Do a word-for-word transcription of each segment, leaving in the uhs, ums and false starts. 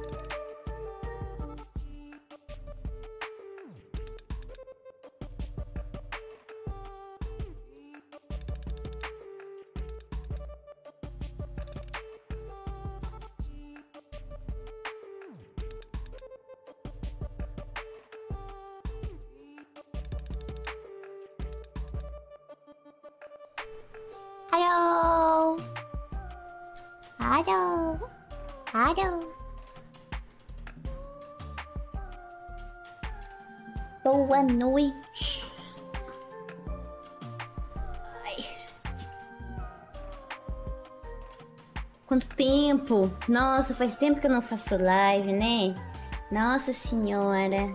Alô? Alô? Alô? Boa noite. Ai. Quanto tempo? Nossa, faz tempo que eu não faço live, né? Nossa senhora.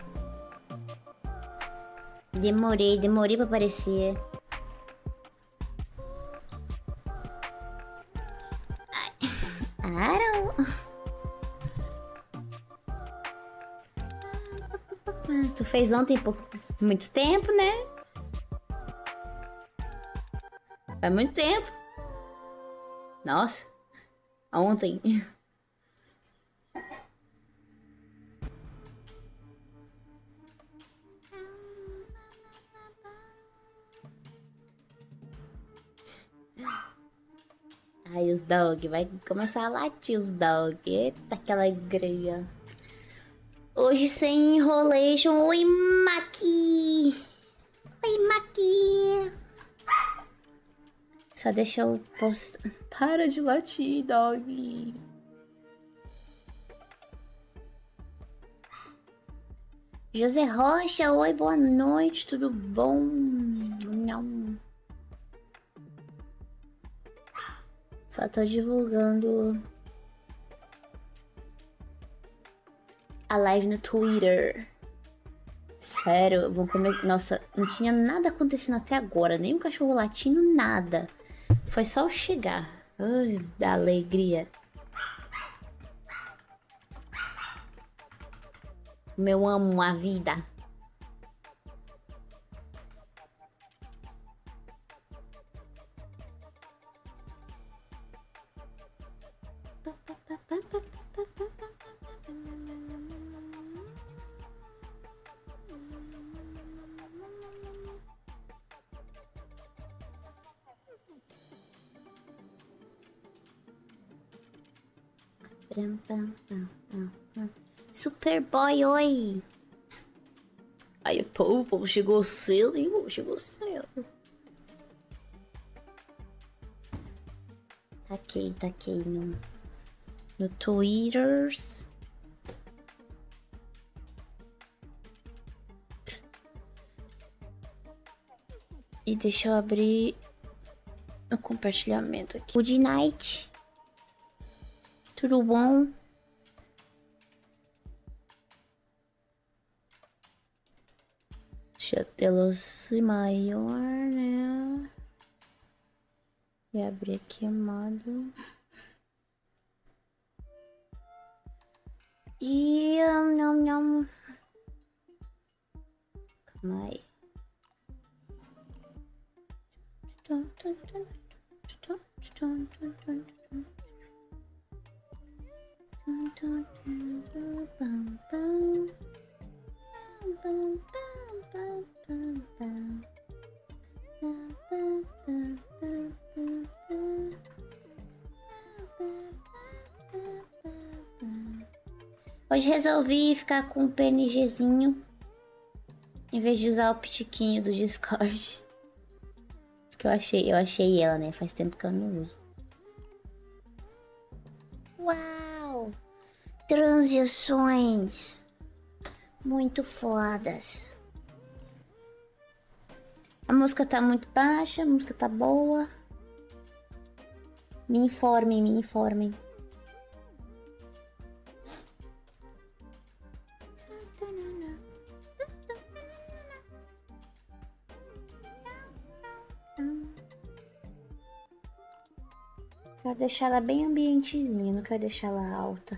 Demorei, demorei pra aparecer. Claro. Tu fez ontem por muito tempo, né? Faz muito tempo. Nossa. Ontem. Ai, os dog. Vai começar a latir os dog. Eita, aquela alegria. Hoje sem enrolation. Oi, Maqui. Oi, Maqui. Só deixa eu postar. Para de latir, dog. José Rocha. Oi, boa noite. Tudo bom? Não. Só tô divulgando a live no Twitter. Sério, vou começar. Nossa, não tinha nada acontecendo até agora. Nem um cachorro latindo, nada. Foi só eu chegar. Ai, da alegria. Meu amo a vida. Superboy, oi! Aí, pô, o povo chegou cedo, hein? O povo chegou cedo. Taquei, taquei no, no Twitter. E deixa eu abrir o compartilhamento aqui. Good night. Tudo bom? Deixa a tela ser maior, né? E abrir aqui o modo. E... Não, não. Calma aí. Hoje resolvi ficar com o PNGzinho em vez de usar o pitiquinho do Discord. Porque eu achei, eu achei ela, né? Faz tempo que eu não uso. Uau! Transições muito fodas. A música tá muito baixa, a música tá boa. Me informem, me informem. Quero deixar ela bem ambientezinha, não quero deixar ela alta.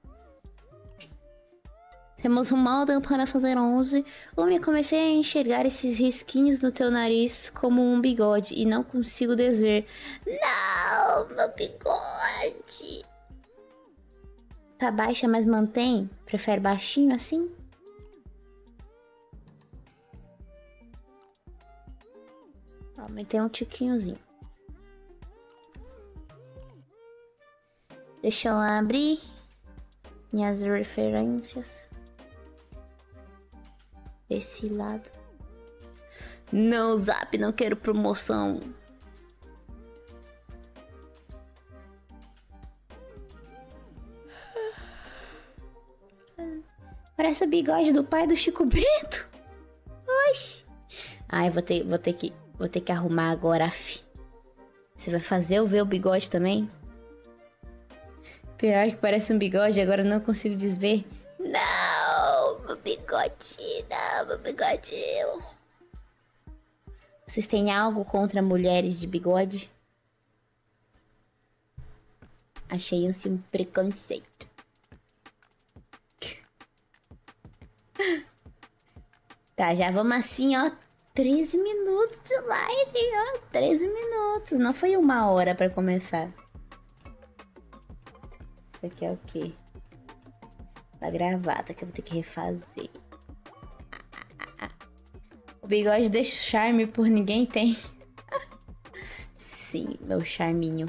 Temos um modo para fazer onze. Umi, comecei a enxergar esses risquinhos no teu nariz como um bigode e não consigo desver. Não, meu bigode. Tá baixa, mas mantém? Prefere baixinho assim? Aumentei um tiquinhozinho. Deixa eu abrir minhas referências. Esse lado. Não, Zap, não quero promoção. Parece o bigode do pai do Chico Bento. Oxi. Ai, vou ter, vou ter que, vou ter que arrumar agora, fi. Você vai fazer eu ver o bigode também? Pior que parece um bigode, agora eu não consigo desver. Não, meu bigode, não, meu bigodinho. Vocês têm algo contra mulheres de bigode? Achei um sim preconceito. Tá, já vamos assim, ó. treze minutos de live, ó. treze minutos. Não foi uma hora pra começar. Isso aqui é o quê? Da gravata que eu vou ter que refazer. O bigode deixa charme por ninguém tem. Sim, meu charminho.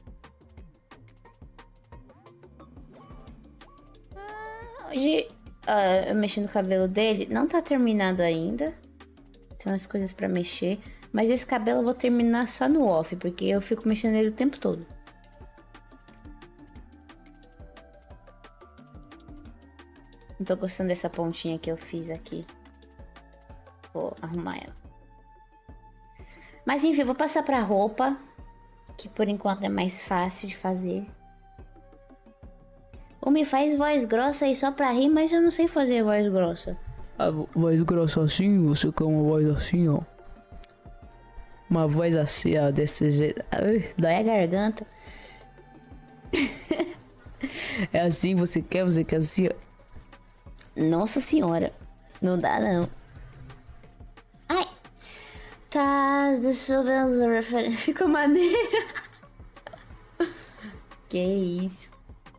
Ah, hoje... Uh, eu mexi no cabelo dele, não tá terminado ainda. Tem umas coisas pra mexer. Mas esse cabelo eu vou terminar só no off, porque eu fico mexendo nele o tempo todo. Não tô gostando dessa pontinha que eu fiz aqui. Vou arrumar ela. Mas enfim, vou passar pra roupa, que por enquanto é mais fácil de fazer. Ou me faz voz grossa aí só pra rir, mas eu não sei fazer voz grossa. A voz grossa assim, você quer uma voz assim, ó. Uma voz assim, ó, desse jeito. Ai, dói a garganta. É assim, você quer, você quer assim, ó. Nossa senhora, não dá não. Ai. Tá, deixa eu ver as referências. Ficou maneira. Que isso.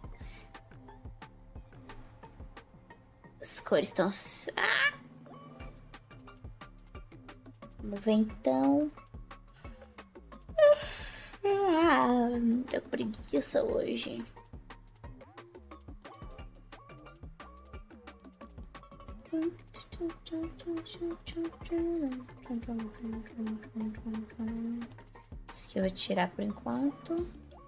As cores estão... Ah! Vamos ver então. Ah, tô com preguiça hoje. Isso que eu vou tirar por enquanto.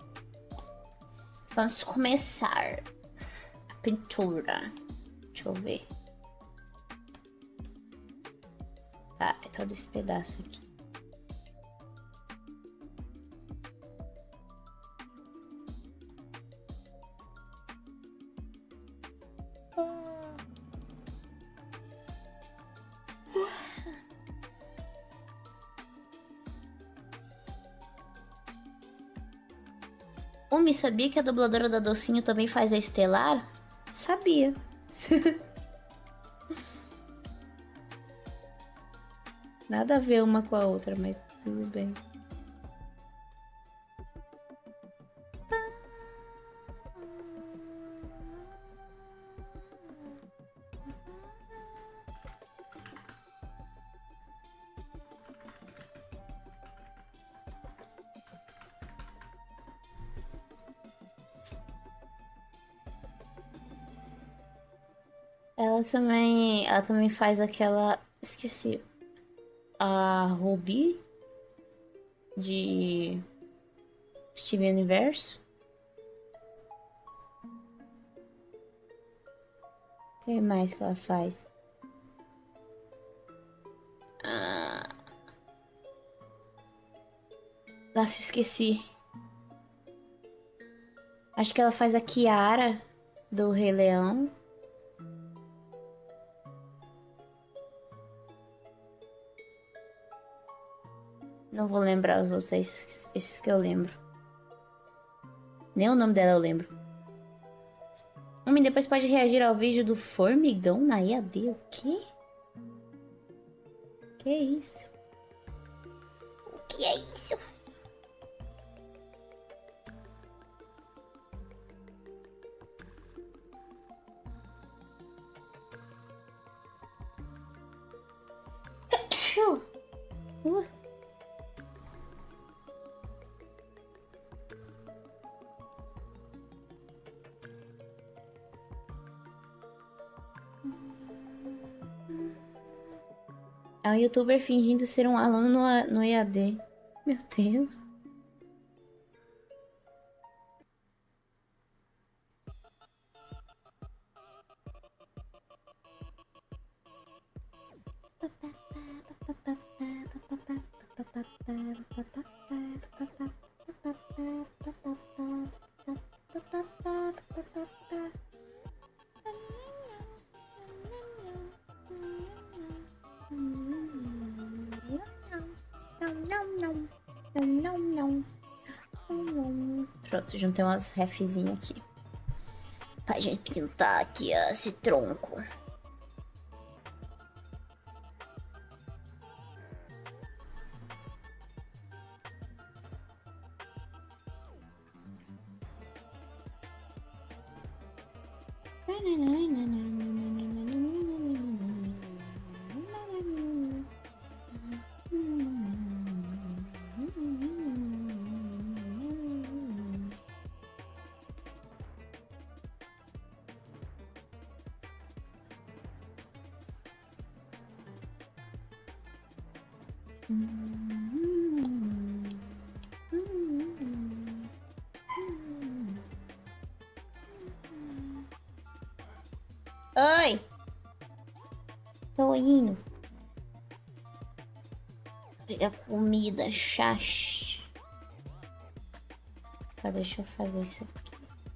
Vamos começar a pintura. Deixa eu ver. Tá, é todo esse pedaço aqui. Umi, sabia que a dubladora da Docinho também faz a Estelar? Sabia. Nada a ver uma com a outra, mas tudo bem. Ela também, ela também faz aquela, esqueci, a Ruby de Steven Universo. O que mais que ela faz? Ah... Nossa, esqueci. Acho que ela faz a Kiara do Rei Leão. Não vou lembrar os outros, esses, esses que eu lembro. Nem o nome dela eu lembro. Homem, depois pode reagir ao vídeo do Formigão na I A D. O quê? Que é isso? O que é isso? É um youtuber fingindo ser um aluno no, A- no E A D. Meu Deus. Pronto, juntei umas refzinhas aqui. Pra gente pintar aqui ó, esse tronco. Oi! Tô indo. Pegar comida, chá. Só deixa eu fazer isso aqui.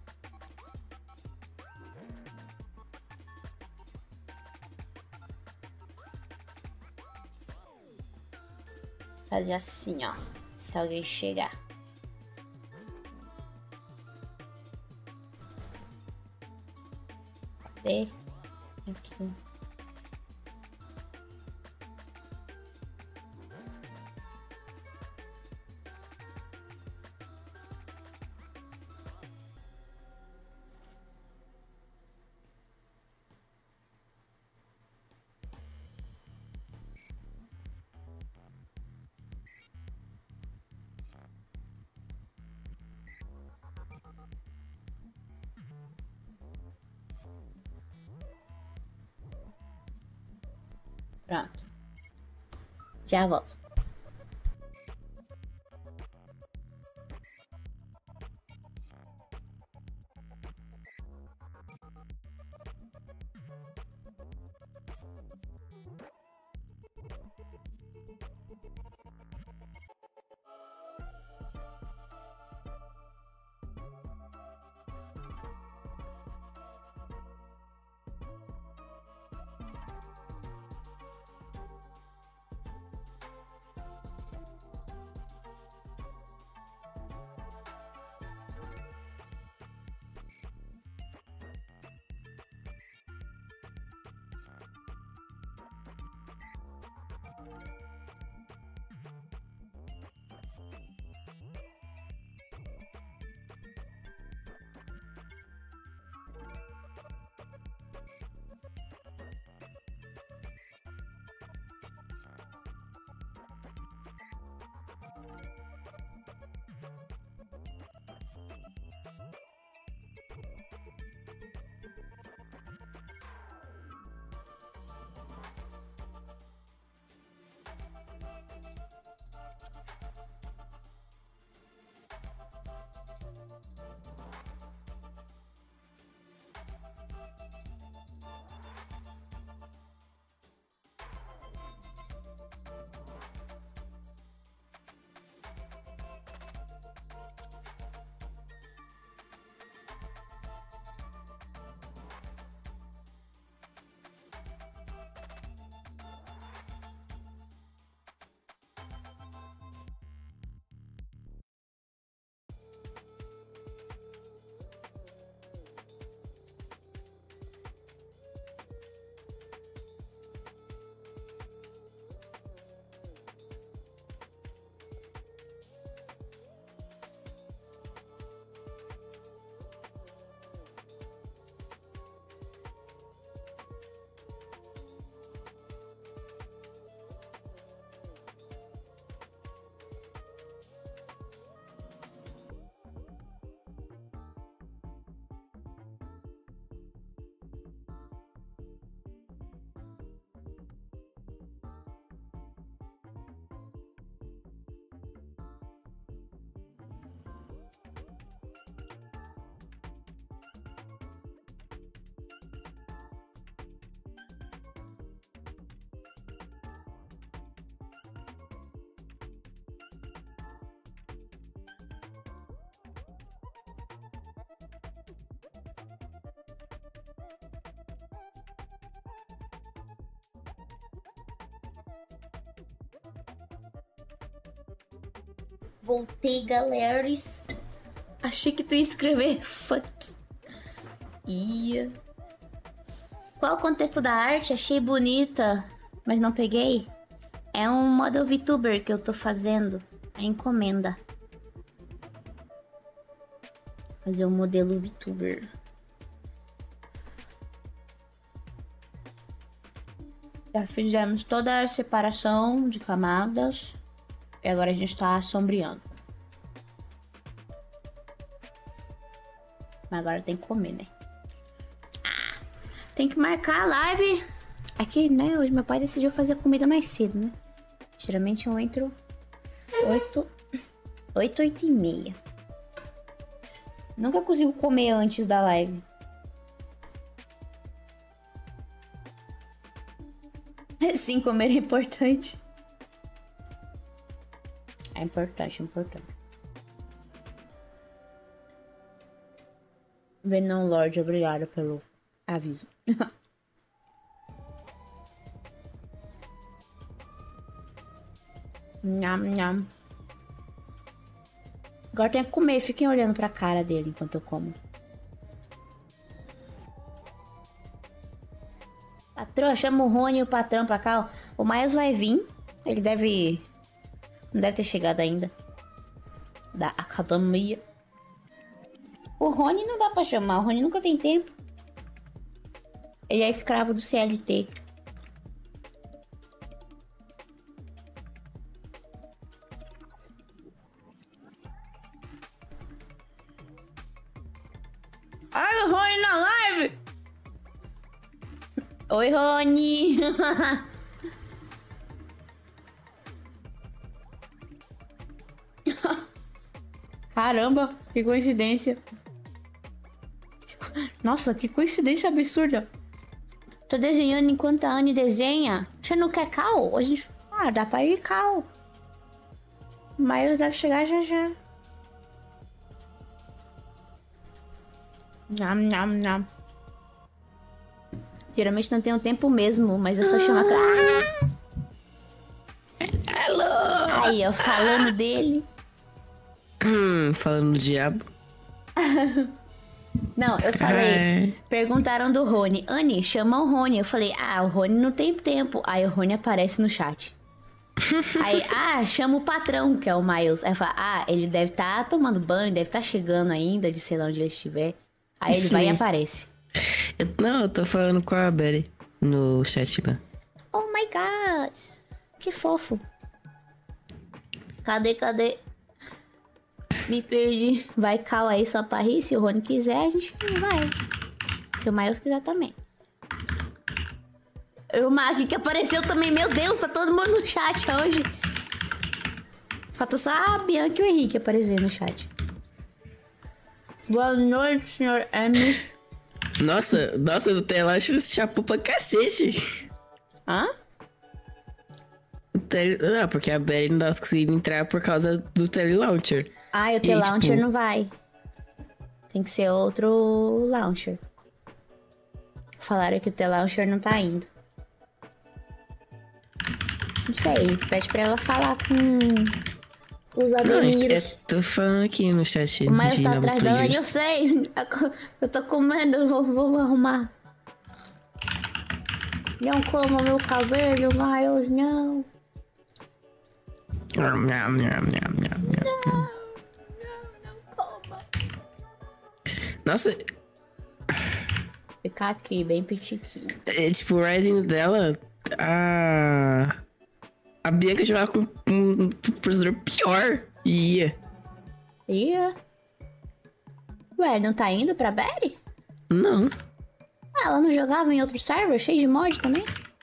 Fazer assim, ó. Se alguém chegar. Cadê? Aqui. Pronto. Já volto. Voltei, galeras. Achei que tu ia escrever fuck. Ia. Qual o contexto da arte? Achei bonita, mas não peguei. É um model VTuber que eu tô fazendo. É encomenda. Fazer um modelo VTuber. Já fizemos toda a separação de camadas. E agora a gente tá sombreando. Mas agora tem que comer, né? Ah, tem que marcar a live. Aqui, né? Hoje meu pai decidiu fazer a comida mais cedo, né? Geralmente eu entro oito, oito, oito e meia. Nunca consigo comer antes da live. Sim, comer é importante. É importante, é importante. Venom Lord, obrigada pelo aviso. Nham, nham. Agora tem que comer, fiquem olhando pra cara dele enquanto eu como. Patrão, chama o Rony e o patrão pra cá. O Miles vai vir. Ele deve... Não deve ter chegado ainda. Da academia. O Rony não dá pra chamar. O Rony nunca tem tempo. Ele é escravo do C L T. Olha o Rony na live! Oi, Rony! Caramba, que coincidência. Nossa, que coincidência absurda. Tô desenhando enquanto a Anne desenha. Você não quer cal? A gente... Ah, dá pra ir cal. Mas deve chegar já já. Nham, nham, nham. Geralmente não tenho tempo mesmo, mas é só chamar... Ah! Alô! Aí, ó, falando dele. Hum, falando do diabo. Não, eu falei... Ai. Perguntaram do Rony. Anne, chama o Rony. Eu falei, ah, o Rony não tem tempo. Aí o Rony aparece no chat. Aí, ah, chama o patrão, que é o Miles. Aí fala, ah, ele deve estar tá tomando banho, deve estar tá chegando ainda, de sei lá onde ele estiver. Aí ele Sim. vai e aparece. Eu, não, eu tô falando com a Betty no chat lá. Oh my god. Que fofo. Cadê, cadê? Me perdi. Vai cal aí só pra rir. Se o Rony quiser, a gente vai. Se o Miles quiser também. O Mark que apareceu também. Meu Deus, tá todo mundo no chat hoje. Falta só a Bianca e o Henrique aparecer no chat. Boa noite, senhor M. Nossa, nossa, o Telacho chapou pra cacete. Hã? O tele... Não, porque a Betty não tá conseguindo entrar por causa do Telelauncher. Ah, o E, T-Launcher tipo... não vai. Tem que ser outro launcher. Falaram que o T-Launcher não tá indo. Não sei, pede pra ela falar com os Não, Ademiros. eu tô falando aqui no chat. O Miles de tá Nova atrás da Anne, eu Players. sei. Eu tô comendo, eu vou, vou arrumar. Não coma meu cabelo, Miles, não. Nham, nham, nham, nham, nham, nham. Não, não, não coma. Nossa, Ficar aqui, bem pitiquinho. é, tipo, o Rising dela, a... A Bianca jogava com um professor pior. E ia. Ia. Ué, não tá indo pra Betty? Não. Ah, ela não jogava em outro server, cheio de mod também?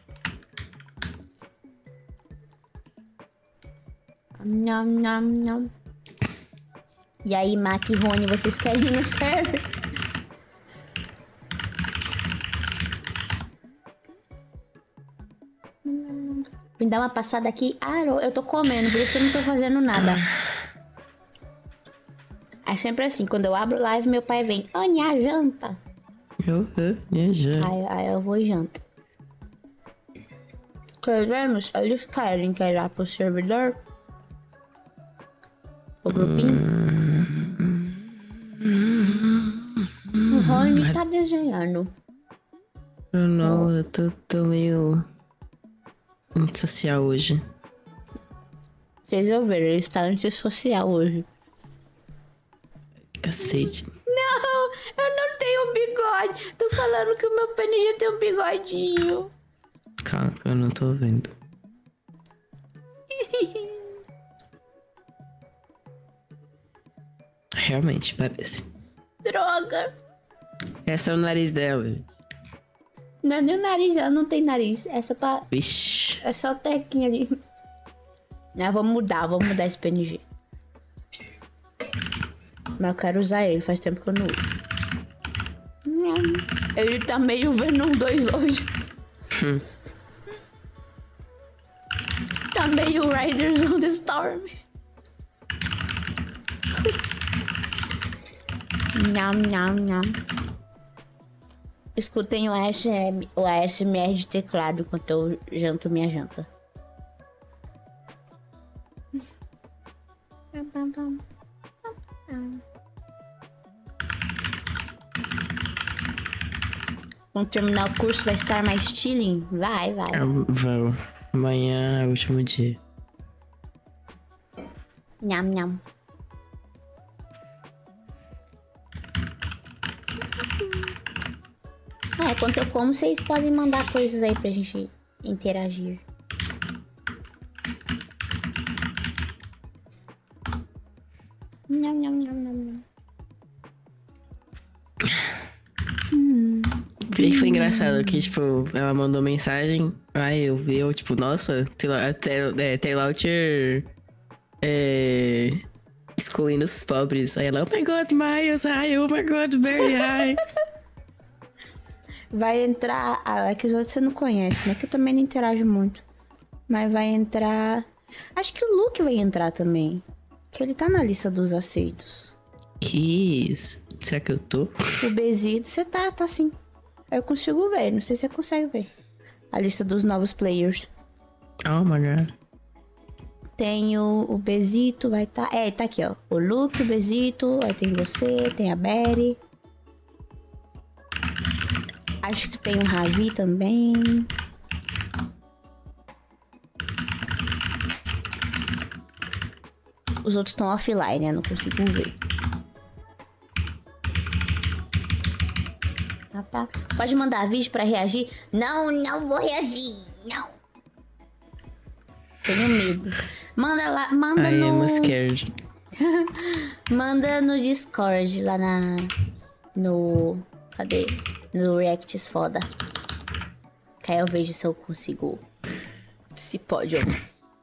Nham, nham, nham. E aí, Mac e Rony, vocês querem ir no server? Vim dar uma passada aqui. Ah, eu tô comendo, por isso que eu não tô fazendo nada. É sempre assim, quando eu abro live, meu pai vem. Ania, janta. Eu, eu, eu já. Aí, aí eu vou e janto. Queremos? Eles querem que ir lá pro servidor? O grupinho? O Rony tá desenhando. Eu não, eu tô, tô meio antissocial hoje. Vocês ouviram, ele está antissocial hoje. Cacete. Não, eu não tenho bigode. Tô falando que o meu P N G tem um bigodinho. Calma, que eu não tô vendo. Realmente, parece. Droga. Esse é o nariz dela, gente. Não é nem o nariz, ela não tem nariz. É só pra... Vixe. É só o tequinho ali. Não, vamos mudar, vamos mudar esse P N G. Mas eu quero usar ele, faz tempo que eu não uso. Ele tá meio Venom dois hoje. Hum. Tá meio Riders on the Storm. Nham, nham, nham. Escutem o A S M, o A S M R de teclado enquanto eu janto minha janta. Quando terminar o curso vai estar mais chilling? Vai, vai. Ah, vou. Amanhã é o último dia. Nham, nham. É, quando eu como, vocês podem mandar coisas aí pra gente interagir. Nham, nham, nham, nham, nham. Hum. E foi engraçado que, tipo, ela mandou mensagem, aí eu vi, eu, tipo, nossa, Taylor é, excluindo os pobres. Aí ela, oh my god, Miles high, oh my god, very high. Vai entrar... Ah, é que os outros você não conhece, né? Que eu também não interajo muito. Mas vai entrar... Acho que o Luke vai entrar também. Que ele tá na lista dos aceitos. Que isso? Será que eu tô? O Bezito, você tá, tá sim. Eu consigo ver, não sei se você consegue ver. A lista dos novos players. Oh my god. Tem o, o Bezito, vai tá... É, tá aqui, ó. O Luke, o Bezito, aí tem você, tem a Betty. Acho que tem o Ravi também. Os outros estão offline, né? Não consigo ver. Ah, tá. Pode mandar vídeo pra reagir? Não, não vou reagir. Não. Tenho medo. Manda lá, manda I no... am scared. Manda no Discord, lá na... No... Cadê? No Reacts foda. Que aí eu vejo se eu consigo... Se pode ou não.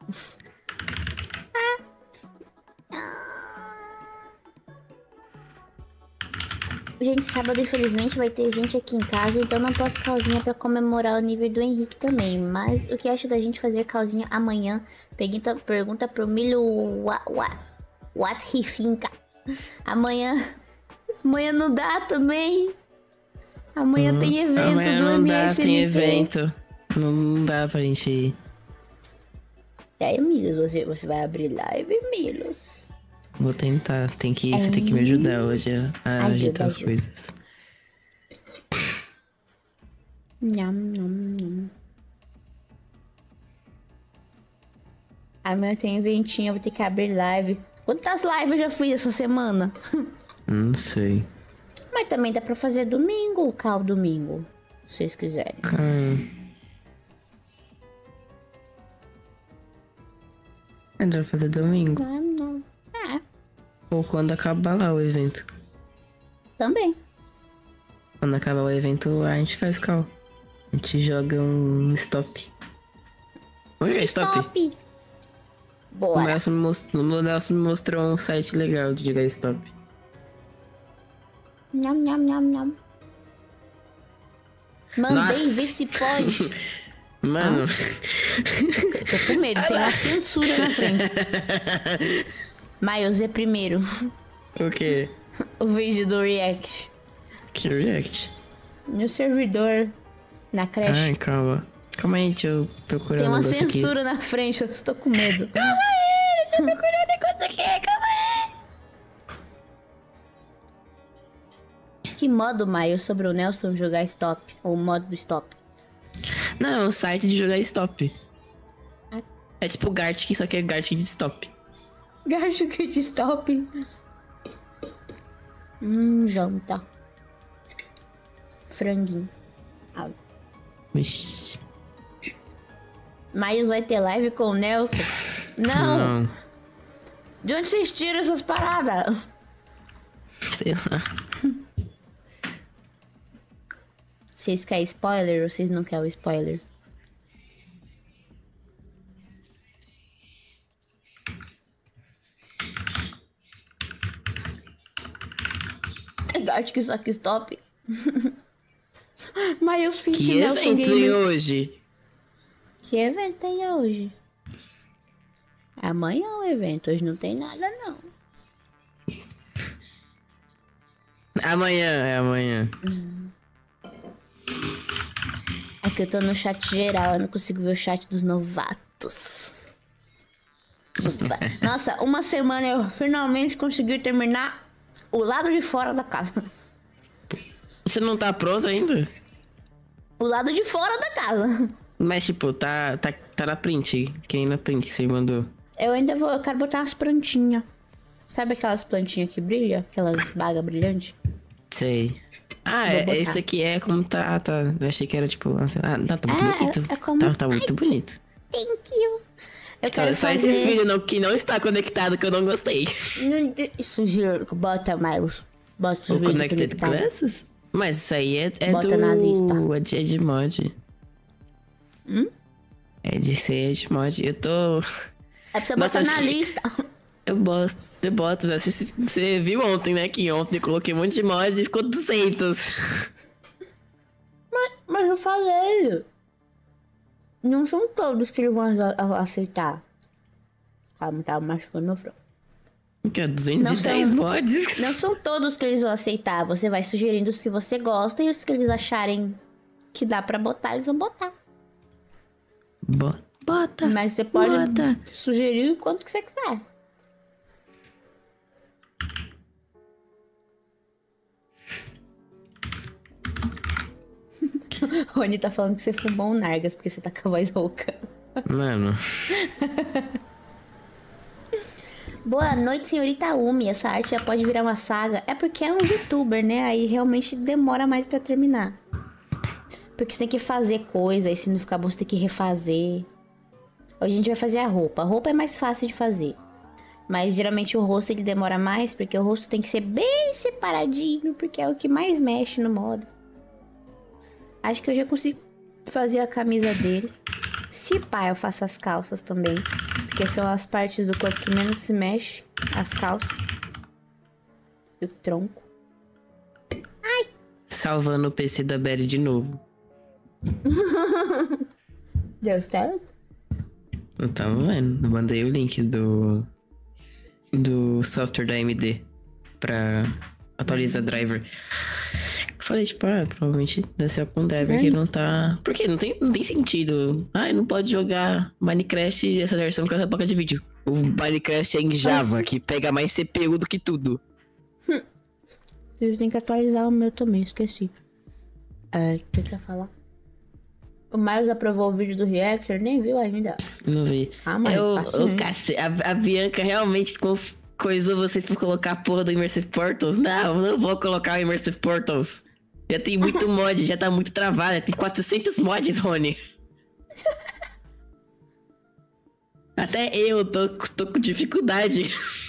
Gente, sábado infelizmente vai ter gente aqui em casa, então não posso calzinha pra comemorar o nível do Henrique também. Mas o que acha da gente fazer calzinha amanhã? Pergunta, pergunta pro Milho what, what, what he think. Amanhã... Amanhã não dá também. Amanhã hum, tem evento amanhã do não M S M T. Dá, tem evento. Não, não dá pra gente ir. E aí, Milos, você, você vai abrir live, Milos? Vou tentar. Tem que, é... Você tem que me ajudar hoje a, a ajuda, ajeitar as ajuda. coisas. Nham, nham, nham. Amanhã tem eventinho, eu vou ter que abrir live. Quantas lives eu já fiz essa semana? Não sei. Mas também dá pra fazer domingo, o cal domingo. Se vocês quiserem. Ah. A gente vai fazer domingo. Ah, não. É. Ou quando acabar lá o evento. Também. Quando acabar o evento, a gente faz cal. A gente joga um stop. Vamos jogar stop? Stop. O Bora. Nelson me mostrou, o Nelson me mostrou um site legal de jogar stop. Nham, nham, nham, nham. Mandei Nossa. ver se pode. Mano. Ah? Tô com medo, tem uma censura na frente. Miles, é primeiro. O quê? O vídeo do React. Que React? No servidor. Na creche. Ai, calma. Calma aí, deixa eu procurar Tem um uma negócio censura aqui. na frente, eu estou com medo. Calma aí, deixa eu procurar um negócio aqui, calma aí. que modo, Maio, sobre o Nelson jogar stop? Ou o modo do stop? Não, é um site de jogar stop. Ah. É tipo Gartic, só que é Gartic de stop. Gartic de stop. Hum, janta. Franguinho. Ah. Ixi. Maios vai ter live com o Nelson? Não! Não. De onde vocês tiram essas paradas? Sei lá. Vocês querem spoiler ou vocês não querem o spoiler? É Gartic só que stop. Maios Fit Que Nelson evento tem Gamer. hoje? Que evento tem hoje? Amanhã é um evento, hoje não tem nada não. Amanhã, é amanhã. É que eu tô no chat geral, eu não consigo ver o chat dos novatos. Nossa, uma semana eu finalmente consegui terminar o lado de fora da casa. Você não tá pronto ainda? O lado de fora da casa. Mas, tipo, tá, tá, tá na print. Quem na print que você mandou? Eu ainda vou, eu quero botar umas plantinhas. Sabe aquelas plantinhas que brilham? Aquelas bagas brilhantes? Sei. Ah, Vou é, botar. esse aqui é como tá, tá. Eu achei que era tipo. Ah, tá, tá muito É, bonito. é como- Tá, tá muito Ai, bonito. Thank you. Eu Só, quero só fazer... esses vídeos não, que não está conectado que eu não gostei. Sugiro, bota mais. Bota os O vídeos Connected conectados. Classes? Mas isso aí é, é Bota do. na lista. É de, é de mod. Hum? É de ser de mod. Eu tô. É pra você Nossa, botar acho na que- lista. Eu boto, eu boto. Você, você viu ontem, né? Que ontem eu coloquei um monte de mod e ficou duzentos. Mas, mas eu falei. Não são todos que eles vão a- a- aceitar. Calma, tá machucando meu front. Que é duzentos e dez Não são- mods. Não são todos que eles vão aceitar. Você vai sugerindo os que você gosta e os que eles acharem que dá pra botar, eles vão botar. Bo- Bota. Mas você pode Bota. sugerir o quanto que você quiser. Rony tá falando que você fumou um Nargas porque você tá com a voz rouca. Mano. Boa noite, senhorita Umi. Essa arte já pode virar uma saga. É porque é um youtuber, né? Aí realmente demora mais pra terminar. Porque você tem que fazer coisa, e se não ficar bom, você tem que refazer. Hoje a gente vai fazer a roupa. A roupa é mais fácil de fazer. Mas geralmente o rosto ele demora mais, porque o rosto tem que ser bem separadinho, porque é o que mais mexe no modo. Acho que eu já consigo fazer a camisa dele. Se pá, eu faço as calças também. Porque são as partes do corpo que menos se mexe. As calças. E o tronco. Salvando o P C da Berry de novo. Deu certo? Não tava vendo. Eu mandei o link do. Do software da A M D. Pra atualizar driver. Eu falei, tipo, ah, provavelmente deve ser algum driver que não tá. Porque não tem, não tem sentido. Ah, não pode jogar Minecraft essa versão com essa placa de vídeo. O Minecraft é em Java, que pega mais C P U do que tudo. Eu tenho que atualizar o meu também, esqueci. É, o que que eu ia falar? O Miles aprovou o vídeo do Reactor, nem viu ainda. Não vi. Ah, mãe, eu, paciência. eu, cace... a, a Bianca realmente conf- coisou vocês por colocar a porra do Immersive Portals? Não, não vou colocar o Immersive Portals. Já tem muito mod, já tá muito travado. Tem quatrocentos mods, Rony. Até eu tô, tô com dificuldade.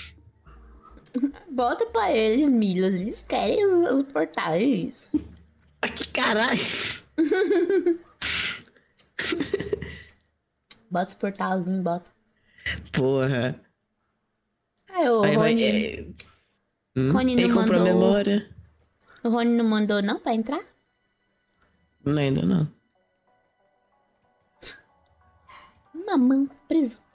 Bota pra eles, Milos. Eles querem os, os portais. Ah, que caralho. Bota os portalzinhos, bota. Porra. Aí o Aí vai, Rony... é... hum, Rony não ele comprou mandou- a memória. O Rony não mandou não pra entrar? Não, ainda não. Mamão, presunto.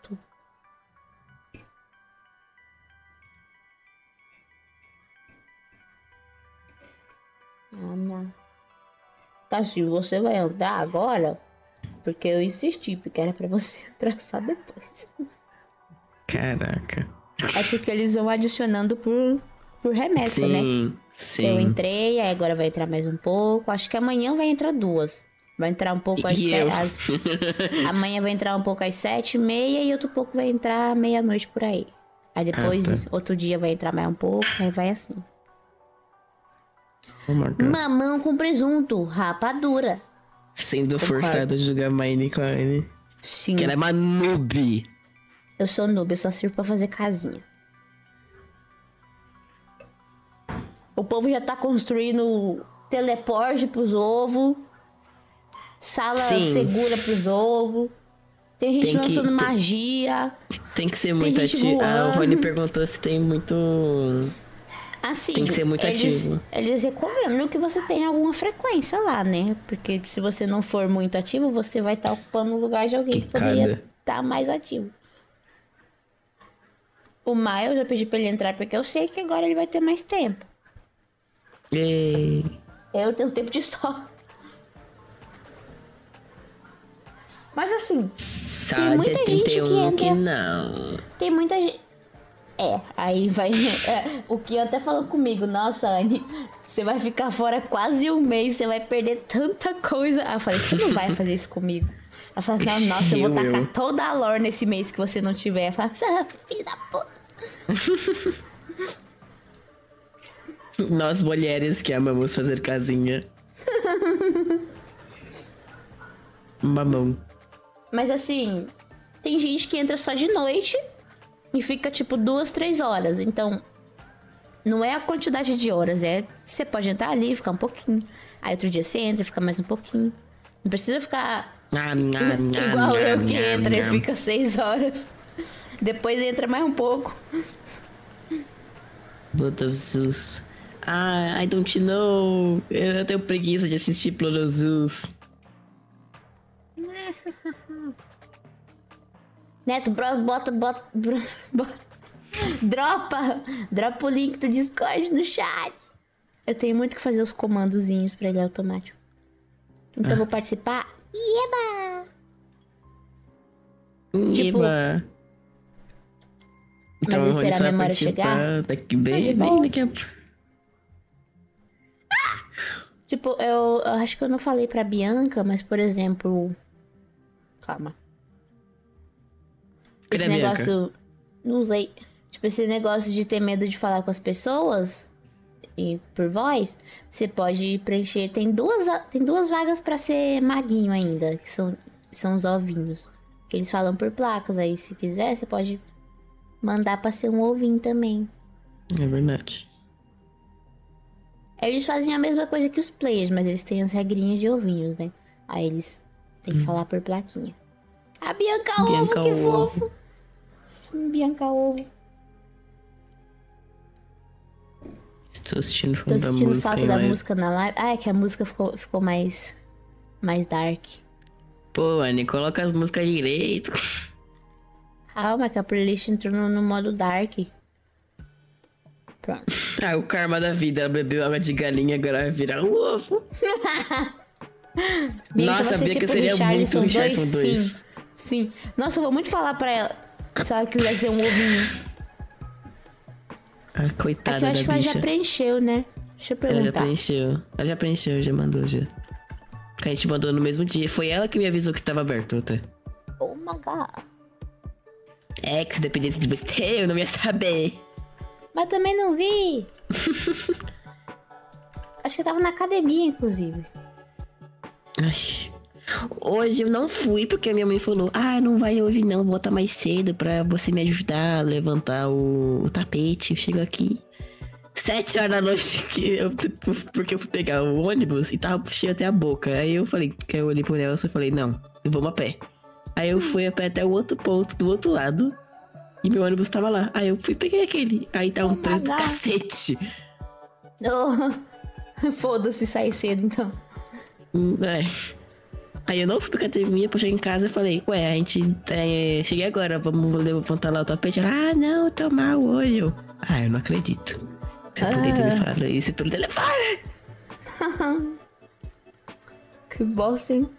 Ah, não. Tá, se você vai entrar agora, porque eu insisti, porque era pra você entrar só depois. Caraca. É porque eles vão adicionando por, por remessa, né? Sim, Sim. Eu entrei, aí agora vai entrar mais um pouco. Acho que amanhã vai entrar duas. Vai entrar um pouco às E sete. eu? Às... Amanhã vai entrar um pouco às sete e meia e outro pouco vai entrar meia-noite por aí. Aí depois, Ah, tá. outro dia vai entrar mais um pouco, aí vai assim. Oh my God. Mamão com presunto, rapadura. Sendo Concordo. forçado a jogar Minecraft. Sim, Que ela é uma noob. eu sou noob, eu só sirvo pra fazer casinha. O povo já tá construindo teleporte pros ovos. Sala Sim. segura pros ovos. Tem gente Tem que- lançando tem- magia. Tem que ser muito gente ativo. Ah, o voando. Rony perguntou se tem muito. Assim, Tem que ser muito eles, ativo. Eles recomendam que você tenha alguma frequência lá, né? Porque se você não for muito ativo, você vai estar ocupando o lugar de alguém que Quicada. poderia estar mais ativo. O Maio eu já pedi pra ele entrar porque eu sei que agora ele vai ter mais tempo. Ei. Eu tenho tempo de sol. Mas assim, Só Tem muita dia gente trinta e um que entra- que não. tem muita gente. É, aí vai. é, o que até falou comigo, nossa, Anne, você vai ficar fora quase um mês, você vai perder tanta coisa. Aí eu falei, você não vai fazer isso comigo. Ela falou, não, nossa, eu vou Eu, tacar eu. toda a lore nesse mês que você não tiver. Eu falei, ah, filho da puta. Nós mulheres que amamos fazer casinha. Mamão. Mas assim, tem gente que entra só de noite e fica tipo duas, três horas. Então, não é a quantidade de horas, é você pode entrar ali, ficar um pouquinho. Aí outro dia você entra, fica mais um pouquinho. Não precisa ficar Nham, nham, nham, igual eu nham, que nham, entra e nham. fica seis horas. Depois entra mais um pouco. Blood of Zeus. Ah, I don't know. Eu tenho preguiça de assistir Blood of Zeus. Neto, bro- bota, bota, bro- bota. Dropa! Dropa o link do Discord no chat. Eu tenho muito que fazer os comandozinhos pra ele automático. Então eu vou participar. Ieba! Tipo- Eba. Mas eu o Rony esperar só a vai memória participar chegar? Daqui bem, Ah, de bem boa. daqui a Tipo, eu, eu acho que eu não falei pra Bianca, mas por exemplo. Calma. Cadê Esse a Bianca? negócio. Não sei. Tipo, esse negócio de ter medo de falar com as pessoas e por voz, você pode preencher. Tem duas, tem duas vagas pra ser maguinho ainda, que são, são os ovinhos. Que eles falam por placas. Aí, se quiser, você pode mandar pra ser um ovinho também. É verdade. Eles fazem a mesma coisa que os players, mas eles têm as regrinhas de ovinhos, né? Aí eles têm que falar por plaquinha. A Bianca Ovo, Bianca que Ovo. fofo! Sim, Bianca Ovo. Estou assistindo Tô falta da sentindo música falta em da live. música na live. Ah, é que a música ficou, ficou mais, mais dark. Pô, Anny, coloca as músicas direito. Calma, que a playlist entrou no, no modo dark. Pronto. Ah, o karma da vida. Ela bebeu água de galinha, agora vai virar um ovo. Bianca, Nossa, você Bianca tipo seria Richarlison muito Richarlison dois. Sim, sim. Nossa, eu vou muito falar pra ela se ela quiser ser um ovinho. Ah, É que coitada eu da acho que ela já bicha. preencheu, né? Deixa eu Ela já perguntar. preencheu. Ela já preencheu, já mandou já. Que a gente mandou no mesmo dia. Foi ela que me avisou que tava aberto até. Oh my god. É que se dependesse de você, eu não ia saber. Mas também não vi. Acho que eu tava na academia, inclusive. Ai. Hoje eu não fui porque a minha mãe falou: Ah, não vai hoje não, volta mais cedo pra você me ajudar a levantar o, o tapete. Eu chego aqui sete horas da noite, que eu, tipo, porque eu fui pegar o ônibus e tava cheio até a boca. Aí eu falei, que eu olhei pro Nelson e falei, não, vamos a pé. Aí eu fui a pé até o outro ponto, do outro lado, e meu ônibus tava lá. Aí eu fui e peguei aquele. Aí tá um Oh my trânsito do God. cacete. Oh. Foda-se sair cedo, então. Hum, É. Aí eu não fui pra academia, pra chegar em casa e falei, ué, a gente é, cheguei agora, vamos levantar lá o tapete. Ela, ah, não, eu tô mal hoje. Eu, ah, eu não acredito. Você Ah. poderia me falar isso pelo telefone. Que bosta, hein?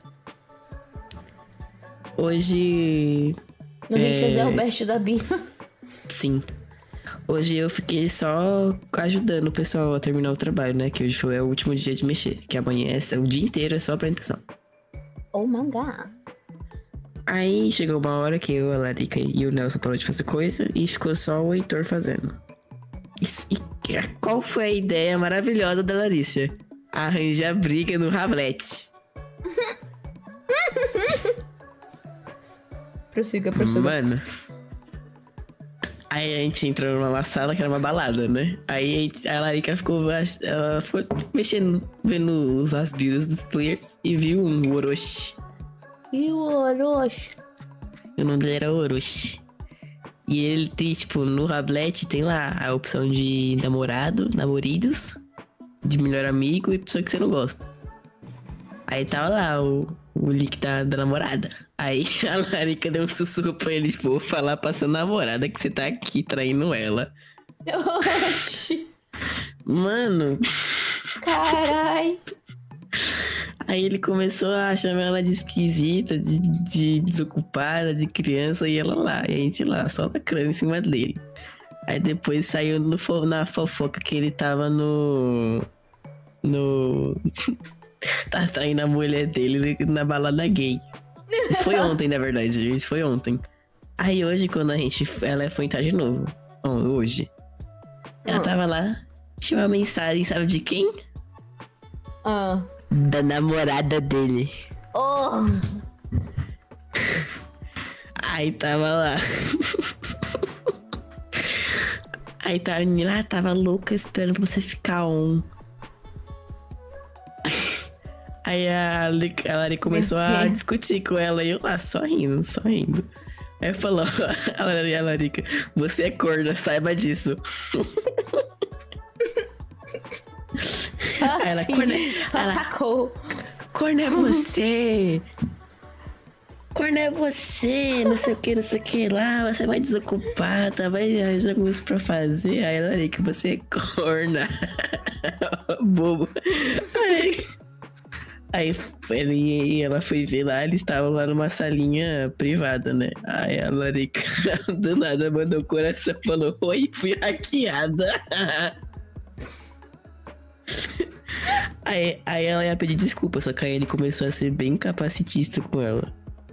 Hoje, No É. Richard Zé Roberto da Bia. sim. Hoje eu fiquei só ajudando o pessoal a terminar o trabalho, né? Que hoje foi o último dia de mexer. Que amanhã é o dia inteiro é só apresentação. Oh my god. Aí chegou uma hora que eu, a Larica e o Nelson parou de fazer coisa e ficou só o Heitor fazendo. E, e qual foi a ideia maravilhosa da Larissa? Arranjar briga no Hamlet. Prossiga, prossiga. Mano. Aí a gente entrou numa sala que era uma balada, né? Aí a, gente, a Larica ficou, ela ficou mexendo, vendo os, as builds dos players e viu um Orochi. E o Orochi? O nome dele era Orochi. E ele tem, tipo, no Hamlet tem lá a opção de namorado, namoridos, de melhor amigo e pessoa que você não gosta. Aí tava lá o, o link da, da namorada. Aí a Larica deu um sussurro pra ele, tipo, vou falar pra sua namorada que você tá aqui traindo ela. Oxi. Mano. Carai. Aí ele começou a chamar ela de esquisita, de, de desocupada, de criança, e ela lá, e a gente lá, só lacrando em cima dele. Aí depois saiu no, na fofoca que ele tava no... No... tá traindo a mulher dele na balada gay. Isso foi ontem, na verdade. Isso foi ontem. Aí hoje, quando a gente... Ela foi entrar de novo. Bom, hoje. Ela tava lá. Tinha uma mensagem, sabe de quem? Ah. Da namorada dele. Oh. Aí tava lá. Aí tava a menina, tava louca esperando você ficar on. Aí a Lari começou a discutir com ela e eu lá, só rindo, só rindo. Aí falou, a Larica, você é corna, saiba disso. Só aí ela, assim, corna, só ela, atacou. Corna é você. Corna é você, não sei o que, não sei o que lá. Você vai desocupada, vai arranjar coisas pra fazer. Aí ela que você é corna. Bobo. Aí, aí ele, ela foi ver lá, eles estavam lá numa salinha privada, né? Aí a Larica do nada mandou o coração e falou: oi, fui hackeada. Aí, aí ela ia pedir desculpa, só que aí ele começou a ser bem capacitista com ela.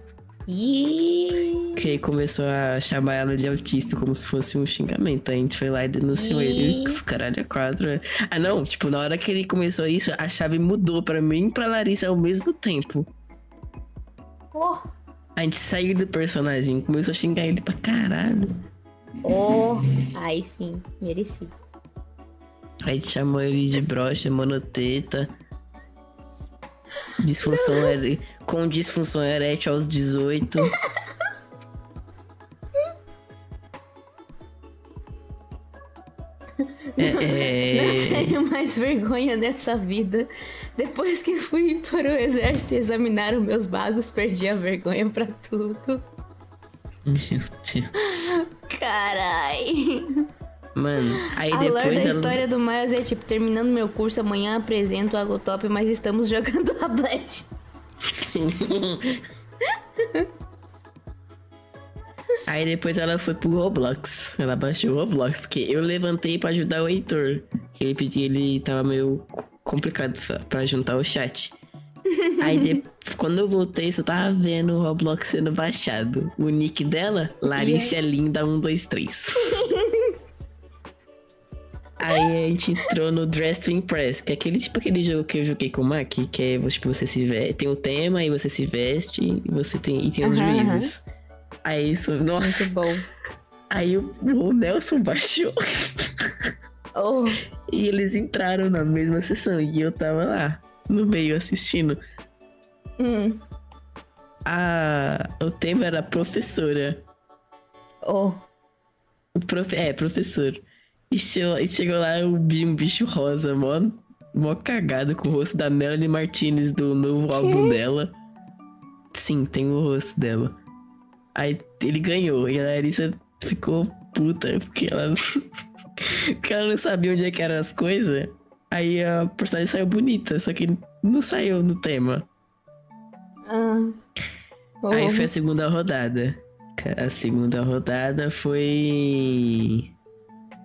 E... Que aí começou a chamar ela de autista como se fosse um xingamento. Aí a gente foi lá e denunciou e... ele. Os caralho, é quatro. Ah, não, tipo, na hora que ele começou isso, a chave mudou pra mim e pra Larissa ao mesmo tempo. Oh. A gente saiu do personagem, começou a xingar ele pra caralho. Oh, aí sim, merecido. Aí a gente chamou ele de broxa, monoteta. Disfunção ere... Com disfunção erétil aos dezoito. é, é... Não tenho mais vergonha nessa vida. Depois que fui para o exército e examinar os meus bagos, perdi a vergonha pra tudo. Meu Deus. Carai. Mano, aí a depois lore da ela... história do Miles é tipo, terminando meu curso, amanhã apresento o Agotop, mas estamos jogando a Blade. Aí depois ela foi pro Roblox. Ela baixou o Roblox, porque eu levantei pra ajudar o Heitor. Que ele pediu, ele tava meio complicado pra juntar o chat. Aí de... quando eu voltei, só tava vendo o Roblox sendo baixado. O nick dela, Larissa Linda um dois três. Aí a gente entrou no Dress to Impress, que é aquele tipo aquele jogo que eu joguei com o Mac, que é tipo, você se veste, tem o tema e você se veste e você tem, e tem os uhum, juízes. Uhum. Aí isso, nossa. Muito bom. Aí o, o Nelson baixou. Oh. E eles entraram na mesma sessão e eu tava lá, no meio, assistindo. Hum. A, o tema era professora. Oh. O prof, é, professor. E chegou, e chegou lá, eu vi um bicho rosa, mó, mó cagado com o rosto da Melanie Martinez do novo que? álbum dela. Sim, tem o rosto dela. Aí ele ganhou e a Larissa ficou puta, porque ela, porque ela não sabia onde é que eram as coisas. Aí a personagem saiu bonita, só que não saiu no tema. Ah. Oh. Aí foi a segunda rodada. A segunda rodada foi...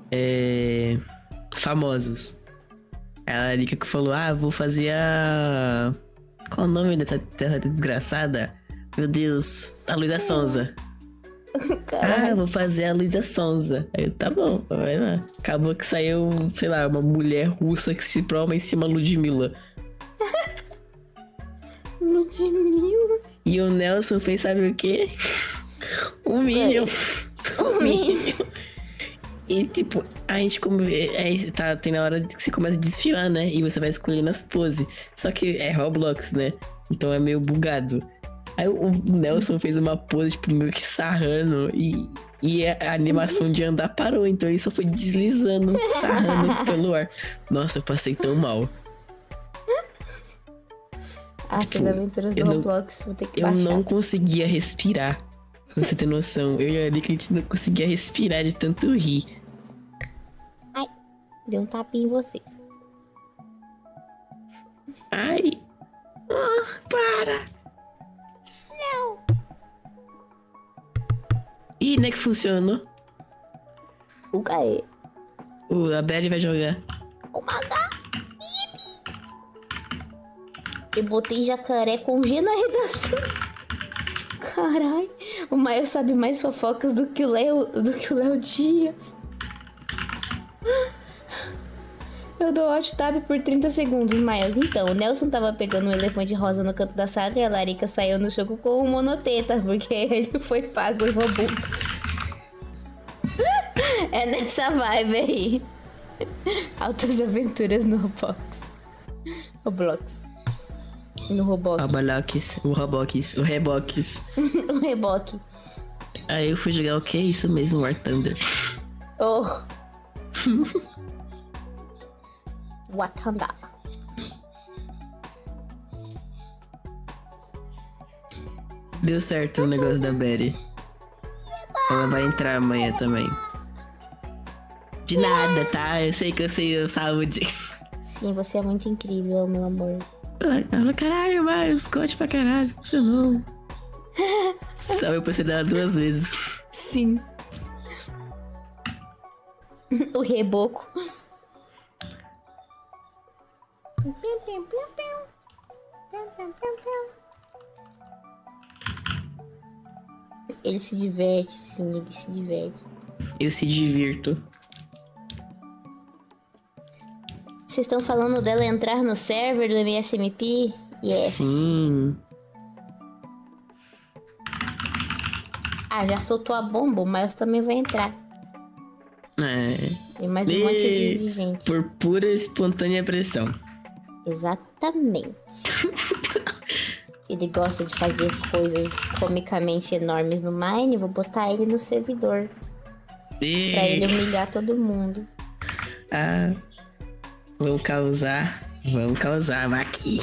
É... Famosos. A Larica que falou, ah, vou fazer a... Qual o nome dessa terra desgraçada? Meu Deus, a Luísa Sonza. Ah, vou fazer a Luísa Sonza. Aí eu, tá bom, vai lá. Acabou que saiu, sei lá, uma mulher russa que se prova em cima da Ludmilla. Ludmilla? E o Nelson fez, sabe o quê? Um Minion. Um Minion. E tipo, a gente como. É, tá, tem na hora que você começa a desfilar, né? E você vai escolhendo as poses. Só que é Roblox, né? Então é meio bugado. Aí o Nelson fez uma pose, tipo, meio que sarrando. E, e a animação de andar parou. Então ele só foi deslizando, sarrando pelo ar. Nossa, eu passei tão mal. Ah, tipo, as aventuras do Roblox, vou ter que eu baixar. Eu não conseguia respirar. Pra você ter noção. Eu e a Erika, a gente não conseguia respirar de tanto rir. Ai, deu um tapinha em vocês. Ai. Ah, para. Não. Ih, né que funcionou? O Caê. O, a Berry vai jogar. O Magá. Eu botei jacaré com G na redação. Carai, o Maio sabe mais fofocas do que o Léo, do que o Léo Dias. Eu dou alt tab por trinta segundos, Maias. Então, o Nelson tava pegando um elefante rosa no canto da sala e a Larica saiu no jogo com um monoteta, porque ele foi pago em Robux. É nessa vibe aí. Altas aventuras no Roblox. Roblox. No Roblox. O Roblox, o Roblox, o Rebox. O reboque. Aí eu fui jogar o que é isso mesmo, War Thunder. Oh. Wakanda. Deu certo o negócio da Betty. Ela vai entrar amanhã também. De nada, tá? Eu sei que eu sei a saúde. Sim, você é muito incrível, meu amor. Ela falou, caralho, mas Scott pra caralho. Funcionou. Só eu passei dela duas vezes. Sim. O reboco. Ele se diverte, sim, ele se diverte. Eu se divirto. Vocês estão falando dela entrar no server do M S M P? Yes. Sim. Ah, já soltou a bomba, o Miles também vai entrar. É. E mais um E... monte de, de gente. Por pura e espontânea pressão. Exatamente. Ele gosta de fazer coisas comicamente enormes no Mine, vou botar ele no servidor. E... Pra ele humilhar todo mundo. Ah, vamos causar. Vamos causar aqui.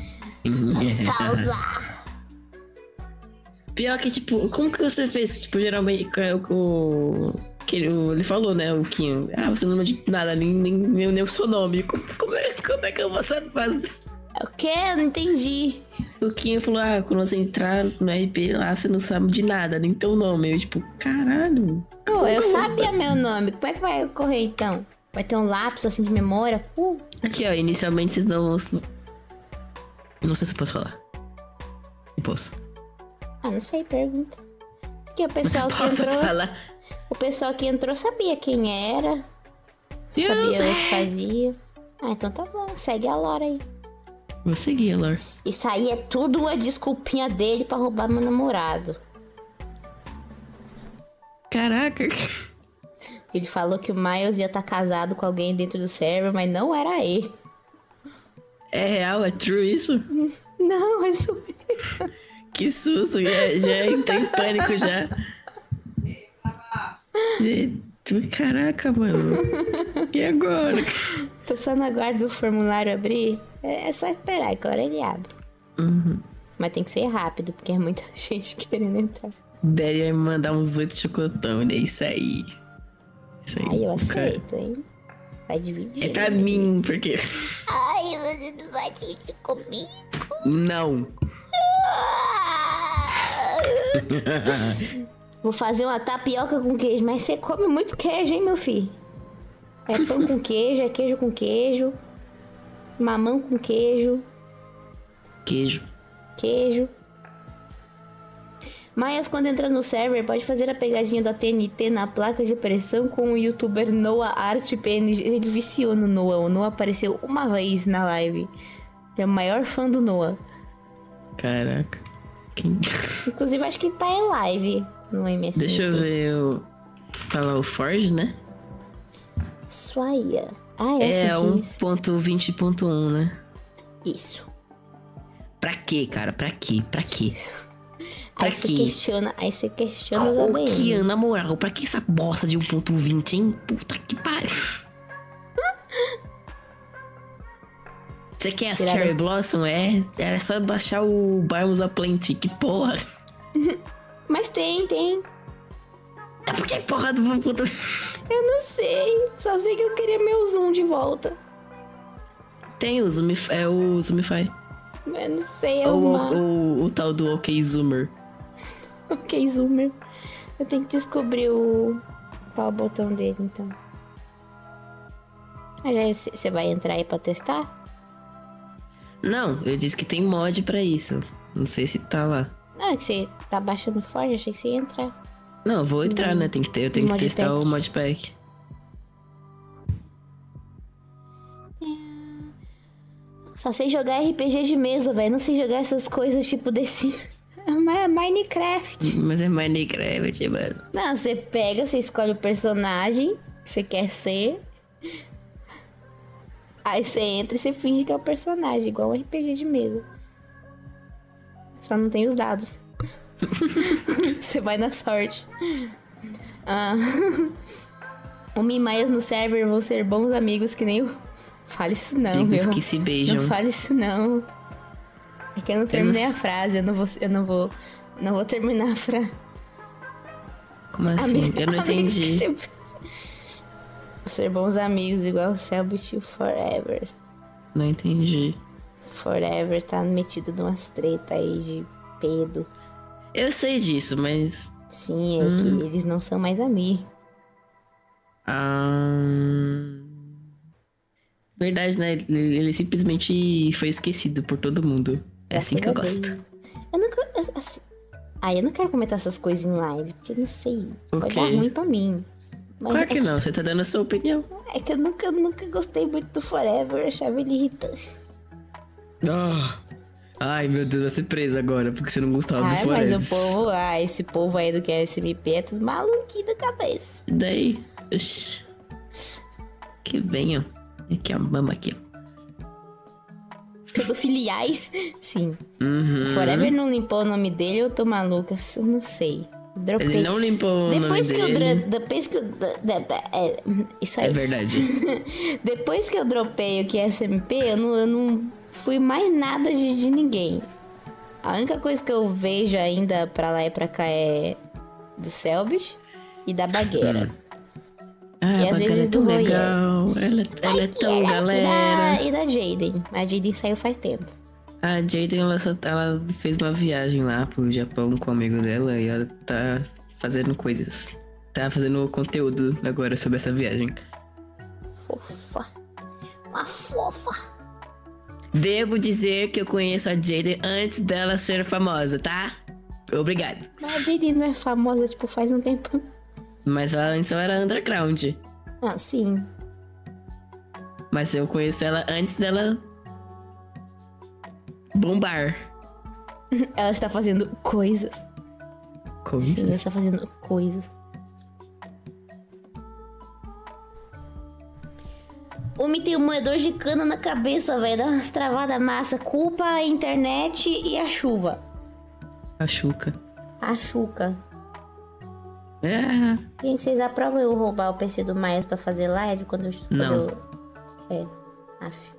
Causar! Pior que, tipo, como que você fez? Tipo, geralmente, o... Que ele, ele falou, né, o Kim. Ah, você não lembra de nada, nem, nem, nem, nem o seu nome. Como, como, é, como é que eu vou saber fazer? O quê? Não entendi. O Kim falou, ah, quando você entrar no R P lá, você não sabe de nada, nem teu nome. Eu, tipo, caralho. Pô, eu sabia meu nome. Como é que vai ocorrer, então? Vai ter um lapso, assim, de memória? Uh. Aqui, ó, inicialmente vocês não... Não sei se eu posso falar. Não posso. Ah, não sei, pergunta. Porque o pessoal que Posso entrou... falar? O pessoal que entrou sabia quem era. Eu sabia sei. o que fazia. Ah, então tá bom. Segue a Laura aí. Vou seguir, Lor. Isso aí é tudo uma desculpinha dele pra roubar meu namorado. Caraca. Ele falou que o Miles ia estar casado com alguém dentro do server, mas não era ele. É real? É true isso? Não, é isso. Que susto. Já, já entrei em pânico já. Gente, caraca, mano. E agora? Tô só na guarda do formulário abrir. É, é só esperar, agora ele abre. Uhum. Mas tem que ser rápido, porque é muita gente querendo entrar. Berry vai me mandar uns oito chocotão, né? Isso aí. Isso aí. Ai, eu cara. aceito, hein? Vai dividir. É pra mim, porque... Ai, você não vai dividir comigo? Não. Vou fazer uma tapioca com queijo, mas você come muito queijo, hein, meu filho? É pão com queijo, é queijo com queijo. Mamão com queijo. Queijo. Queijo. Maias, quando entra no server, pode fazer a pegadinha da T N T na placa de pressão com o youtuber Noah Art P N G. Ele viciou no Noah. O Noah apareceu uma vez na live. Ele é o maior fã do Noah. Caraca. Quem... Inclusive, acho que tá em live no M S N. Deixa eu ver o... instalar o Forge, né? Suaia. Ah, é, É um ponto vinte ponto um, né? Isso. Pra quê, cara? Pra quê? Pra quê? Pra Aí você quê? questiona, aí você questiona os Ô, A D Ms. Kian, na moral, pra que essa bosta de um ponto vinte, hein? Puta que pariu. Você quer as Tiraram- Cherry Blossom? É, era só baixar o Barmos a Plenty. Que porra. Mas tem, tem. Tá por que porra do ponto... Eu não sei. Só sei que eu queria meu zoom de volta. Tem o Zoomify, é o Zoomify. Eu não sei, é Ou uma... o, o, o tal do OK Zoomer. Ok, zoomer. Eu tenho que descobrir o... qual é o botão dele, então. Ah, já você vai entrar aí pra testar? Não, eu disse que tem mod pra isso. Não sei se tá lá. Ah, que você tá baixando Forge, achei que você ia entrar. Não, eu vou entrar, No- né? Tem que ter, eu tenho que modpack. testar o modpack. Só sei jogar R P G de mesa, velho. Não sei jogar essas coisas tipo desse... É Minecraft. Mas é Minecraft, mano. Não, você pega, você escolhe o personagem que você quer ser. Aí você entra e você finge que é o personagem, igual um R P G de mesa. Só não tem os dados. Você vai na sorte. Ah. O Mimaias no server vão ser bons amigos que nem o... Fale isso não, Amigos meu. que se beijam. Não fale isso não. É que eu não terminei não a frase, eu não vou... Eu não vou... Não vou terminar a frase. Como assim? Ami- Eu não amigos que entendi. se- Ser bons amigos, igual o Selbit Forever. Não entendi. Forever tá metido numas treta aí de pedo. Eu sei disso, mas... Sim, é Hum. que eles não são mais amigos. Ah... Verdade, né? Ele, ele simplesmente foi esquecido por todo mundo. É assim que eu Graças a gosto. Deus. Eu nunca... Assim... Ah, eu não quero comentar essas coisas em live, porque eu não sei. O Pode quê? dar ruim pra mim. Mas Claro é que não, você tá dando a sua opinião. É que eu nunca, nunca gostei muito do Forever, eu achava ele irritante. Ah. Ai, meu Deus, vai ser preso agora, porque você não gostava do Ah, mas Forever. o povo, ah, esse povo aí do Q S M P é tudo maluquinho da cabeça. E daí? Oxi. Que venham. Aqui, ó, mama aqui, ó. Pedofiliais? Sim. Uhum. O Forever não limpou o nome dele, eu tô maluca, eu não sei. Dropei. Ele não limpou o Depois nome que eu dele. dro... Depois que eu... da- da- é, Isso aí. É verdade. Depois que eu dropei o Q S M P, eu não, eu não fui mais nada de, de ninguém. A única coisa que eu vejo ainda pra lá e pra cá é do Selbit e da Bagueira. Ah, E a às Bagueira vezes é tão do Royer. legal. Ela, ela é tão E da- galera. E da, e da Jaden. A Jaden saiu faz tempo. A Jaden, ela, só- ela fez uma viagem lá pro Japão com um amigo dela e ela tá fazendo coisas. Tá fazendo conteúdo agora sobre essa viagem. Fofa. Uma fofa. Devo dizer que eu conheço a Jaden antes dela ser famosa, tá? Obrigado. Mas a Jaden não é famosa, tipo, faz um tempo. Mas ela antes ela era underground. Ah, sim. Mas eu conheço ela antes dela bombar. Ela está fazendo coisas. Coisas? Sim, ela está fazendo coisas. O homem tem um moedor de cana na cabeça, velho. Dá umas travadas massa. Culpa a internet e a chuva. A Xuca. A chuca. É. Gente, vocês aprovam eu roubar o P C do Maias pra fazer live quando eu... quando Não. eu- É. Aff.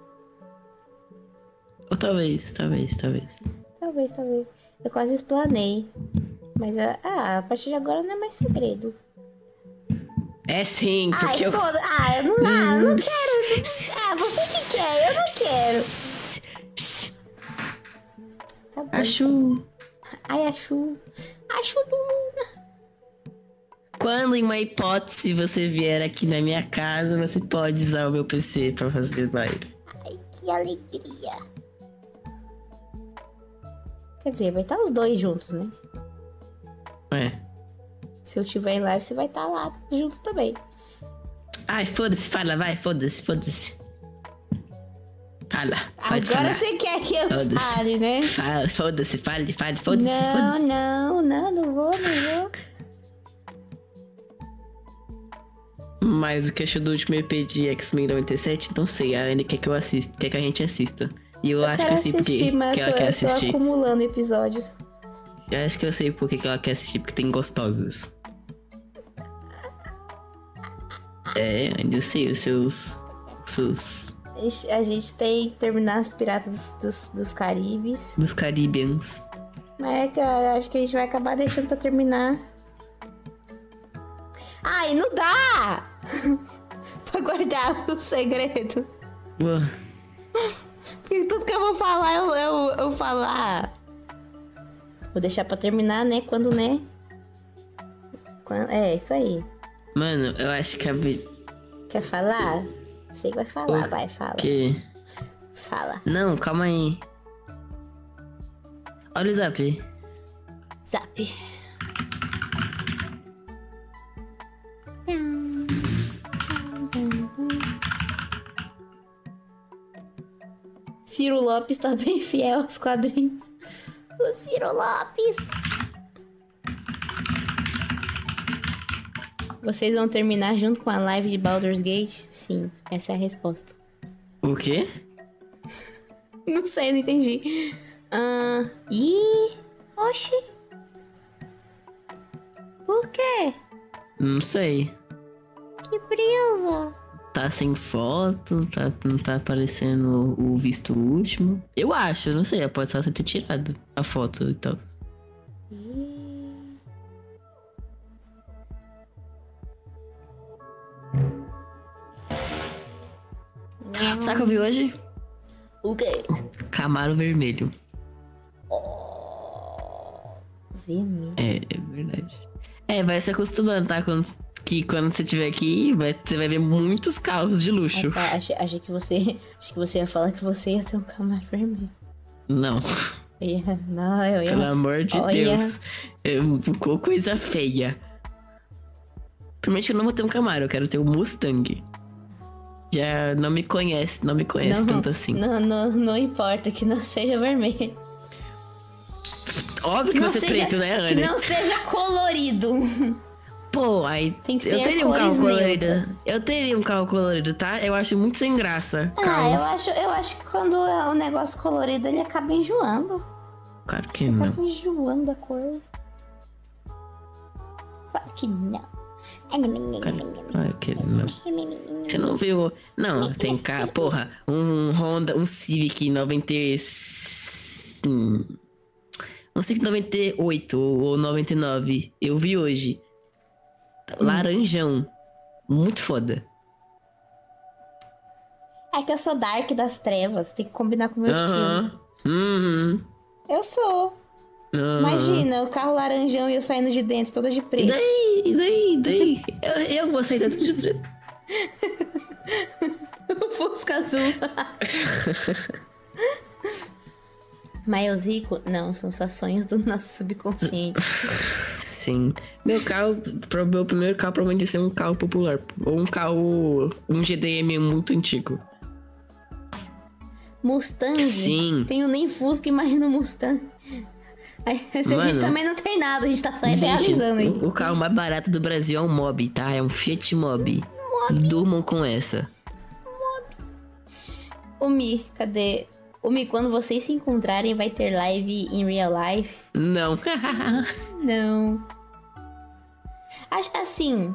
Ou talvez, talvez, talvez. Talvez, talvez. Eu quase explanei. Mas, ah, ah, a partir de agora não é mais segredo. É sim, porque Ai, eu... foda. Ah, eu não, ah, eu não quero. Ah, você que quer, eu não quero. Tá bom. Acho... Ai, acho. Acho. Quando em uma hipótese você vier aqui na minha casa, você pode usar o meu P C pra fazer live. Ai, que alegria. Quer dizer, vai estar os dois juntos, né? É. Se eu tiver em live, você vai estar lá junto também. Ai, foda-se, fala, vai, foda-se, foda-se. Fala, pode Agora falar. você quer que eu Foda-se. fale, né? Fala, foda-se, fale, fale, foda-se, Não, foda-se. não, não, não vou, não vou. Mas o que achou do último E P de X-Men noventa e sete, não sei, a Anne quer que eu assista, quer que a gente assista. E eu, Eu acho que quero eu sei por assistir, que mas que eu ela tô, quer eu tô assistir. acumulando episódios. Eu acho que eu sei por que que ela quer assistir, porque tem gostosas. É, eu sei os seus... os seus... A gente- A gente tem que terminar os Piratas dos, dos Caribes. dos Caribbeans. Mas é que eu acho que a gente vai acabar deixando pra terminar. Ai, não dá! Pra guardar o segredo. Ué, Porque tudo que eu vou falar, eu, eu, eu falo, ah, vou deixar pra terminar, né? Quando, né? Quando- é, isso aí. mano, eu acho que a... vi- Quer falar? Sei que vai falar, O vai, fala. Que... Fala. Não, calma aí. Olha o zap. Zap. Ciro Lopes tá bem fiel aos quadrinhos. O Ciro Lopes. Vocês vão terminar junto com a live de Baldur's Gate? Sim, essa é a resposta. O quê? Não sei, não entendi. Ah, ih, oxi. Por quê? Não sei. Que brisa. Tá sem foto, tá, não tá aparecendo o visto último. Eu acho, não sei, pode só você ter tirado a foto e tal. Sabe o que eu vi hoje? O quê? Camaro vermelho. Vermelho. É, é verdade. É, vai se acostumando, tá? Quando, que quando você estiver aqui, vai, você vai ver muitos carros de luxo. Ah, tá. achei, achei que você. Achei que você ia falar que você ia ter um Camaro vermelho. Não, Eu ia, não, eu ia. pelo amor de Olha. Deus. Eu, ficou coisa feia. Primeiro que eu não vou ter um Camaro, eu quero ter um Mustang. Já não me conhece, não me conhece Não, tanto assim. Não, não, não importa que não seja vermelho. Óbvio que, não você é seja, preto, né, que Anne? não seja colorido. Pô, aí Tem que eu ser teria um carro cores colorido. neutras. Eu teria um carro colorido, tá? Eu acho muito sem graça. Ah, carros. eu acho, eu acho que quando é um negócio colorido, ele acaba enjoando. Claro que Você não. acaba enjoando da cor. Claro que não. Claro que não. Você não viu? Não, tem carro, porra, um Honda, um Civic noventa e... hum, um Civic noventa e oito ou noventa e nove. Eu vi hoje. Laranjão. Muito foda. É que eu sou dark das trevas, tem que combinar com o meu estilo. Aham. Uhum. Eu sou. Aham. Imagina, o carro laranjão e eu saindo de dentro, toda de E preto. daí? E daí? E daí? Eu, eu vou sair dentro de preto. O Fusca azul. Mas rico? Não, são só sonhos do nosso subconsciente. Sim. Meu carro, pro meu primeiro carro provavelmente vai ser um carro popular. Ou um carro, um G D M muito antigo. Mustang? Sim. Tenho nem Fusca, imagina o Mustang. Aí, se a gente Mano. também não tem nada, a gente tá só Gente, idealizando aí. o, o carro mais barato do Brasil é um Mob, tá? É um Fiat Mobi. Durmam com essa. O Mi, cadê? O Mi, quando vocês se encontrarem, vai ter live em real life? Não. Não. Acho assim.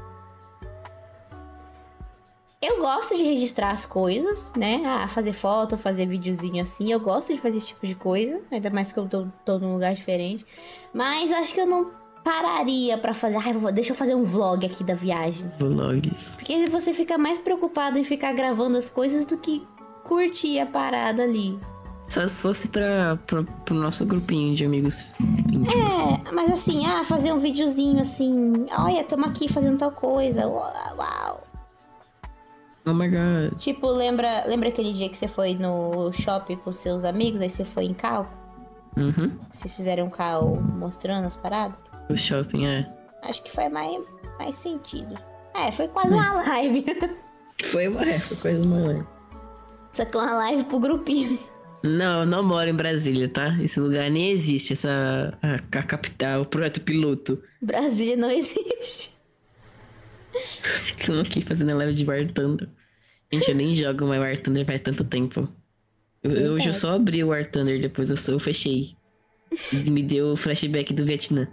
Eu gosto de registrar as coisas, né? Ah, fazer foto, fazer videozinho assim. Eu gosto de fazer esse tipo de coisa. Ainda mais que eu tô, tô num lugar diferente. Mas acho que eu não pararia pra fazer. Ai, vou- deixa eu fazer um vlog aqui da viagem. Vlogs. Porque você fica mais preocupado em ficar gravando as coisas do que curtir a parada ali. Só se fosse pra, pra, pro nosso grupinho de amigos íntimos. É, mas assim, ah, fazer um videozinho assim. Olha, tamo aqui fazendo tal coisa. Uau. Oh my god. Tipo, lembra, lembra aquele dia que você foi no shopping com seus amigos? Aí você foi em cal? Uhum. Vocês fizeram um cal mostrando as paradas? O shopping, é. Acho que foi mais, mais sentido. É, foi quase uma live. Foi uma, é, foi quase uma live. Só que uma live pro grupinho. Não, eu não moro em Brasília, tá? Esse lugar nem existe, essa a, a capital, o projeto piloto. Brasília não existe. Estamos aqui fazendo live de War Thunder. Gente, eu nem jogo mais War Thunder faz tanto tempo. Eu, eu, hoje eu só abri o War Thunder, depois eu, só, eu fechei. E me deu o flashback do Vietnã.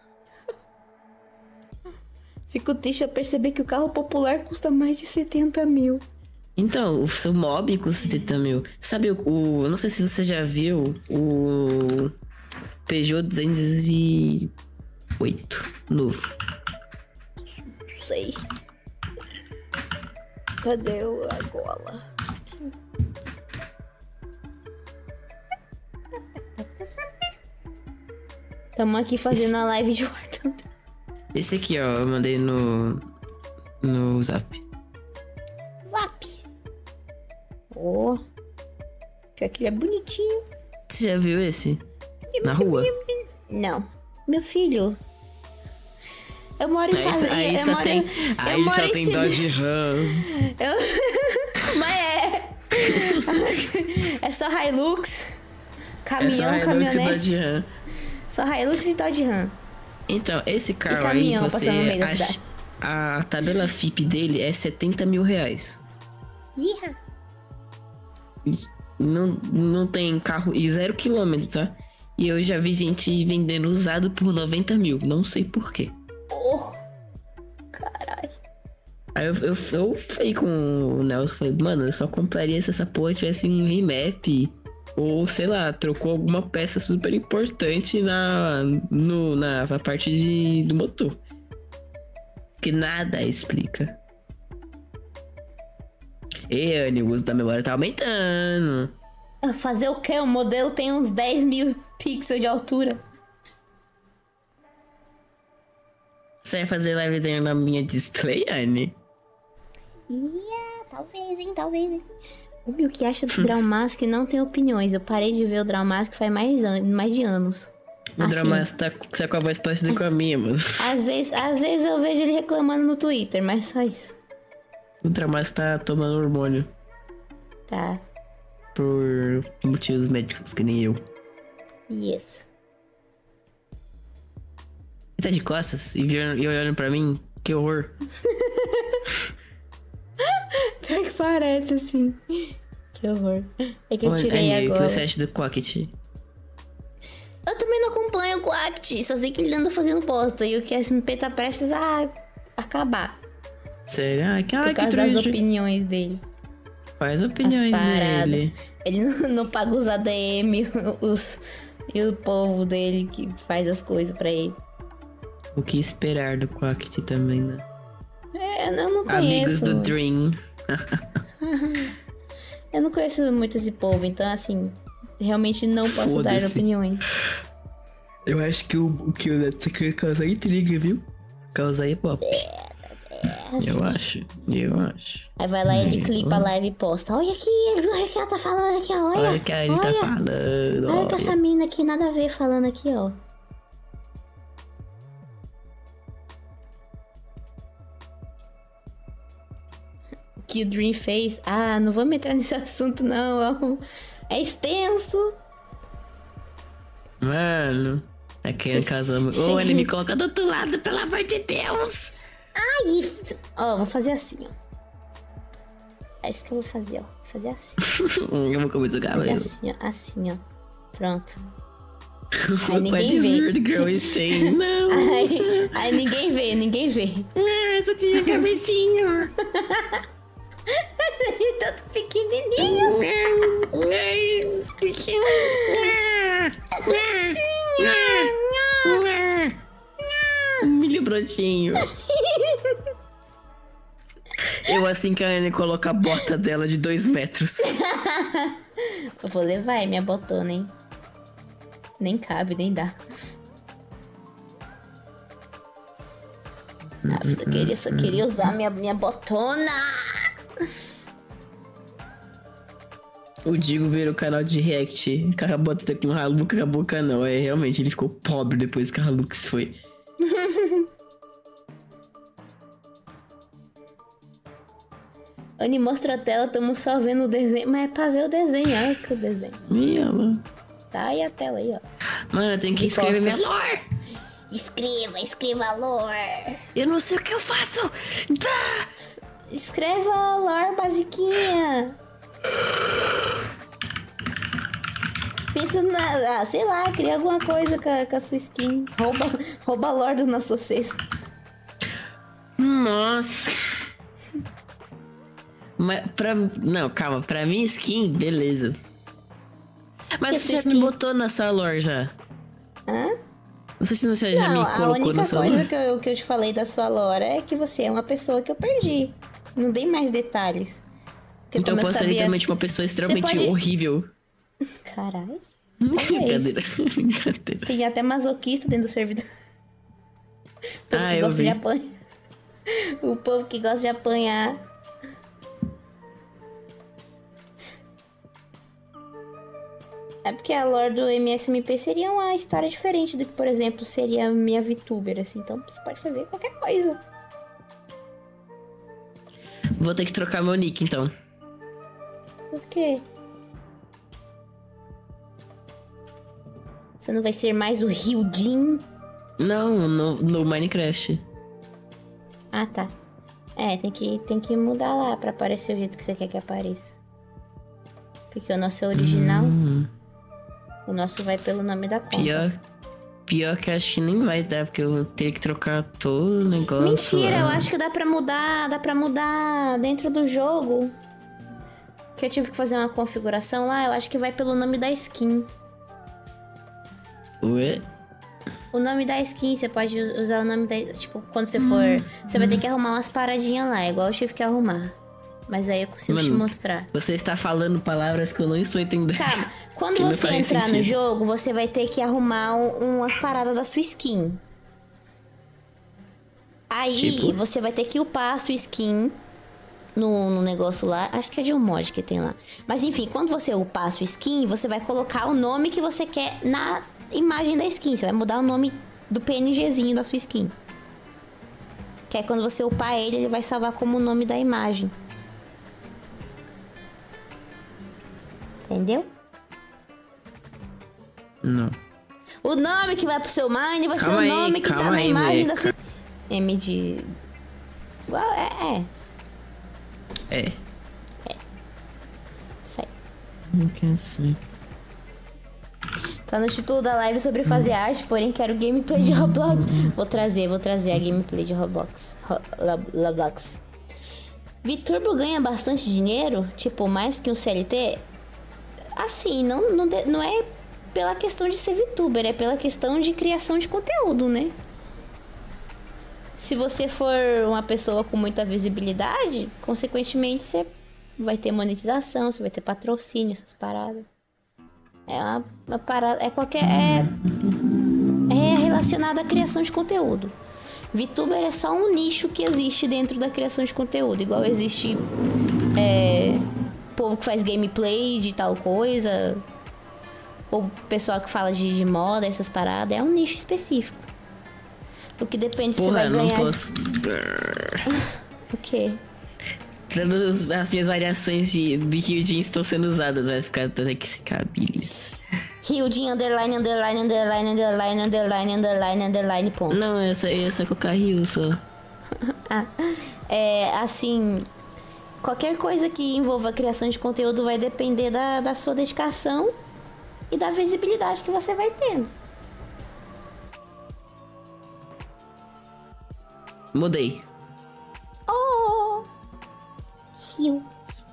Fico triste ao perceber que o carro popular custa mais de setenta mil. Então, o seu mob custa setenta mil. Sabe o, o... Eu não sei se você já viu o Peugeot duzentos e oito novo. Não sei. Cadê o- a gola? Tamo aqui fazendo a live de War Thunder. Esse aqui, ó, eu mandei no... No Zap. Zap. Oh. Pior que ele é bonitinho. Você já viu esse? Na rua? Não. Meu filho. Eu moro em Aí, fazenda. só- aí eu só moro tem... em- Aí eu moro só em tem cida- Dodge Ram. Eu... Mas é. É só Hilux, caminhão, Essa Hilux e caminhonete. Dodge Ram. Só Hilux e Dodge Ram. Então, esse carro aí, caminhão você... passando no meio da ach- cidade. A tabela F I P dele é setenta mil reais. Iha. Não, não tem carro e zero quilômetro, tá? E eu já vi gente vendendo usado por noventa mil. Não sei por quê. Oh. Caralho. Aí eu, eu, eu falei com o Nelson, falei, mano, eu só compraria se essa porra tivesse um remap. Ou, sei lá, trocou alguma peça super importante na, no, na, na parte de, do motor. Que nada explica. E Anny, o uso da memória tá aumentando. Fazer o quê? O modelo tem uns dez mil pixels de altura. Você vai fazer livezinha na minha display, Anny? Ia, talvez, hein, talvez, hein. O meu que acha do Draw Mask não tem opiniões. Eu parei de ver o Draw Mask faz mais, an mais de anos. O Assim, Dramas tá, tá com a voz parecida com a minha, mano. Às vezes, às vezes eu vejo ele reclamando no Twitter, mas só isso. O Dramas tá tomando hormônio Tá. por motivos médicos, que nem eu. Yes. Ele tá de costas e, virando, e olhando pra mim, que horror. Pior que parece, assim. Que horror. É que eu Ô, tirei Anny, o que agora. você acha do Quacket? Eu também não acompanho o Quact, só sei que ele anda fazendo bosta. E o Q S M P tá prestes a acabar. Sério? Ai, que, Por ai, que causa das triste. opiniões dele. Quais opiniões As paradas. dele? Ele não, não paga os A D M os, e o povo dele que faz as coisas pra ele. O que esperar do Quacket também, né? É, eu não Amigos conheço. do Dream. Eu não conheço muito esse povo, então assim, realmente não posso dar Foda-se. opiniões. Eu acho que o, o que o Neto tá querendo causar intriga, viu? Causar hip-hop. Eu acho, eu acho. Aí vai lá, ele Hum, clipa a live e posta. Olha aqui, ele viu o que ela tá falando aqui, ó. Olha, Olha o que ele tá falando. olha que essa mina aqui, nada a ver falando aqui, ó. O que o Dream fez? Ah, não vamos entrar nesse assunto, não. É extenso. Mano, aqui em Cê- casa... Ô, cê- ele me coloca do outro lado, pelo amor de Deus. Aí, ó, vou fazer assim, ó. É isso que eu vou fazer, ó. Vou fazer assim. Eu vou começar o Fazer cabelo. assim, ó. Assim, ó. Pronto. Aí What ninguém is vê. weird girl is saying? Não. Aí, aí ninguém vê, ninguém vê. Ah, só tinha cabecinha. Ele é tanto pequenininho. Ai, pequeno. Milho brotinho. Eu assim que a Anne coloca a bota dela de dois metros. Eu vou levar, é minha botona, hein? Nem cabe, nem dá. Ah, só queria, só queria usar minha, minha botona! O Digo virou canal de react. Carrabota com o Haluk, acabou o canal. É, realmente, ele ficou pobre depois que o Haluk se foi. Anne, mostra a tela, estamos só vendo o desenho. Mas é pra ver o desenho, olha que o desenho. E ela... Tá aí a tela aí, ó. Mano, eu tenho que E escrever minha costas. lore. Escreva, escreva lore. Eu não sei o que eu faço. Tá. Escreva a lore basiquinha. Pensa na... Ah, sei lá, cria alguma coisa com a, com a sua skin. Rouba, rouba a lore dos nossos vocês. Nossa. Mas pra... Não, calma. Pra minha skin, beleza. Mas Que você já skin? me botou na sua lore já. Hã? Não sei se você já Não, me a colocou única na sua coisa lore. que eu, que eu te falei da sua lore é que você é uma pessoa que eu perdi. Não dei mais detalhes. Porque Então eu como posso ser sabia... literalmente uma pessoa extremamente pode- horrível. Caralho. Brincadeira. Brincadeira. Tem até masoquista dentro do servidor. O povo Ah, que eu gosta vi. de apanhar. O povo que gosta de apanhar. É porque a lore do M S M P seria uma história diferente do que, por exemplo, seria a minha VTuber, assim. Então você pode fazer qualquer coisa. Vou ter que trocar meu nick, então. Por quê? Você não vai ser mais o Ryujin? Não, no, no Minecraft. Ah, tá. É, tem que, tem que mudar lá pra aparecer o jeito que você quer que apareça. Porque o nosso é original. Hum, O nosso vai pelo nome da conta. pior, pior que acho que nem vai dar, porque eu vou ter que trocar todo o negócio. Mentira, eu lá. acho que dá pra mudar, dá pra mudar dentro do jogo. Que eu tive que fazer uma configuração lá, eu acho que vai pelo nome da skin. Ué? O nome da skin, você pode usar o nome da... Tipo, quando você for... Você vai ter que arrumar umas paradinhas lá, igual eu tive que arrumar. Mas aí eu consigo te Mano, mostrar. Você está falando palavras que eu não estou entendendo. Calma, quando Que não você faz entrar no sentido. jogo, você vai ter que arrumar um- umas paradas da sua skin. Aí, Tipo? você vai ter que upar a sua skin no, no negócio lá. Acho que é de um mod que tem lá. Mas enfim, quando você upar a sua skin, você vai colocar o nome que você quer na imagem da skin. Você vai mudar o nome do PNGzinho da sua skin. Que aí quando você upar ele, ele vai salvar como o nome da imagem. Entendeu? Não. O nome que vai pro seu mind vai Calma ser aí, o nome que tá calma na aí, imagem mulher, da sua... M de... Igual, é, é. É. Isso aí. Não quer ser. Tá no título da live sobre fazer arte, porém quero gameplay de Roblox. Vou trazer, vou trazer a gameplay de Roblox. Ro- Lo- Roblox. VTurbo ganha bastante dinheiro? Tipo, mais que um C L T? Assim, não, não, de- não é pela questão de ser VTuber, é pela questão de criação de conteúdo, né? Se você for uma pessoa com muita visibilidade, consequentemente você vai ter monetização, você vai ter patrocínio, essas paradas. É uma, uma parada. É qualquer. É, é relacionado à criação de conteúdo. VTuber é só um nicho que existe dentro da criação de conteúdo. Igual existe. É, povo que faz gameplay de tal coisa. Ou pessoal que fala de, de moda, essas paradas. É um nicho específico. O que depende se você Porra, vai não ganhar. posso. O quê? Todas as minhas variações de, de Ryujin estão sendo usadas. Vai ficar toda que se cabilis. Ryujin, underline, underline, underline, underline, underline, underline, underline, ponto. Não, é só, é só colocar Ryu só. Ah, é, assim, qualquer coisa que envolva a criação de conteúdo vai depender da, da sua dedicação e da visibilidade que você vai tendo. Mudei. Oh! Rio.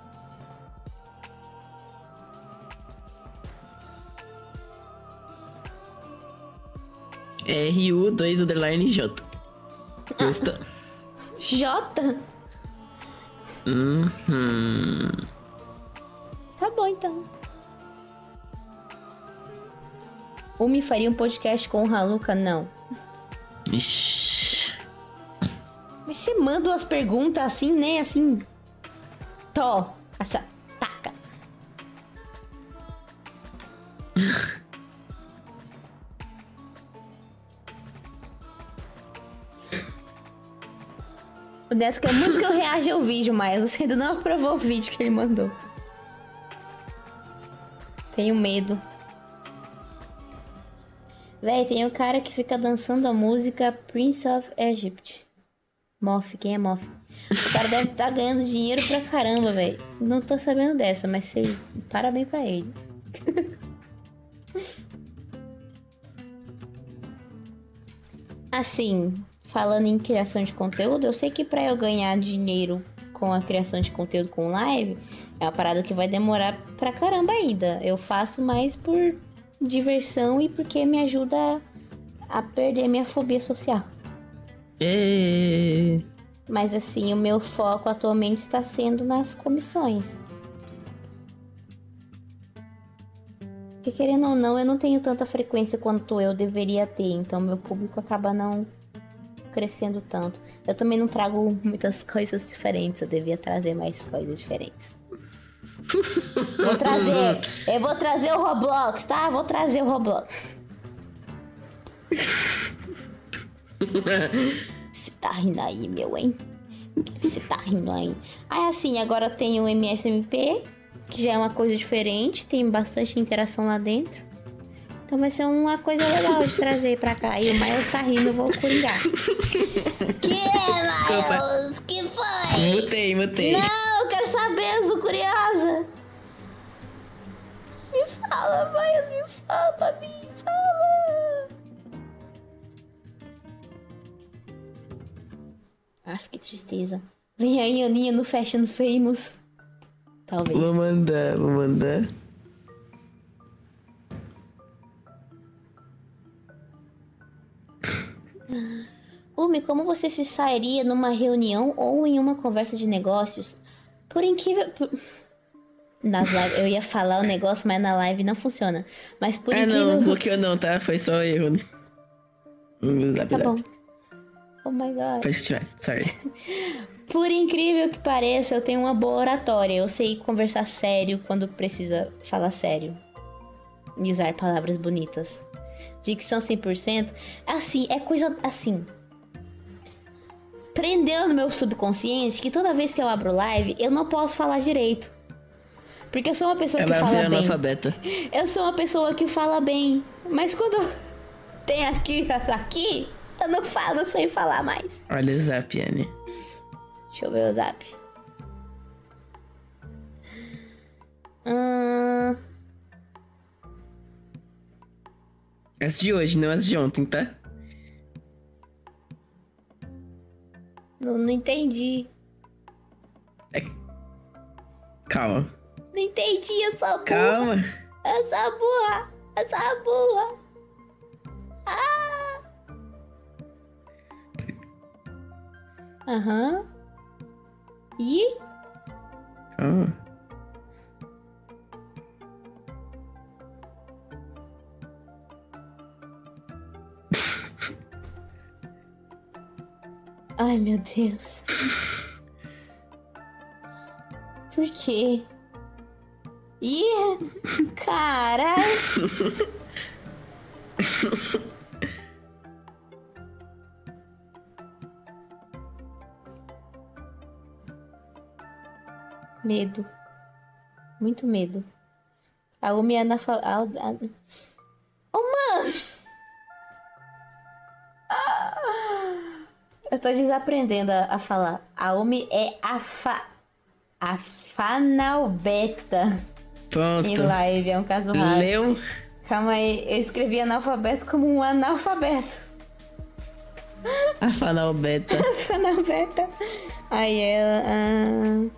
É Ryu dois underline J. Justo. J? Uhum. Tá bom, então. O Me faria um podcast com o Haluca? Não. Ixi. Mas você manda umas perguntas assim, né? Assim... Tó. Essa... Taca. O Neto quer muito que eu reaja ao vídeo, mas você ainda não aprovou o vídeo que ele mandou. Tenho medo. Véi, tem um cara que fica dançando a música Prince of Egypt. Moff, quem é Moff? O cara deve estar tá ganhando dinheiro pra caramba, véi. Não tô sabendo dessa, mas sei. Parabéns pra ele. Assim, falando em criação de conteúdo, eu sei que pra eu ganhar dinheiro com a criação de conteúdo com live, é uma parada que vai demorar pra caramba ainda. Eu faço mais por diversão e porque me ajuda a perder minha fobia social. É... Mas assim, o meu foco atualmente está sendo nas comissões. Porque querendo ou não, eu não tenho tanta frequência quanto eu deveria ter. Então meu público acaba não crescendo tanto. Eu também não trago muitas coisas diferentes. Eu devia trazer mais coisas diferentes. Vou trazer. Eu vou trazer o Roblox, tá? Vou trazer o Roblox. Você tá rindo aí, meu, hein? Você tá rindo aí. Aí assim, agora tem o M S M P, que já é uma coisa diferente. Tem bastante interação lá dentro. Então vai ser uma coisa legal de trazer pra cá. E o Miles tá rindo, eu vou coringar. Que é, Miles? Que foi? Mutei, mutei. Não, eu quero saber, eu sou curiosa. Me fala, Miles, me fala pra mim, fala. Ah, que tristeza. Vem aí, Aninha, no Fashion Famous. Talvez. Vou mandar, vou mandar. Umi, como você se sairia numa reunião ou em uma conversa de negócios? Por incrível... Por... Nas lives, eu ia falar o negócio, mas na live não funciona. Mas por ah, incrível... não, bloqueou não, tá? Foi só erro. No zap, Tá zap. bom. Oh my god. Pode tirar, sorry. Por incrível que pareça, eu tenho uma boa oratória. Eu sei conversar sério quando precisa falar sério. E usar palavras bonitas. Dicção cem por cento. Assim, é coisa assim. Prendeu no meu subconsciente que toda vez que eu abro live, eu não posso falar direito. Porque eu sou uma pessoa Ela que fala bem. analfabeta. Eu sou uma pessoa que fala bem. Mas quando tem aqui, aqui, eu não falo, não sei falar mais. Olha o zap, Anne. Deixa eu ver o zap. Hum... As de hoje, não as de ontem, tá? Não, não entendi. É... Calma. Não entendi, eu sou burra. Calma. Eu sou burra. Eu sou burra. Ah! Aham. E? Calma. Ai, meu Deus. Por quê? Ih, caralho. Medo. Muito medo. A Umi é analfa... A... A... Oh, mano! Eu tô desaprendendo a, a falar. A Umi é a fa... A fanalbeta. Pronto. Em live, é um caso raro. Leu? Calma aí, eu escrevi analfabeto como um analfabeto. A fanalbeta. Fanalbeta. Aí ela... Ah...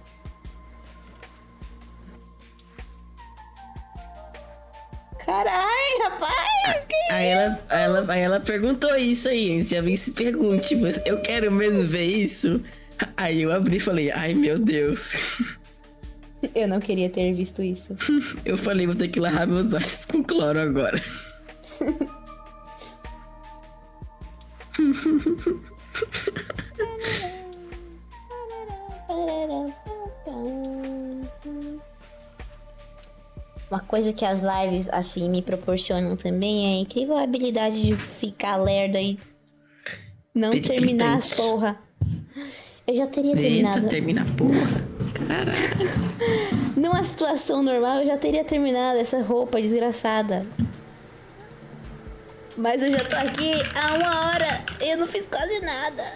Carai, rapaz! Que Aí ela, aí, ela, aí ela perguntou isso aí, hein? Já vem se pergunte, mas eu quero mesmo ver isso. Aí eu abri e falei, ai meu Deus. Eu não queria ter visto isso. Eu falei, vou ter que lavar meus olhos com cloro agora. Uma coisa que as lives, assim, me proporcionam também é a incrível habilidade de ficar lerda e não terminar as porra. Eu já teria terminado. Eita, termina a porra. Caralho. Numa situação normal, eu já teria terminado essa roupa desgraçada. Mas eu já tô aqui há uma hora e eu não fiz quase nada.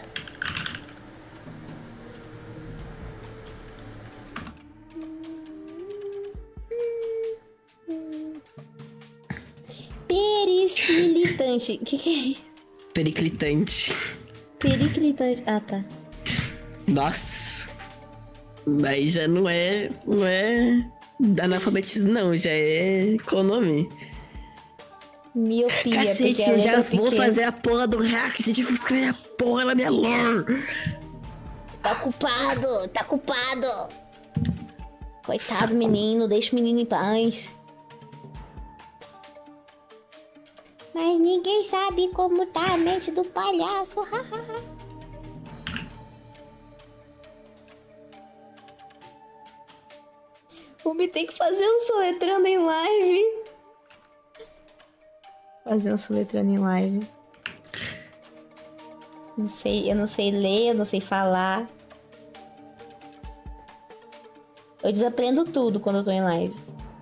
Periclitante. O que, que é isso? Periclitante. Periclitante. Ah, tá. Nossa. Daí já não é. Não é analfabetismo, não. Já é economia. Miopia. Cacete, eu já vou pequena. fazer a porra do react de escrever a porra na minha lore. Tá culpado, tá culpado. Coitado, Saco. menino, deixa o menino em paz. Mas ninguém sabe como tá a mente do palhaço. O Me tem que fazer um soletrando em live. Fazer um soletrando em live. Não sei, eu não sei ler, eu não sei falar. Eu desaprendo tudo quando eu tô em live.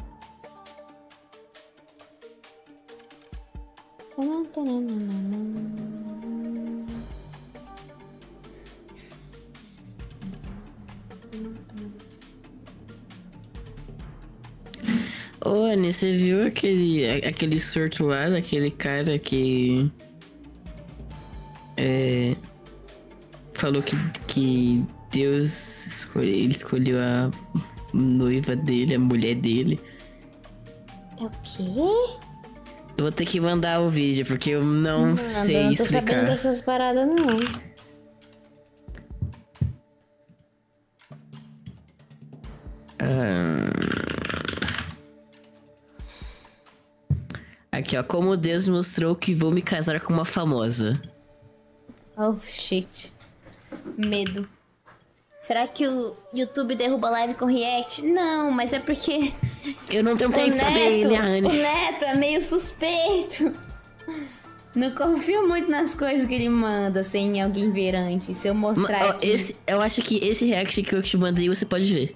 Ô, Anny, você viu aquele, aquele surto lá daquele cara que... É... Falou que, que Deus escolhe, ele escolheu a noiva dele, a mulher dele. É o quê? Eu vou ter que mandar o vídeo, porque eu não Manda, sei eu não tô explicar. sabendo dessas paradas, não. Ah... Aqui, ó. Como Deus mostrou que vou me casar com uma famosa. Oh, shit. Medo. Será que o YouTube derruba live com react? Não, mas é porque... Eu não tenho tempo pra ver, né, Anny? O Neto é meio suspeito. Não confio muito nas coisas que ele manda sem alguém ver antes. Se eu mostrar Ma, ó, aqui... Esse, eu acho que esse react que eu te mandei, você pode ver.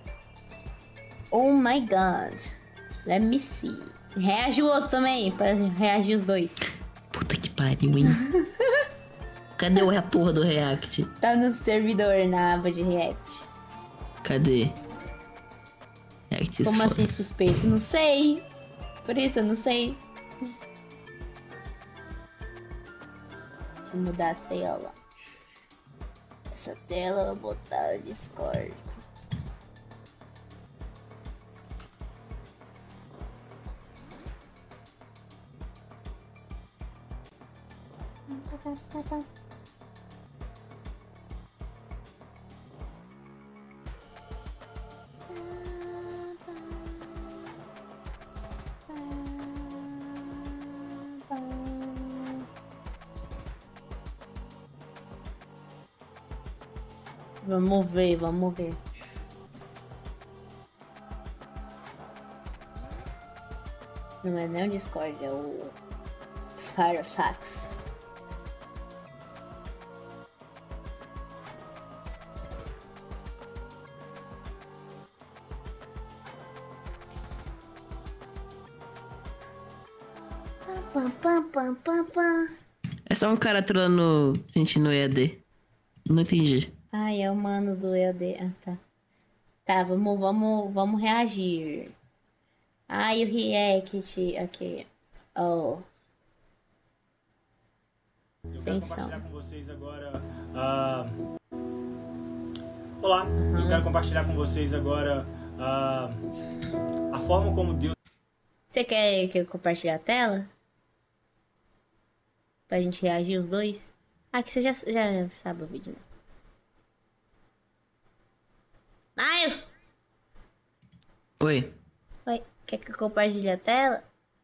Oh my god. Let me see. Reage o outro também, pra reagir os dois. Puta que pariu, hein? Cadê o a porra do react? Tá no servidor, na aba de react. Cadê? React Como foda. assim suspeito? Não sei. Por isso eu não sei. Deixa eu mudar a tela. Essa tela eu vou botar o Discord. Vamos ver, vamos ver. Não é nem o Discord, é o Firefox. Pam, pam, pam, pam, pam. É só um cara trolando, sentindo E A D. Não entendi. Ai, é o mano do E A D. Ah, tá. Tá, vamos, vamos, vamos reagir. Ai, o react. Ok. Oh. Eu Sem quero som. compartilhar com vocês agora. Uh... Olá, Uhum. eu quero compartilhar com vocês agora uh... a forma como Deus. Você quer que eu compartilhe a tela? Pra gente reagir os dois? Ah, que você já, já sabe o vídeo, né? Miles! Oi. Oi, quer que eu compartilhe a tela?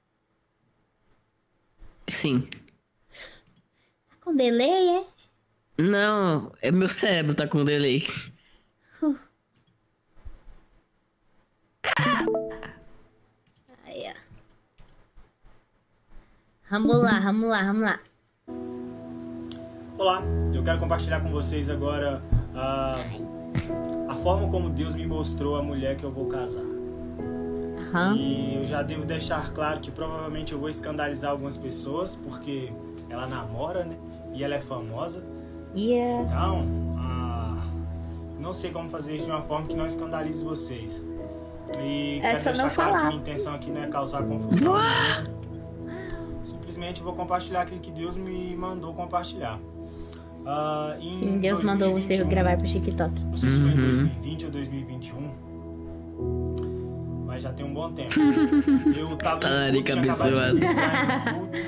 Sim. Tá com delay, é? Não, é meu cérebro tá com delay. Aí, ó. Vamos lá, vamos lá, vamos lá. Olá, eu quero compartilhar com vocês agora a, a forma como Deus me mostrou a mulher que eu vou casar. Aham. E eu já devo deixar claro que provavelmente eu vou escandalizar algumas pessoas, porque ela namora, né? E ela é famosa. Yeah. Então, ah, não sei como fazer isso de uma forma que não escandalize vocês. E É quero só deixar não claro que falar. minha intenção aqui não é causar confusão. Simplesmente vou compartilhar aquilo que Deus me mandou compartilhar. Ah, em Sim, Deus mandou você dois mil e vinte e um, gravar pro TikTok. Não sei se foi em Uhum. dois mil e vinte ou dois mil e vinte e um, mas já tem um bom tempo. Eu tava Talarica no culto, tinha acabado de abençoada. entrar no culto,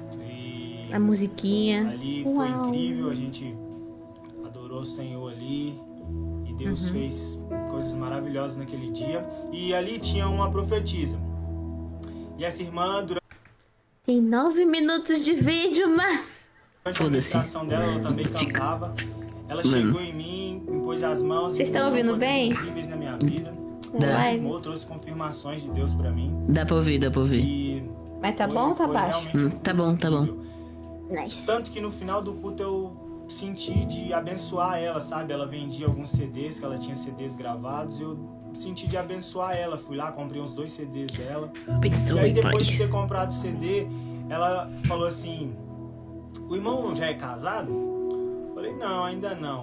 e A musiquinha. ali foi Uau. incrível, a gente adorou o Senhor ali e Deus Uhum. fez coisas maravilhosas naquele dia. E ali tinha uma profetisa. E essa irmã, durante Tem nove minutos de vídeo, mas... a Foda-se. meditação dela, ela também cantava. Ela Mano. chegou em mim, me pôs as mãos. Vocês e estão mostrou ouvindo coisas bem? incríveis na minha vida. Dá. Live. Confirmou, trouxe confirmações de Deus pra mim. Dá pra ouvir, dá pra ouvir. E Mas tá foi- bom ou tá foi baixo? realmente um Hum, tá bom, tá bom. incrível. Nice. Tanto que no final do culto eu senti de abençoar ela, sabe? Ela vendia alguns C Ds, que ela tinha C Ds gravados. Eu senti de abençoar ela. Fui lá, comprei uns dois C Ds dela. E aí Abençoe, depois de pai. ter comprado o C D, ela falou assim: o irmão já é casado? Eu falei, não, ainda não.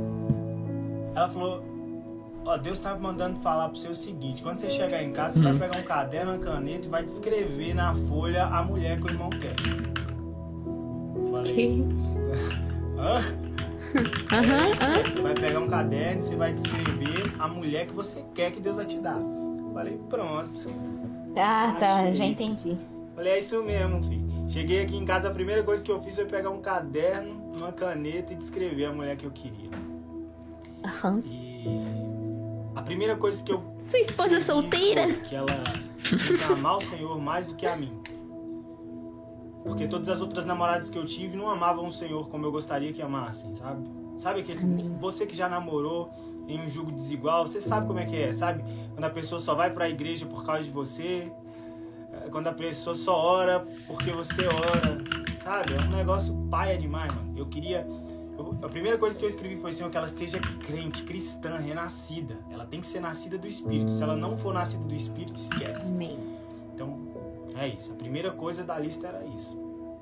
Ela falou, ó, Deus tá mandando falar pro você o seguinte: quando você chegar em casa, você vai pegar um caderno, uma caneta e vai descrever na folha a mulher que o irmão quer. Eu falei, hã? Aham, É isso aham. mesmo, você vai pegar um caderno e você vai descrever a mulher que você quer que Deus vai te dar. Eu falei, pronto. Ah, tá, já entendi. Falei, é isso mesmo, filho. Cheguei aqui em casa, a primeira coisa que eu fiz foi pegar um caderno, uma caneta e descrever a mulher que eu queria. Aham. E a primeira coisa que eu Sua esposa escrevi solteira? foi que ela tinha que amar o Senhor mais do que a mim. Porque todas as outras namoradas que eu tive não amavam o Senhor como eu gostaria que amassem, sabe? Sabe aquele... Amém. Você que já namorou em um jugo desigual, você sabe como é que é, sabe? Quando a pessoa só vai pra igreja por causa de você, eh, quando a pessoa só ora porque você ora, sabe? É um negócio paia demais, mano. Eu queria... eu- a primeira coisa que eu escrevi foi, Senhor, que ela seja crente, cristã, renascida. Ela tem que ser nascida do Espírito. Se ela não for nascida do Espírito, esquece. Amém. Então, é isso. A primeira coisa da lista era isso.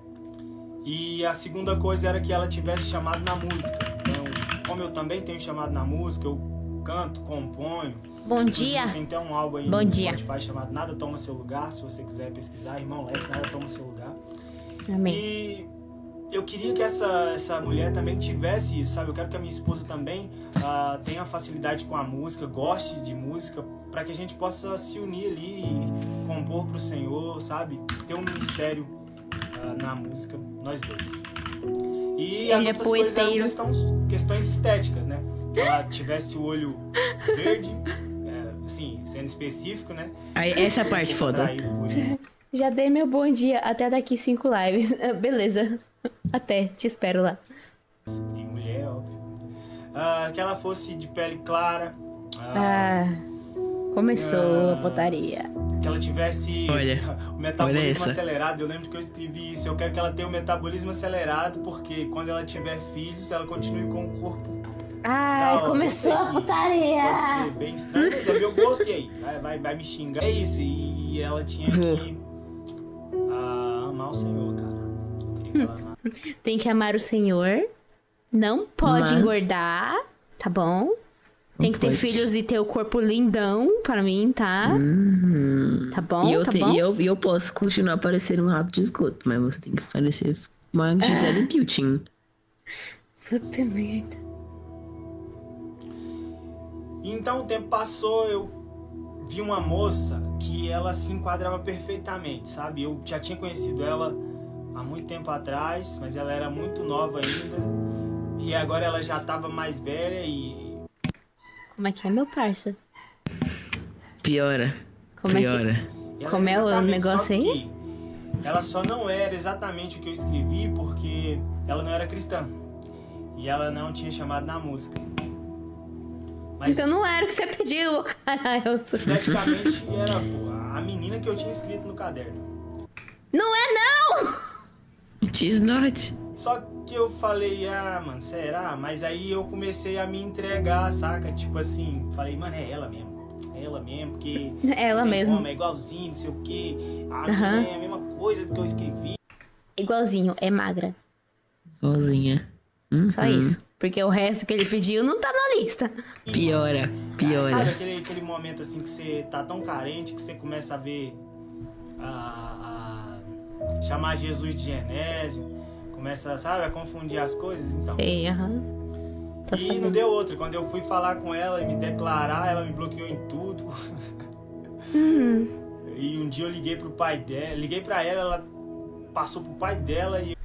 E a segunda coisa era que ela tivesse chamado na música. Então, como eu também tenho chamado na música, eu canto, componho. Bom Inclusive, dia. tem até um álbum aí Bom no dia. Spotify chamado Nada Toma Seu Lugar. Se você quiser pesquisar, Irmão Leque, Nada Toma Seu Lugar. Amém. E eu queria que essa, essa mulher também tivesse isso, sabe? Eu quero que a minha esposa também ah, tenha facilidade com a música, goste de música, para que a gente possa se unir ali e compor pro Senhor, sabe? Ter um ministério ah, na música, nós dois. E as Ele é outras coisas eram poeteiro. questões, questões estéticas, né? Que ela tivesse o olho verde, é, assim, sendo específico, né? Aí, essa é a parte foda. Atraído por isso. Já dei meu bom dia. Até daqui cinco lives. Beleza. Até. Te espero lá. E mulher, óbvio. Ah, que ela fosse de pele clara. ah, Ah. Começou a Ah, putaria. Que ela tivesse Olha, o olha metabolismo essa. acelerado. Eu lembro que eu escrevi isso. Eu quero que ela tenha o metabolismo acelerado, porque quando ela tiver filhos, ela continue com o corpo. Ai, tal. começou Eu sei a que putaria. Pode ser bem estranho, mas é meu gosto. E aí? Vai, vai, vai me xingar. É isso. E, e ela tinha Vou. que ah, amar o Senhor, cara. Eu queria que ela amasse. Tem que amar o Senhor. Não pode Mas- engordar, tá bom? Tem que ter pode. filhos e ter o corpo lindão pra mim, tá? Hum. Tá bom, E eu, tá te- bom? e eu, e eu posso continuar parecendo um rato de esgoto, mas você tem que parecer uma Gisele Bündchen. Puta merda. E então o tempo passou, eu vi uma moça que ela se enquadrava perfeitamente, sabe? Eu já tinha conhecido ela há muito tempo atrás, mas ela era muito nova ainda. E agora ela já estava mais velha e Como é que é, meu parça? Piora. Como é que- Piora. E ela Como é o exatamente- negócio só aí? que ela só não era exatamente o que eu escrevi porque ela não era cristã. E ela não tinha chamado na música. Mas Então não era o que você pediu, caralho. praticamente era pô, a menina que eu tinha escrito no caderno. Não é não! Tis not. Só que eu falei, ah, mano, será? Mas aí eu comecei a me entregar, saca? Tipo assim, falei, mano, é ela mesmo. É ela mesmo, porque... É ela tem mesmo. como, é igualzinho, não sei o quê. A Aham. menina é a mesma coisa que eu escrevi. Igualzinho, é magra. Igualzinha. Uhum. Só isso. Porque o resto que ele pediu não tá na lista. Piora. Sabe Piora. aquele, aquele momento assim que você tá tão carente que você começa a ver... A, a chamar Jesus de Genésio. Começa, sabe, a confundir as coisas. Então, Sei, aham. Tô e não sabendo. deu outra. Quando eu fui falar com ela e me declarar, ela me bloqueou em tudo. Hum. E um dia eu liguei pro pai dela, liguei pra ela, ela passou pro pai dela e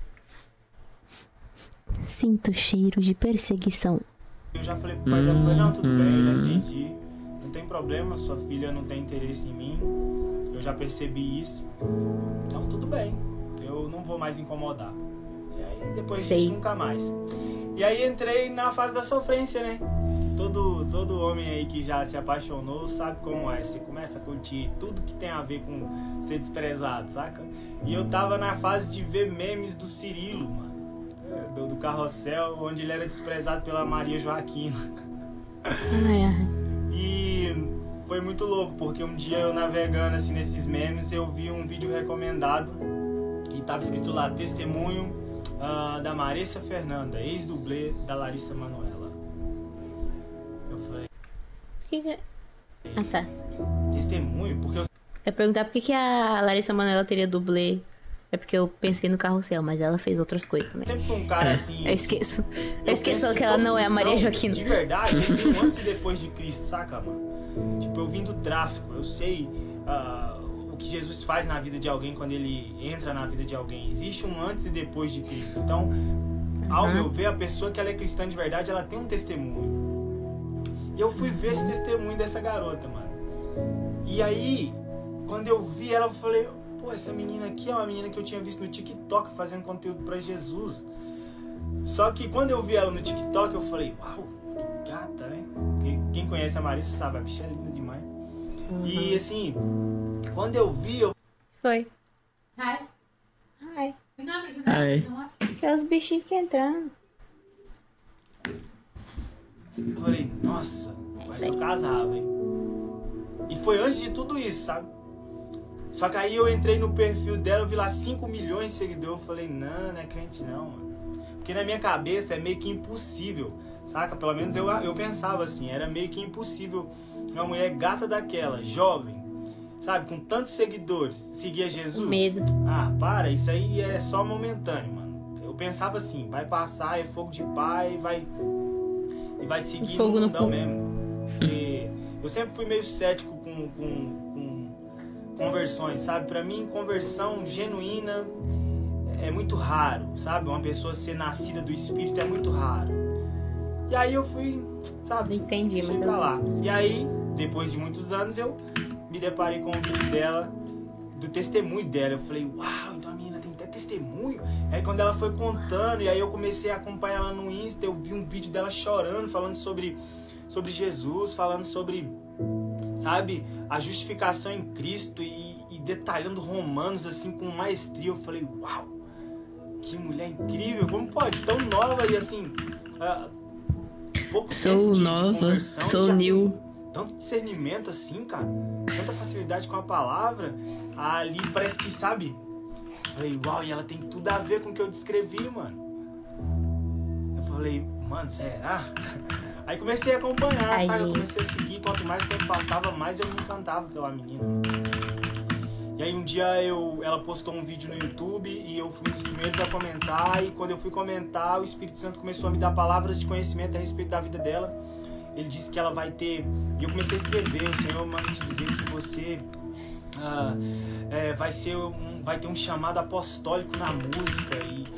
Sinto cheiro de perseguição. eu já falei pro pai dela, falei, não, tudo bem, Uhum. já entendi. Não tem problema, sua filha não tem interesse em mim. Eu já percebi isso. Então tudo bem. Eu não vou mais incomodar. E aí depois Sei. disso nunca mais. E aí entrei na fase da sofrência, né? Todo, todo homem aí que já se apaixonou sabe como é. Você começa a curtir tudo que tem a ver com ser desprezado, saca? E eu tava na fase de ver memes do Cirilo, mano. Do, do Carrossel, onde ele era desprezado pela Maria Joaquina. Ai, ai. E foi muito louco, porque um dia eu navegando assim nesses memes, eu vi um vídeo recomendado e tava escrito lá, testemunho ah, da Marissa Fernanda, ex-dublê da Larissa Manoela. Eu falei, Por que que... Ah, tá. testemunho? Porque eu Eu ia perguntar por que, que a Larissa Manoela teria dublê. É porque eu pensei no Carrossel, mas ela fez outras coisas também. sempre fui um cara assim... Eu esqueço. Eu, Eu esqueço penso que ela todo não é a Maria cristão, Joaquina. De verdade, eu vim antes e depois de Cristo, saca, mano? Tipo, eu vim do tráfico, eu sei ah, o que Jesus faz na vida de alguém quando ele entra na vida de alguém. Existe um antes e depois de Cristo. Então, ao Uhum. meu ver, a pessoa que ela é cristã de verdade, ela tem um testemunho. E eu fui ver esse testemunho dessa garota, mano. E aí, quando eu vi ela, eu falei... Pô, essa menina aqui é uma menina que eu tinha visto no TikTok fazendo conteúdo pra Jesus. Só que quando eu vi ela no TikTok, eu falei, uau, que gata, né? Porque quem conhece a Marissa sabe, a bicha é linda demais. E assim, quando eu vi, eu Foi. Ai. Ai. Ai. Que é os bichinhos que entrando. falei, nossa, vai isso ser aí. eu casava, hein? E foi antes de tudo isso, sabe? Só que aí eu entrei no perfil dela, eu vi lá cinco milhões de seguidores, eu falei, não, não é crente não, mano. Porque na minha cabeça é meio que impossível, saca? Pelo menos eu, eu pensava assim, era meio que impossível uma mulher gata daquela, jovem, sabe? Com tantos seguidores, seguir Jesus. Medo. Ah, para, isso aí é só momentâneo, mano. Eu pensava assim, vai passar, é fogo de pai, vai... E vai seguir Fogo no mundão cu. mesmo. Porque eu sempre fui meio cético com, com, com conversões, sabe? Pra mim, conversão genuína é muito raro, sabe? Uma pessoa ser nascida do Espírito é muito raro. E aí eu fui, sabe? Não entendi, Deixei mas pra eu- lá. E aí, depois de muitos anos, eu me deparei com o vídeo dela, do testemunho dela. Eu falei, uau, então a menina tem até testemunho? Aí quando ela foi contando, e aí eu comecei a acompanhar ela no Insta, eu vi um vídeo dela chorando, falando sobre, sobre Jesus, falando sobre, sabe, a justificação em Cristo e, e detalhando Romanos assim com maestria. Eu falei, uau, que mulher incrível, como pode? Tão nova e assim, ah, pouco Sou tempo de- de nova, conversão, sou já tem new. tanto discernimento assim, cara, tanta facilidade com a palavra, ali parece que, sabe, falei, uau, e ela tem tudo a ver com o que eu descrevi, mano. Eu falei, mano, será? Aí comecei a acompanhar, Ai, sabe, eu gente. comecei a seguir, quanto mais o tempo passava, mais eu me encantava pela menina. E aí um dia eu, ela postou um vídeo no YouTube e eu fui um dos primeiros a comentar, e quando eu fui comentar, o Espírito Santo começou a me dar palavras de conhecimento a respeito da vida dela. Ele disse que ela vai ter... E eu comecei a escrever, o Senhor manda te dizer que você ah, é, vai, ser um, vai ter um chamado apostólico na música e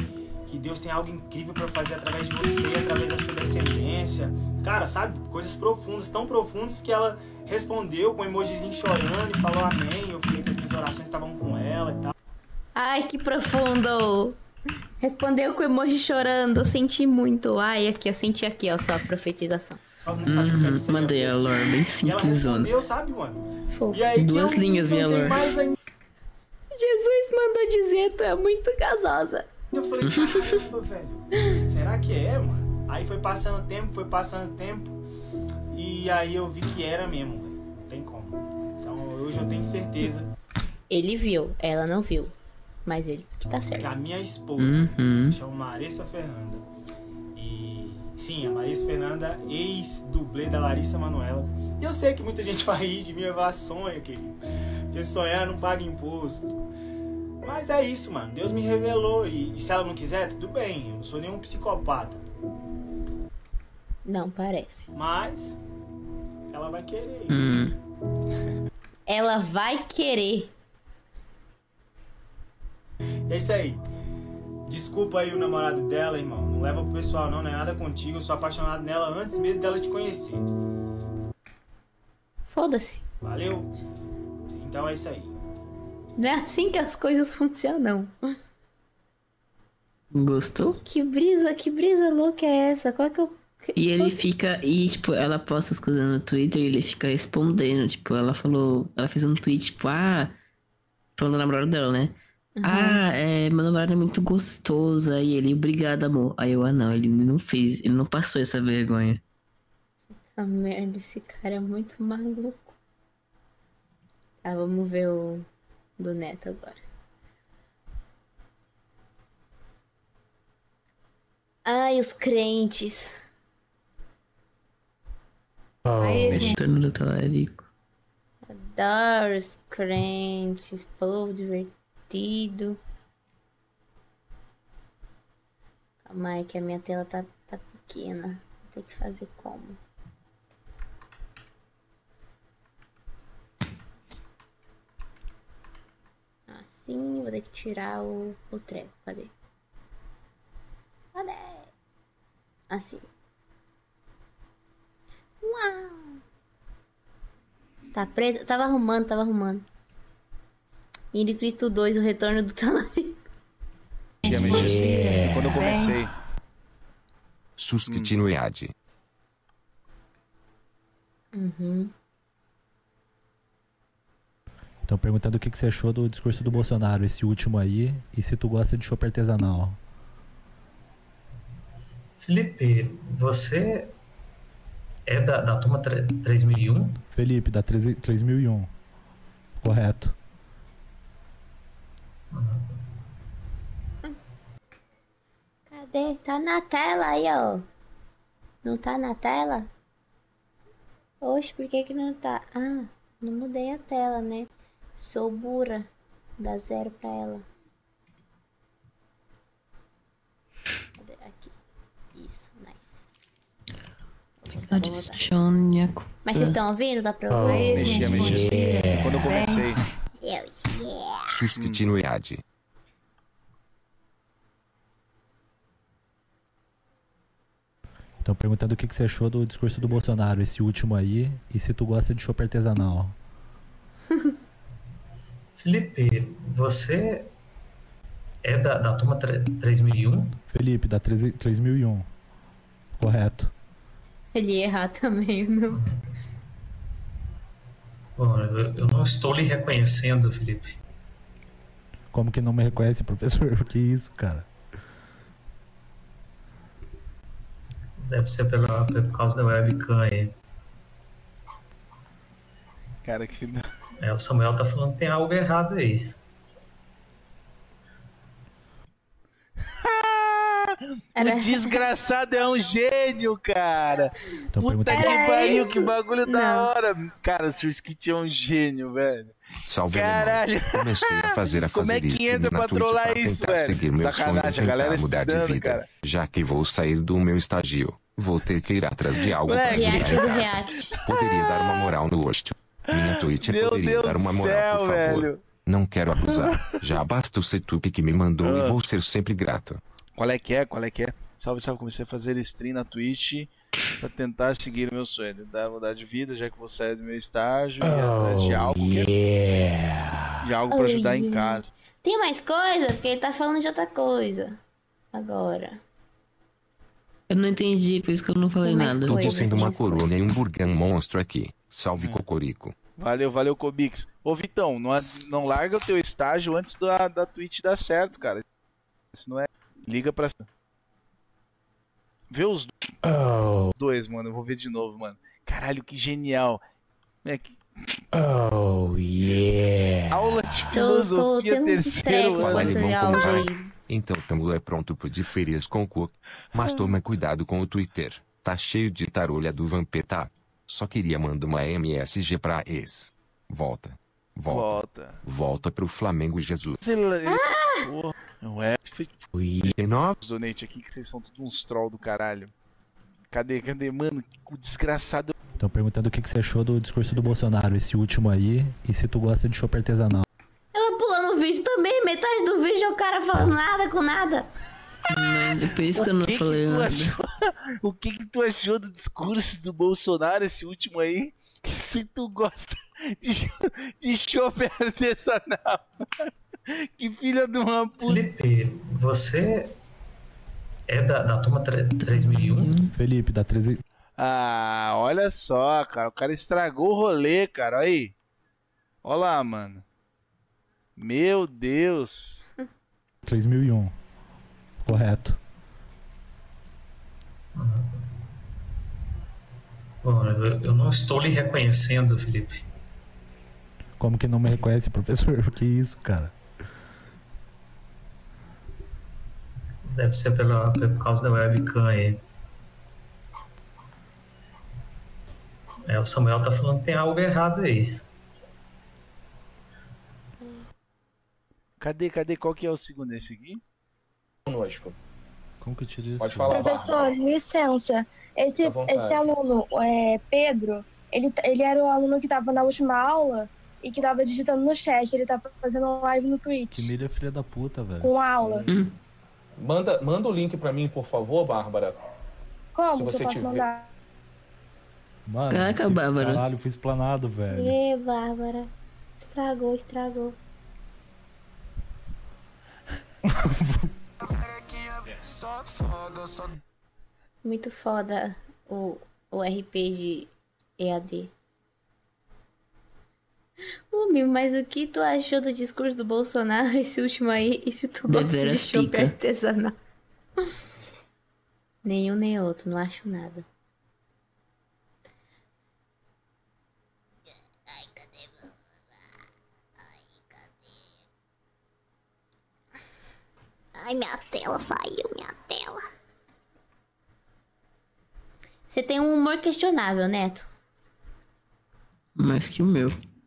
que Deus tem algo incrível para fazer através de você, através da sua descendência. Cara, sabe? Coisas profundas, tão profundas que ela respondeu com um emojizinho chorando e falou amém. Eu falei que as minhas orações estavam com ela e tal. Ai, que profundo! Respondeu com emoji chorando, eu senti muito. Ai, aqui, eu senti aqui, ó, sua profetização. Uhum, mandei a lore bem simples, ela respondeu, sabe, mano? Fofo. E aí, duas eu linhas, minha lore. Jesus mandou dizer, tu é muito gasosa. Eu falei, caramba, velho, será que é, mano? Aí foi passando tempo, foi passando tempo, e aí eu vi que era mesmo, velho. Não tem como. Então hoje eu tenho certeza. Ele viu, ela não viu. Mas ele que tá certo. Que a minha esposa uhum. se chama Marissa Fernanda. E sim, a Marissa Fernanda, ex-dublê da Larissa Manoela. E eu sei que muita gente vai rir de mim, vai falar, sonha, querido. Porque sonhar não paga imposto. Mas é isso, mano. Deus me revelou. E, e se ela não quiser, tudo bem. Eu não sou nenhum psicopata. Não parece. Mas ela vai querer. Hum. Ela vai querer. É isso aí. Desculpa aí o namorado dela, irmão. Não leva pro pessoal não, não é nada contigo. Eu sou apaixonado nela antes mesmo dela te conhecer. Foda-se. Valeu? Então é isso aí. Não é assim que as coisas funcionam. Gostou? Que brisa, que brisa louca é essa? Qual é que eu... E ele fica, e tipo, ela posta as coisas no Twitter e ele fica respondendo, tipo, ela falou, ela fez um tweet, tipo, ah, falando do namorado dela, né? Uhum. Ah, é, meu namorado é muito gostoso. Aí ele, obrigado, amor. Aí eu, ah não, ele não fez, ele não passou essa vergonha. Puta merda, esse cara é muito maluco. Tá, vamos ver o do Neto agora. Ai, os crentes. Oh. Ai, gente. Retorno do talarico. Adoro os crentes, povo divertido. Calma aí que a minha tela tá, tá pequena. Vou ter que fazer como? Assim, vou ter que tirar o, o treco. Cadê? Cadê? Assim. Uau! Tá preto? Tava arrumando, tava arrumando. Indo Cristo dois, o retorno do talarico. É. Quando eu comecei. Suscitinuiade. Uhum. Estão perguntando o que, que você achou do discurso do Bolsonaro, esse último aí, e se tu gosta de chopp artesanal. Felipe, você é da, da turma três mil e um? Felipe, da três mil e um. Correto. Cadê? Tá na tela aí, ó. Não tá na tela? Oxe, por que que não tá? Ah, não mudei a tela, né? Sou burra. Dá zero pra ela. Cadê? Aqui. Isso, nice. Mas vocês estão ouvindo? Dá pra ouvir? Mexia, mexia. Quando eu comecei. Suscitinuiade. Estão perguntando o que, que você achou do discurso do Bolsonaro, esse último aí, e se tu gosta de chopp artesanal. Felipe, você é da, da turma três mil e um? Felipe, da três mil e um. Correto. Ele ia errar também, não. Bom, eu, eu não estou lhe reconhecendo, Felipe. Como que não me reconhece, professor? Que isso, cara? Deve ser pela, por causa da webcam aí. Cara, que... É, o Samuel tá falando que tem algo errado aí. O desgraçado é um gênio, cara. Então, Puta que pariu, que bagulho da Não. hora. Cara, o Surskit é um gênio, velho. Salve, Caralho. alemão. Comecei a fazer a Como fazer é que isso entra na pra Twitch trollar pra isso, tentar velho? seguir meu Sacanagem, sonho a galera tentar mudar de estudando, vida. cara. Já que vou sair do meu estágio, vou ter que ir atrás de algo pra Moleque. virar React em do casa. React. Poderia dar uma moral no host. Minha Twitch Meu poderia Deus dar uma do moral, céu, por favor. velho. Não quero abusar. Já basta o setup que me mandou e vou ser sempre grato. Qual é que é? Qual é que é? Salve, salve. Comecei a fazer stream na Twitch pra tentar seguir o meu sonho. Tentar mudar de vida, já que vou sair do meu estágio e ir atrás de algo que é... de algo pra Oh, ajudar em yeah. casa. Tem mais coisa? Porque ele tá falando de outra coisa. Agora. Eu não entendi, por isso que eu não falei Tem mais nada. Tô coisa, descendo tem uma mais corona coisa. e um burgão monstro aqui. Salve, Cocorico. Valeu, valeu, Cobix. Ô, Vitão, não, não larga o teu estágio antes da, da Twitch dar certo, cara. Isso não é... Liga pra... Vê os dois, mano. Eu vou ver de novo, mano. Caralho, que genial. É que... Oh, yeah. Aula de Tô, tô filosofia tendo um terceiro treco com ano. esse Alemão áudio como aí. Então tamo é pronto pro de férias com o cu. Mas toma cuidado com o Twitter. Tá cheio de tarolha do Vampeta. Só queria mandar uma M S G pra ex. Volta. Volta. Volta. Volta pro Flamengo, Jesus. Ele, ele... Porra, não é? Foi E nós? os donate aqui que vocês são tudo uns troll do caralho. Cadê, cadê, mano? O desgraçado. Estão perguntando o que, que você achou do discurso do Bolsonaro, esse último aí, e se tu gosta de chopp artesanal. Ela pula no vídeo também. Metade do vídeo é o cara falando nada com nada. É por isso que eu não que falei que tu nada. achou? O que que tu achou do discurso do Bolsonaro, esse último aí? Se tu gosta de, de chopp artesanal. Que filha de uma puta. Felipe, você é da, da turma três mil e um? Felipe, dá treze... Ah, olha só, cara. O cara estragou o rolê, cara. Olha aí. Olha lá, mano. Meu Deus. três mil e um. Correto. Bom, eu, eu não estou lhe reconhecendo, Felipe. Como que não me reconhece, professor? Que isso, cara? Deve ser pela, por causa da webcam aí. É, o Samuel tá falando que tem algo errado aí. Cadê, cadê? Qual que é o segundo? Esse aqui? Conosco. Como que eu tiro isso? Pode falar, Professor, Bárbara. licença. Esse, Fica à vontade. esse aluno, é, Pedro, ele, ele era o aluno que tava na última aula e que tava digitando no chat. Ele tá fazendo live no Twitch. Que milha filha da puta, velho. Com aula. Hum. Manda, manda o link pra mim, por favor, Bárbara. Como Se que você eu posso tiver- mandar? Mano, Caraca, que- Bárbara. Caralho, fui explanado, velho. Ê, Bárbara. Estragou, estragou. Muito foda o, o R P de E A D. Umi, mas o que tu achou do discurso do Bolsonaro, esse último aí, e se tu gosta de Deveras chopp pica. artesanal? Nenhum nem outro, não acho nada. Ai, cadê? Ai, cadê? Ai, minha tela saiu, minha tela. Você tem um humor questionável, Neto. Mais que o meu.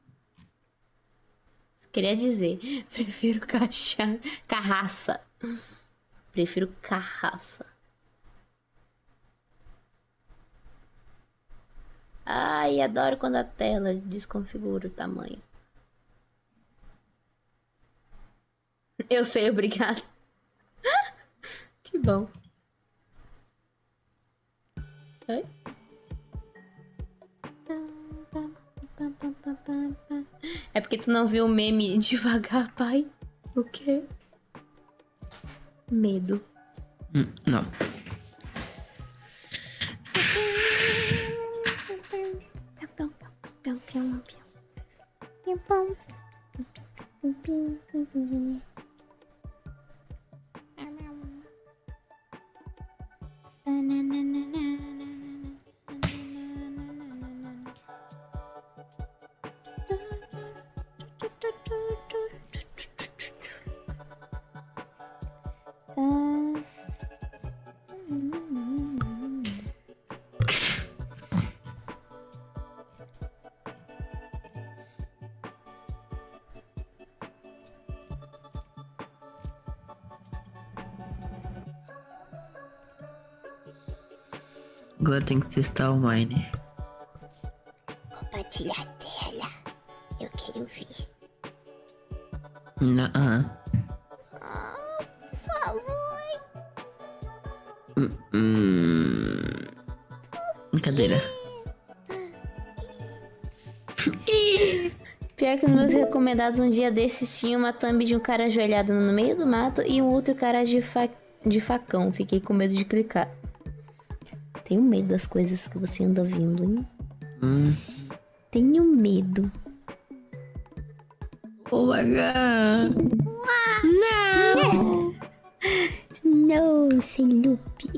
Queria dizer, prefiro cacha... carraça. Prefiro carraça. Ai, adoro quando a tela desconfigura o tamanho. Eu sei, obrigada. Que bom. Oi? É porque tu não viu o meme devagar, pai? O quê? Medo. Hum, não. Agora tem que testar o Mine. Compartilhar a tela. Eu quero ver. Não. Ah. Oh, por favor. Hum... Brincadeira. Pior que nos meus recomendados, um dia desses tinha uma thumb de um cara ajoelhado no meio do mato e um outro cara de, fa... de facão. Fiquei com medo de clicar. Tenho medo das coisas que você anda vendo, hein? Hum. Tenho medo. Oh my god. Não! Não, sem loop.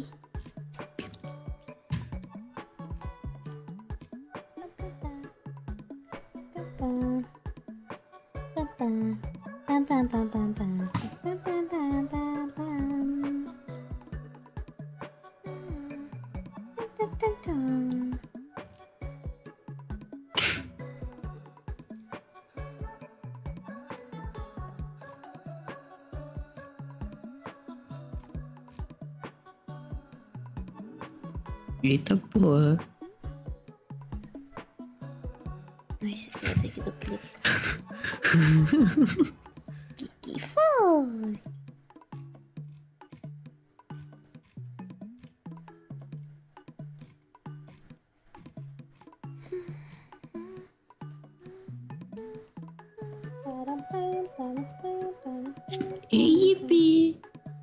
Eita porra. Esse aqui vai ter que duplicar. Que que foi? Yippee.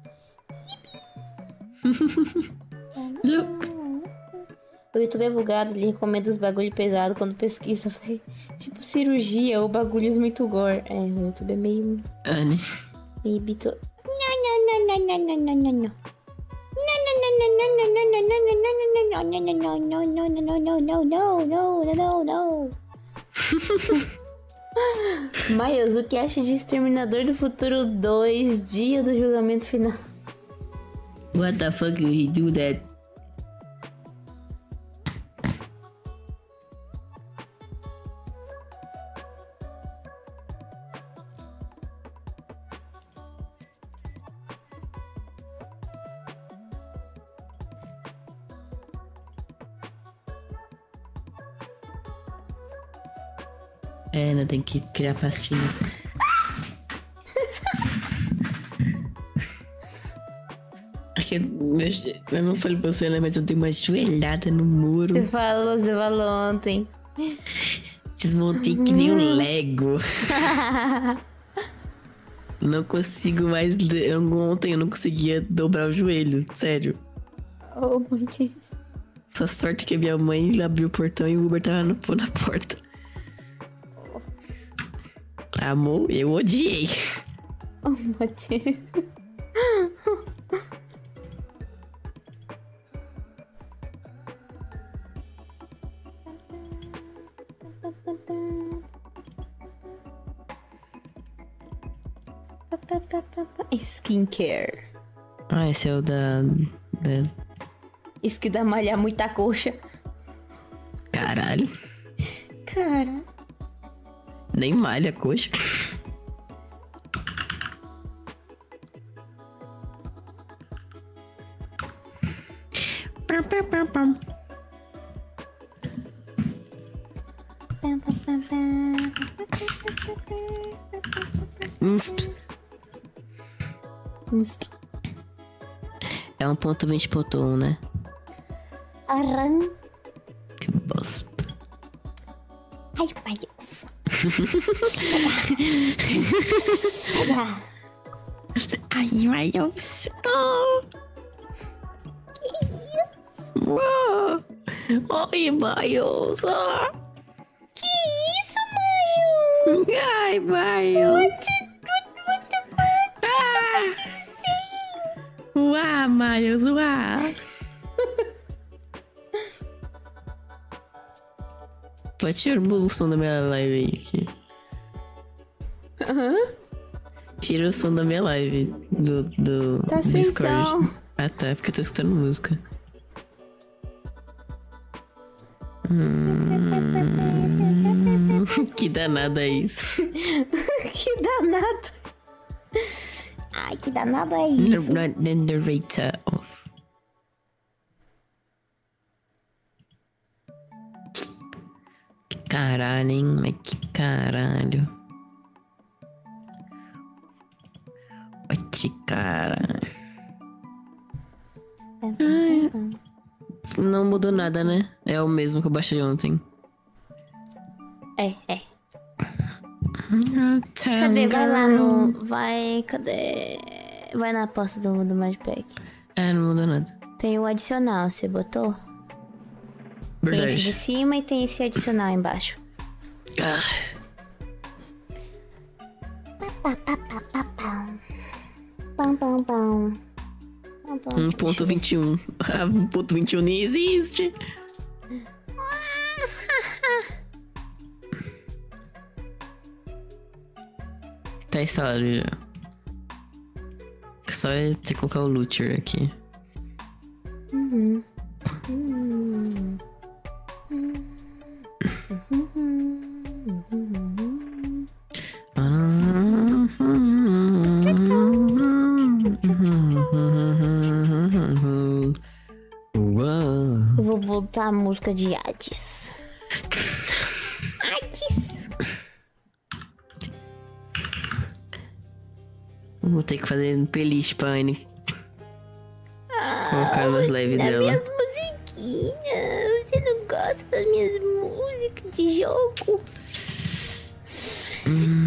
Look. O YouTube é bugado, ele recomenda os bagulho pesado quando pesquisa. Tipo cirurgia ou bagulhos muito gore. É, o YouTube é meio... Anne. Meio bito... Não, não, não, não, não, não, não, não, não. Não, não, não, não, não, não, não, não, não, não, não, não, não. Miles, o que acha de Exterminador do Futuro dois, dia do julgamento final? What the fuck did he do that? É, não tem que criar pastinha. Aqui, eu não falei pra você, né? Mas eu dei uma joelhada no muro. Você falou, você falou ontem. Desmontei que nem um Lego. Não consigo mais. Eu, ontem eu não conseguia dobrar o joelho, sério. Oh, meu Deus. Só sorte que a minha mãe abriu o portão e o Uber tava no, na porta. Amor, eu odiei. Oh, meu Deus. Skincare. Ah, esse é o da... da... Isso que dá malhar muita coxa. Caralho. Cara. Nem malha a coxa. É um ponto vinte ponto um, né? Arran. Que bosta. Ai, pai, Deus. Ai, meu Deus. Que isso? Uau. Oi, Miles. Que isso, Miles? Ai, Miles. Uau, Miles, uau. Pode tirar o som da minha live aí aqui. Aham. Tira o som da minha live do, do Tá sem Discord. som. Ah tá, é porque eu tô escutando música. Hum, que danado é isso. Que danado. Ai, que danado é isso. Narrator off. Que caralho, hein? Mas que caralho. Vai te caralho. Não mudou nada, né? É o mesmo que eu baixei ontem. É, é. Cadê? Vai lá no... Vai... Cadê? Vai na aposta do, do Madpack. É, não mudou nada. Tem o adicional, você botou? Verdade. Tem esse de cima e tem esse adicional embaixo. Ah. Pam, pam, pam. um ponto vinte e um. Ah, um ponto vinte e um nem existe. Tá instalado já. Só é ter que colocar o looter aqui. Uhum. Uhum. Eu vou botar a música de Hades. Hades! Vou ter que fazer playlist pra Anne. Colocar nas lives das dela. minhas musiquinhas. Você não gosta das minhas músicas de jogo? Hum.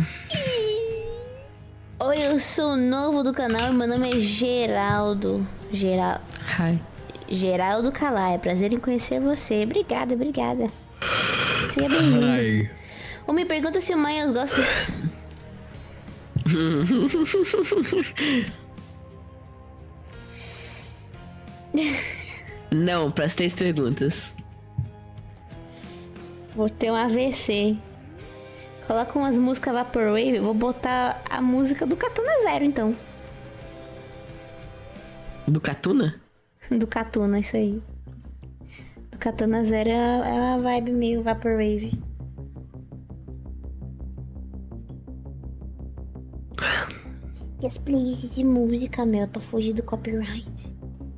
Oi, eu sou o novo do canal e meu nome é Geraldo. Geral... Hi. Geraldo Calai. É prazer em conhecer você. Obrigada, obrigada. Seja bem-vindo. Ou me pergunta se o Miles gosta... Não, para as três perguntas. Vou ter um A V C. Coloca umas músicas Vaporwave. Vou botar a música do Katuna Zero, então. Do Katuna? Do Katuna, isso aí. Do Katuna Zero é uma vibe meio Vaporwave. E as playlists de música, meu, pra fugir do copyright.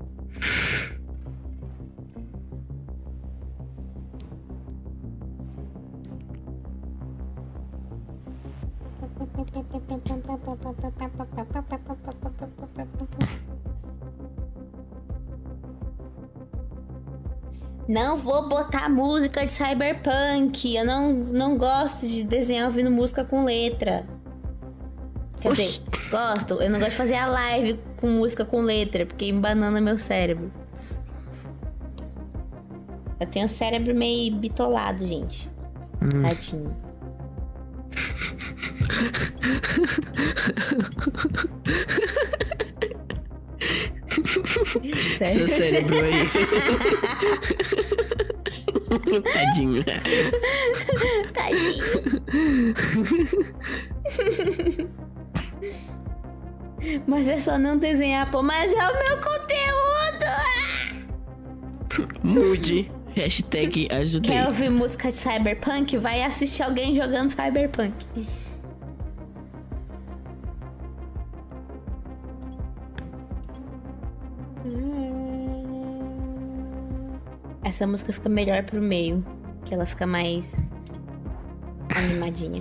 Não vou botar música de Cyberpunk. Eu não, não gosto de desenhar ouvindo música com letra. Quer Oxi. dizer, gosto. Eu não gosto de fazer a live com música com letra, porque embanana meu cérebro. Eu tenho o cérebro meio bitolado, gente. Hum. Tadinho. Seu cérebro aí. Tadinho. Tadinho. Mas é só não desenhar, pô. Mas é o meu conteúdo! Mude. Hashtag ajudei. Quer ouvir música de Cyberpunk? Vai assistir alguém jogando Cyberpunk. Essa música fica melhor pro meio, que ela fica mais animadinha.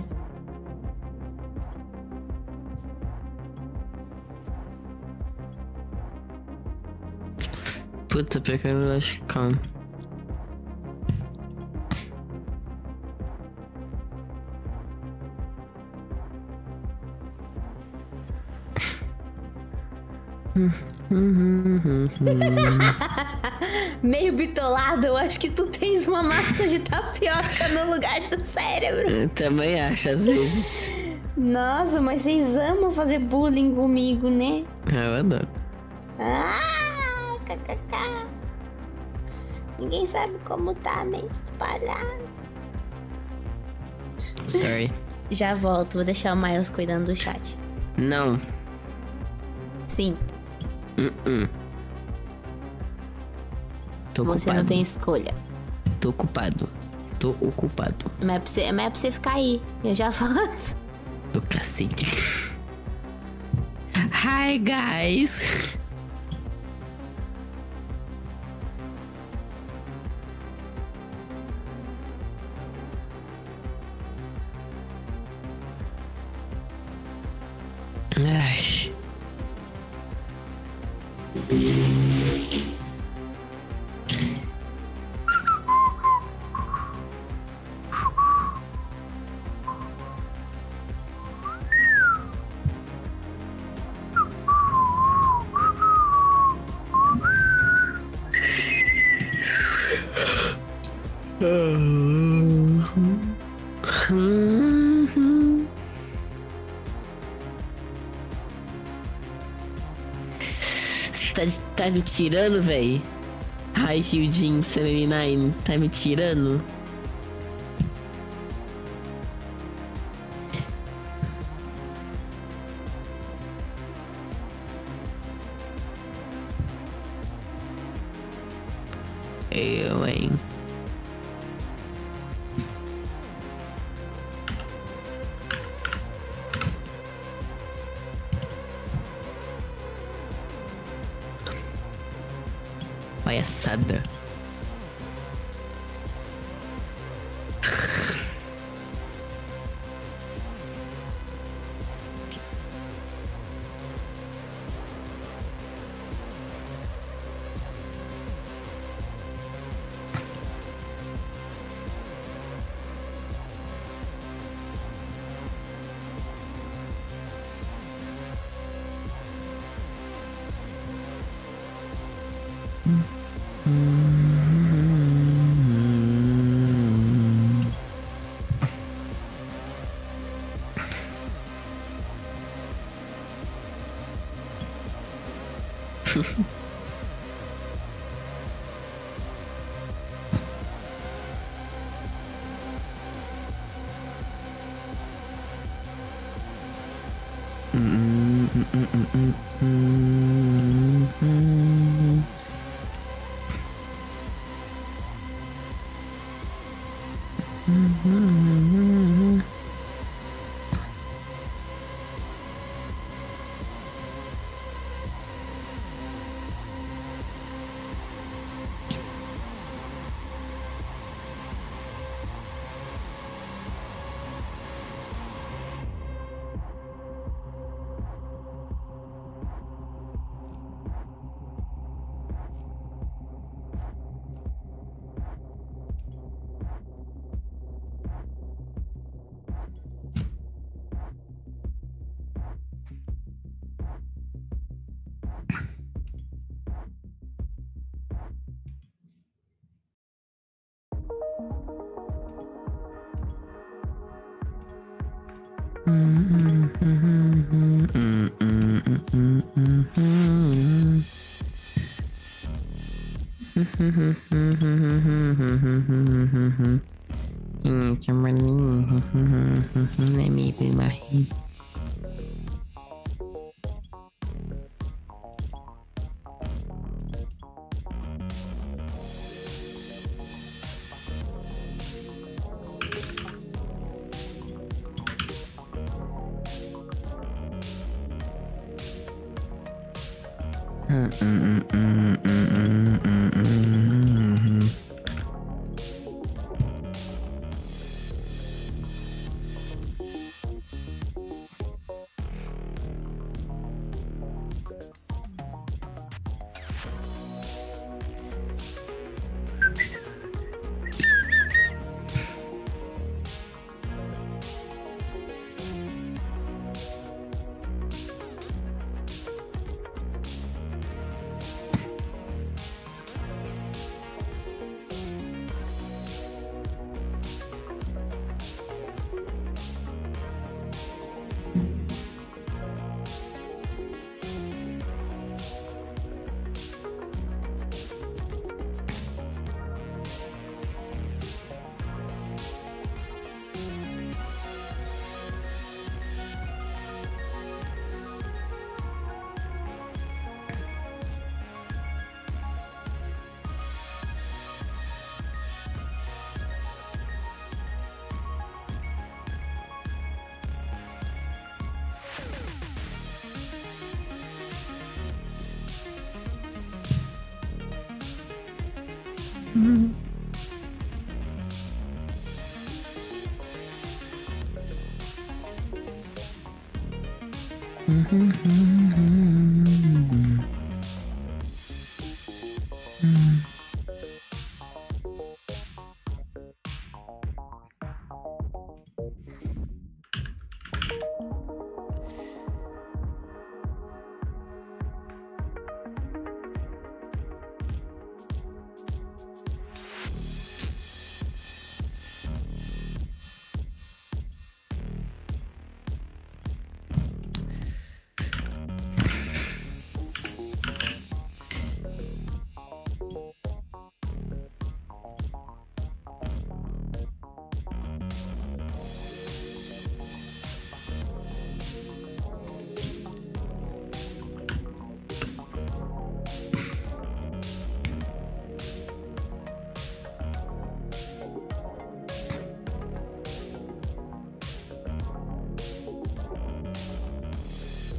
Puta, pior que eu não acho. Calma. Meio bitolado, eu acho que tu tens uma massa de tapioca no lugar do cérebro. Eu também acho, às vezes. Nossa, mas vocês amam fazer bullying comigo, né? Eu adoro. Ah, kkk. Ninguém sabe como tá a mente do palhaço. Sorry. Já volto, vou deixar o Miles cuidando do chat. Não. Sim. Uh-uh. Tô Você ocupado. não tem escolha. Tô ocupado. Tô ocupado. Mas é pra você, mas é pra você ficar aí. Eu já faço. Tô cacete. Hi, guys. Ai. Tá, tá me tirando, véi? Hi, Hyujin setenta e nove. Tá me tirando? Eu, hein? Palhaçada. Hum, que maninho. É meio bem barrinho.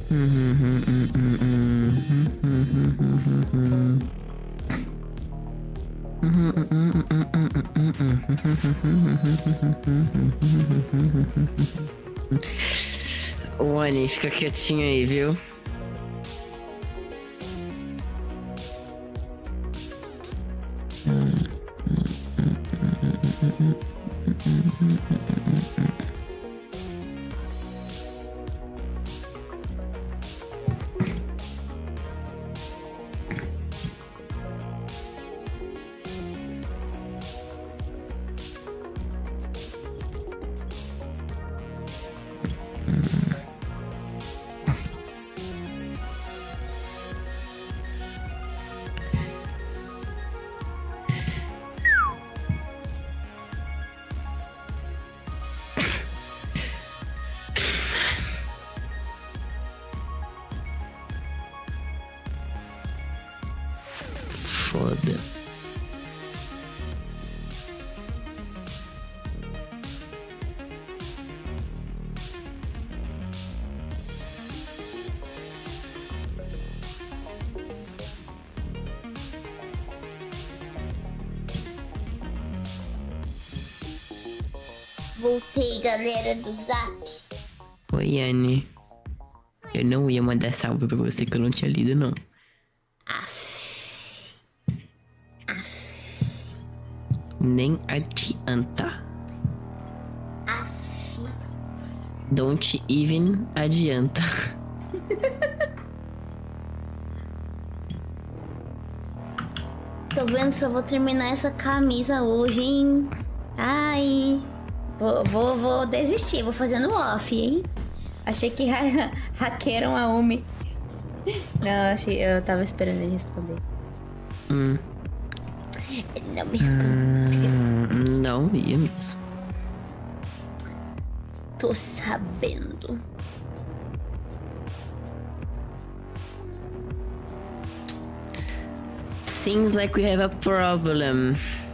Wani, fica quietinho aí, viu? Foda. Voltei, galera do Zap. Oi, Anne. Eu não ia mandar salve pra você que eu não tinha lido, não. Nem adianta. Aff. Don't even adianta. Tô vendo se eu vou terminar essa camisa hoje, hein? Ai. Vou, vou, vou desistir, vou fazendo off, hein? Achei que ha hackearam a Umi. Não, achei, eu tava esperando ele responder. Hum. Ele não me respondeu. Hum, não ia mesmo. Tô sabendo. Seems like we have a problem.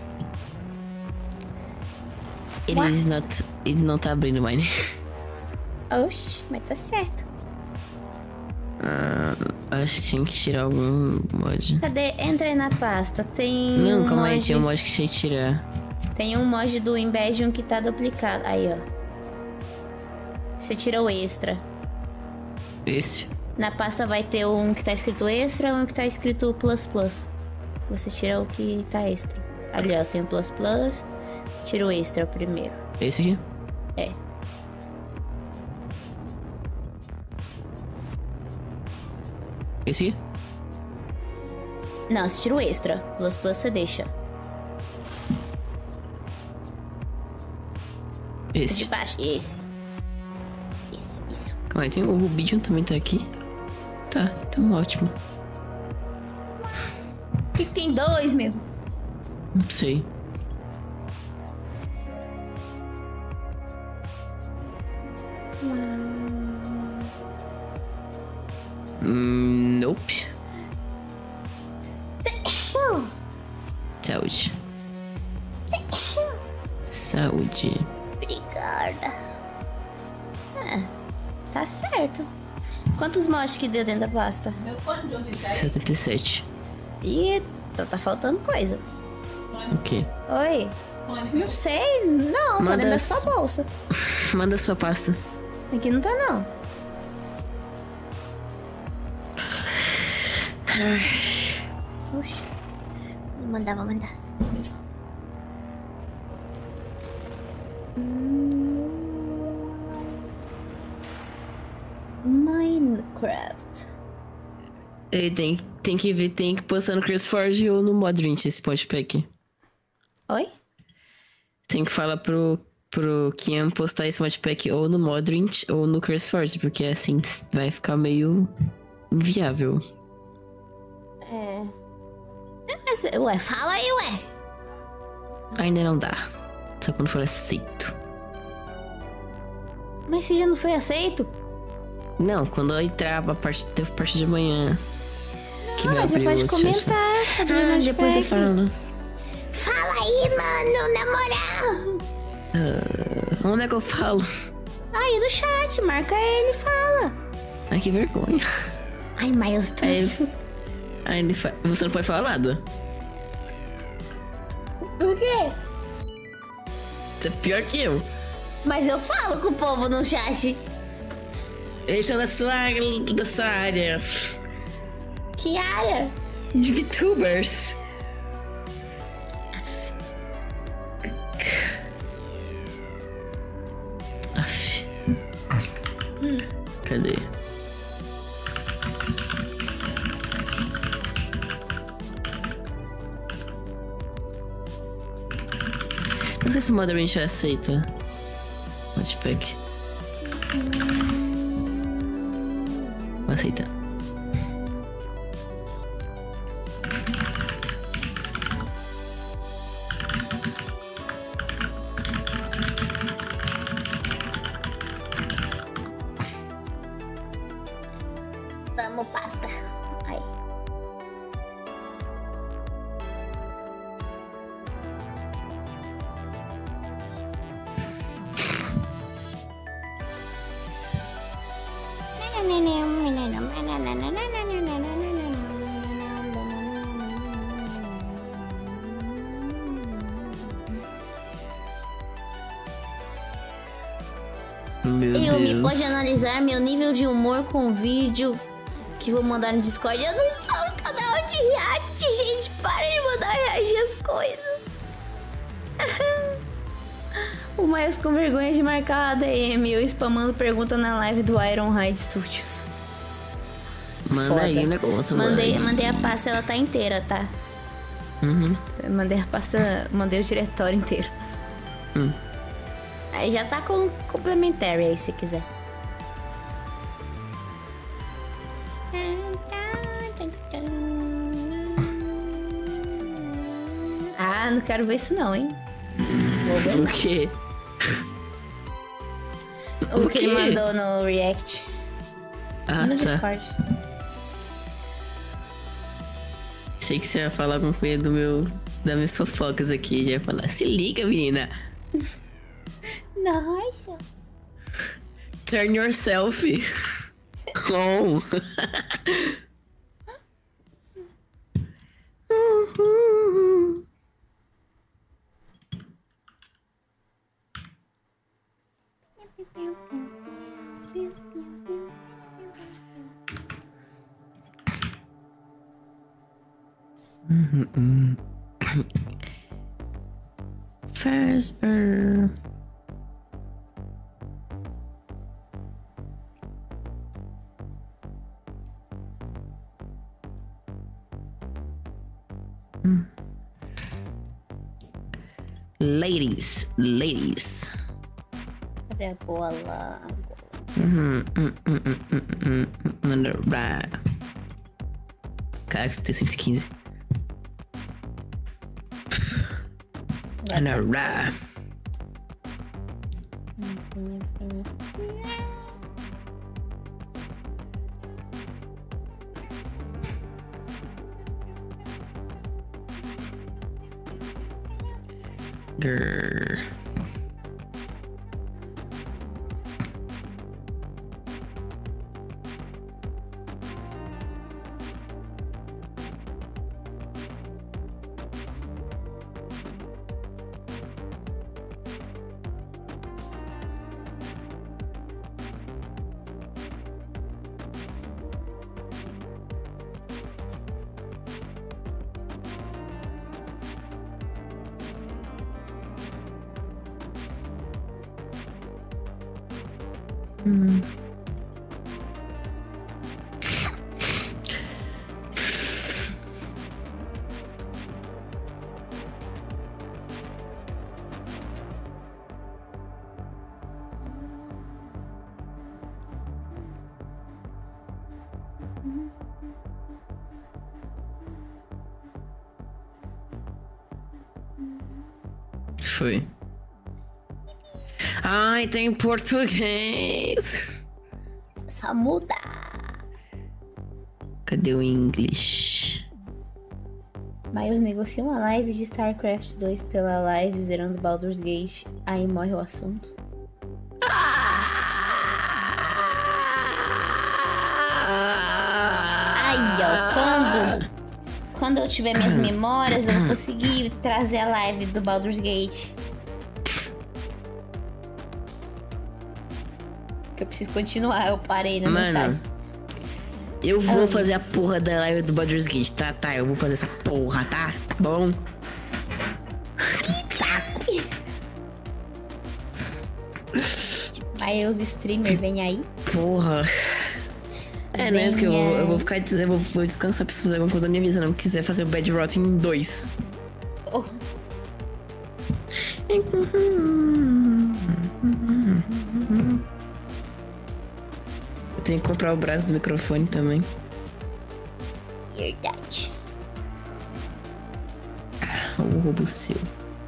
It What? is not. Ele não tá abrindo mais. Oxi, mas tá certo. Ah, acho que tinha que tirar algum mod. Cadê? Entra aí na pasta. Tem. Não, um calma mod... aí, tinha um mod que tinha que tirar. Tem um mod do Embedium que tá duplicado. Aí, ó. Você tira o extra. Esse? Na pasta vai ter um que tá escrito extra e um que tá escrito plus plus. Você tira o que tá extra. Ali, ó, tem o plus plus. Tira o extra primeiro. Esse aqui? É. Esse aqui? Não, você tira o extra. Plus plus você deixa. Esse. De baixo, esse. Esse, isso. Calma aí, tem o Rubidium também tá aqui. Tá, então ótimo. Por que, que tem dois, meu? Não sei. Hum, nope. Saúde. Saúde. Obrigada. Ah, tá certo. Quantos mods que deu dentro da pasta? setenta e sete. Ih, então tá faltando coisa. O quê? Oi? Não sei, não, tá Manda dentro da s- sua bolsa. Manda sua pasta. Aqui não tá, não. Puxa. Vou mandar, vou mandar. Minecraft. Ele tem, tem que ver, tem que postar no CurseForge ou no Modrint esse modpack. Oi? Tem que falar pro, pro Kian postar esse modpack ou no Modrint ou no CurseForge, porque assim vai ficar meio inviável. É. É, Ué, fala aí, ué. Ainda não dá. Só quando for aceito. Mas se já não foi aceito? Não, quando eu entrar a parte, a partir de amanhã. Que Ah, vai mas você abrir pode o comentar sobre o Ah, depois eu modpack. falo. Fala aí, mano, na moral. Ah, onde é que eu falo? Aí no chat, marca ele e fala. Ai, que vergonha. Ai, Miles, tu... Aí, aí ele fa... Você não pode falar nada. Por quê? Você é pior que eu. Mas eu falo com o povo no chat. Eles são da sua, da sua área. Que área? De VTubers. Aff. Cadê? Não sei se o Modern já aceita. Modpack. Vou aceitar. Vamos, pasta. Ai. Meu Eu me Deus. pode analisar meu nível de humor com o vídeo que vou mandar no Discord. Eu não sou um canal de react, gente. Para de mandar reagir as coisas. O Miles com vergonha de marcar a A D M. Eu spamando pergunta na live do Ironhide Studios. Manda Foda. aí o negócio, Mandei, mãe. mandei a pasta, ela tá inteira, tá? Uhum. Eu mandei a pasta, mandei o diretório inteiro. Hum. Aí já tá com complementary aí, se quiser. Ah, não quero ver isso não, hein? Vou ver. O quê? O, O que quê? ele mandou no React. Ah, no tá. Discord. Achei que você ia falar alguma coisa do meu, das minhas fofocas aqui. Já ia falar, se liga, menina. Nossa. Turn yourself on. Fazbear. Ladies, ladies. Cadê a gola? Uhum, hum, hum, hum, hum, hum, hum, hum, Caraca, você tem cento e quinze. Anará. Grrr. Hum. Foi. Ai, tem português. Só muda. Cadê o English? Miles negocia uma live de StarCraft dois pela live zerando Baldur's Gate. Aí morre o assunto. quando, quando eu tiver minhas memórias, eu vou conseguir trazer a live do Baldur's Gate. Que eu preciso continuar, eu parei na Mano, metade. Eu vou Ai. fazer a porra da live do Baldur's Gate, tá? Tá, eu vou fazer essa porra, tá? Tá bom? Que saco! Aí os streamers vêm aí. Porra. É, né? Porque eu, vou- eu vou ficar des- eu vou, vou descansar, preciso fazer alguma coisa na minha vida. Se eu não quiser fazer o Bad Rotting dois. Oh. Eu tenho que comprar o braço do microfone também. Verdade. O roubo seu.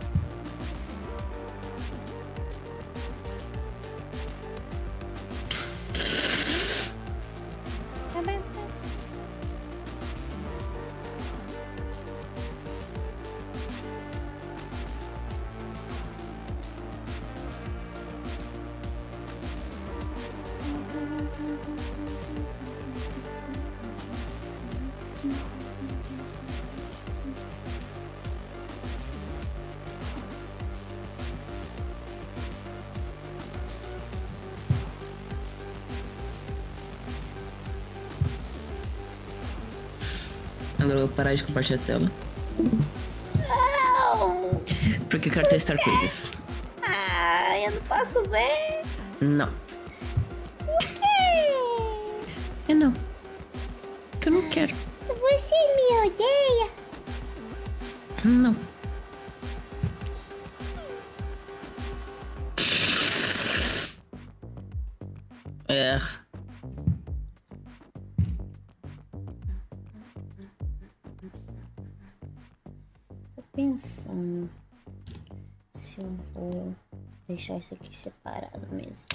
Agora eu vou parar de compartilhar a tela. Não! Porque eu quero testar coisas. Ah, eu não posso ver. Não. Por quê? Eu não. Porque eu não quero. Você me odeia? Não. É. Tô pensando se eu vou deixar isso aqui separado mesmo.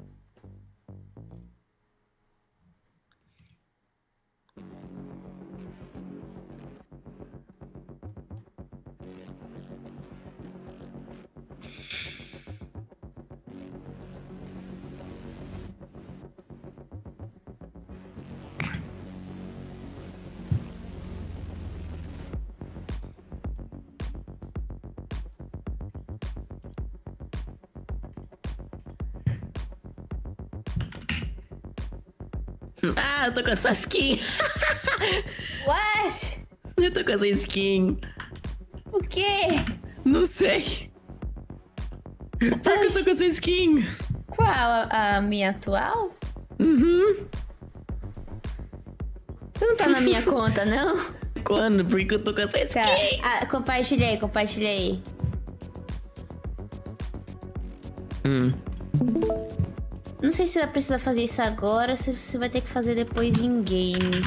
Ah, eu tô com essa skin. What? Eu tô com essa skin. Por quê? Não sei. Por que eu tô com essa skin? Qual? A, a minha atual? Uhum. Você não tá na minha conta, não? Quando? Por que eu tô com essa skin? Tá. Ah, compartilhei, compartilhei. Hum. Não sei se vai precisar fazer isso agora ou se você vai ter que fazer depois em game.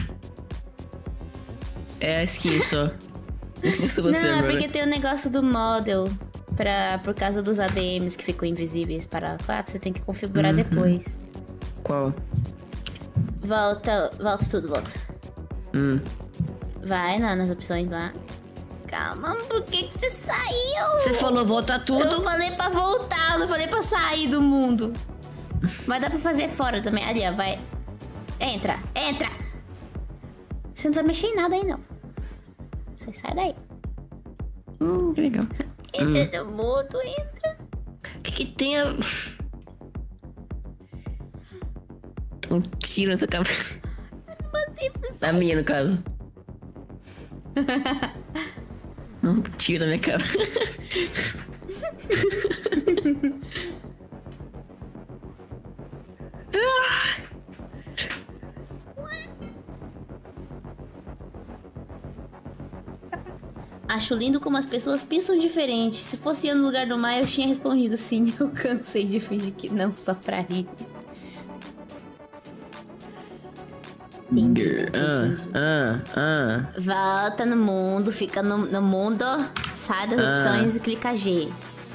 É a skin só. Eu sou você Não, é agora. porque tem o negócio do model. Pra, por causa dos A D Ms que ficam invisíveis para a quatro, você tem que configurar Uhum. depois. Qual? Volta, volta tudo, volta. Hum. Vai na- nas opções lá. Calma, por que que você saiu? Você falou voltar tudo? Eu falei pra voltar, eu não falei pra sair do mundo. Mas dá pra fazer fora também. Ali, ó, vai. Entra, entra! Você não vai mexer em nada aí, não. Você sai daí. Hum, que legal. Entra no mundo, entra. O que que tem a... Um tiro nessa cabeça. Mandei pra Na sair. minha, no caso. Um tiro na minha cabeça. Acho lindo como as pessoas pensam diferente. Se fosse eu no lugar do Maia, eu tinha respondido sim. Eu cansei de fingir que não, só pra rir. Entendi, entendi. Ah, ah, ah. Volta no mundo, fica no, no mundo, sai das Ah. opções e clica G.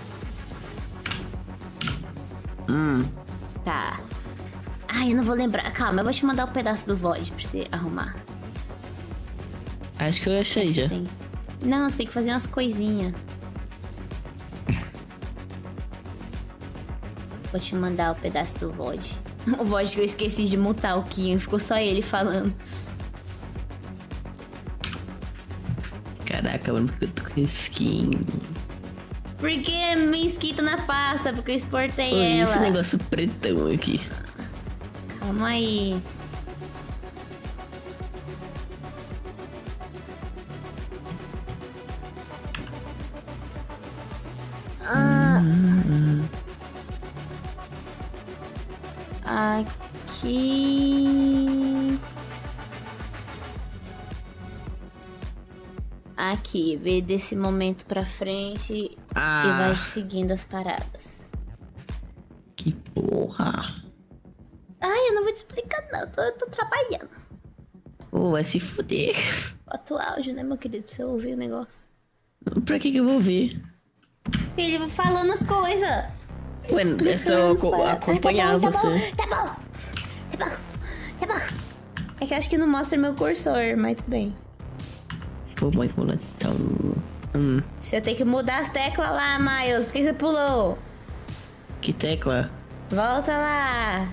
Hum. Tá. Ai, eu não vou lembrar. Calma, eu vou te mandar o um pedaço do V O D pra você arrumar. Acho que eu achei já. Tem. Não, você tem que fazer umas coisinhas. Vou te mandar o pedaço do V O D. O V O D que eu esqueci de mutar o Kian, ficou só ele falando. Caraca, mano, porque eu tô com skin. Porque minha skin tá na pasta, porque eu exportei Oi, ela. esse negócio pretão aqui. Calma aí. Ah. Aqui. Aqui, vê desse momento pra frente Ah. e vai seguindo as paradas. Que porra. Ai, eu não vou te explicar não, eu tô, eu tô trabalhando. Pô, vai se fuder. Bota o áudio, né, meu querido, pra você ouvir o negócio. Pra que que eu vou ver? Ele vai falando as coisas. Ué, é só as co- paradas. acompanhar Ah, tá bom, tá você. bom, tá bom, tá bom, tá bom. É que eu acho que não mostra meu cursor, mas tudo bem. Pô, uma enrolação. Hum, Se eu tenho que mudar as teclas lá, Miles, por que você pulou? que tecla? Volta lá.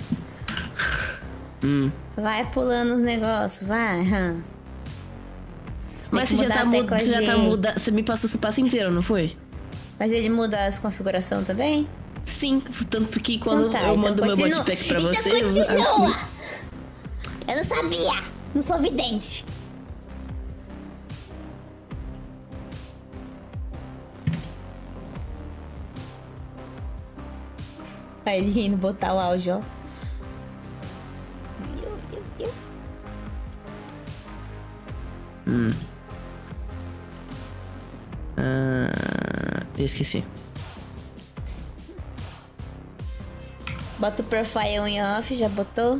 Hum. Vai pulando os negócios, vai. hum. Você tem Mas que você já mudar tá a mudando. tecla Você já tá G. mudando. Você me passou esse passo inteiro, não foi? Mas ele muda as configurações também? Sim, tanto que quando Então tá, eu então mando meu continua. modpack pra Então você. continua. Eu não sabia. Não sou vidente. Aí ele rindo botar o áudio, ó. Viu, viu, viu? Hum. Ah, eu esqueci. Bota o profile em off, já botou?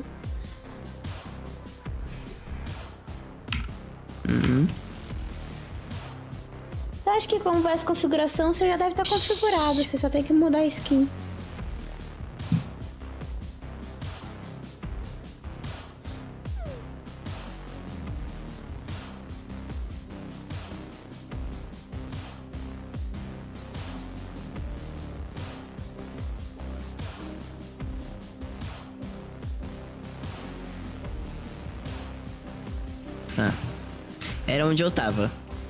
Uhum. Eu acho que como vai essa configuração, você já deve estar configurado. Você só tem que mudar a skin. Tá. Era onde eu tava.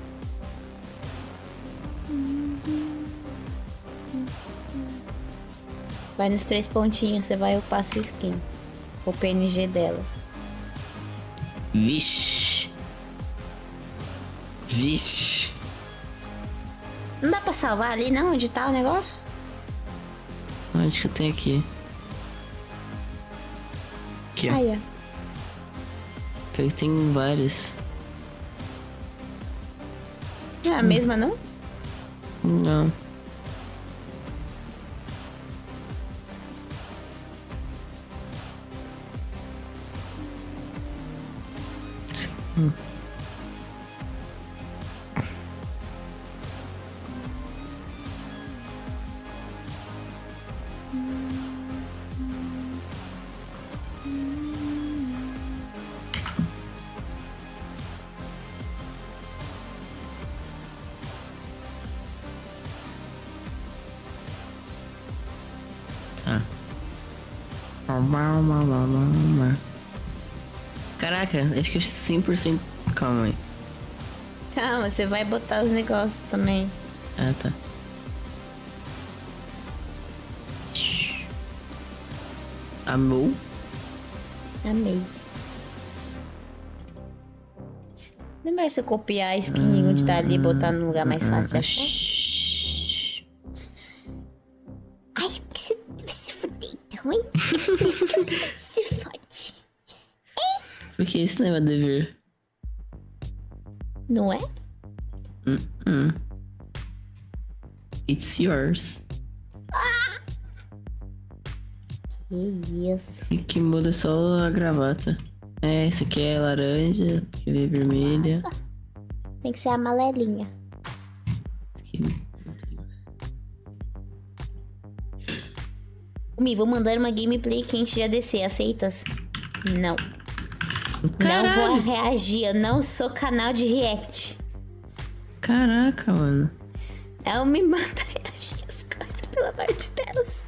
Vai nos três pontinhos, você vai upar sua skin. O P N G dela. Vixe. Vixe. Não dá pra salvar ali não, onde tá o negócio? Onde que eu tenho aqui? Aqui, ó. Aí, ó. Pior que tem várias. Não é a mesma, não? Não. Hum. Tá. Caraca, acho que eu cem por cento. Calma aí. Calma, você vai botar os negócios também. Ah, tá. Amou? Amei. Lembra se eu copiar a skin onde tá ali e botar num lugar mais fácil de achar? Ai, porque você se fuder então, hein? Você, você se fode. Porque isso não é meu dever. Não é? Hum, hum. It's yours. Que isso. E que muda só a gravata. É, essa aqui é laranja, aquele é vermelha. Tem que ser a amarelinha. Mi, vou mandar uma gameplay quente de A D C, aceitas? Não. Caralho. Não vou reagir, eu não sou canal de react. Caraca, mano. Não me manda reagir as coisas, pelo amor de Deus.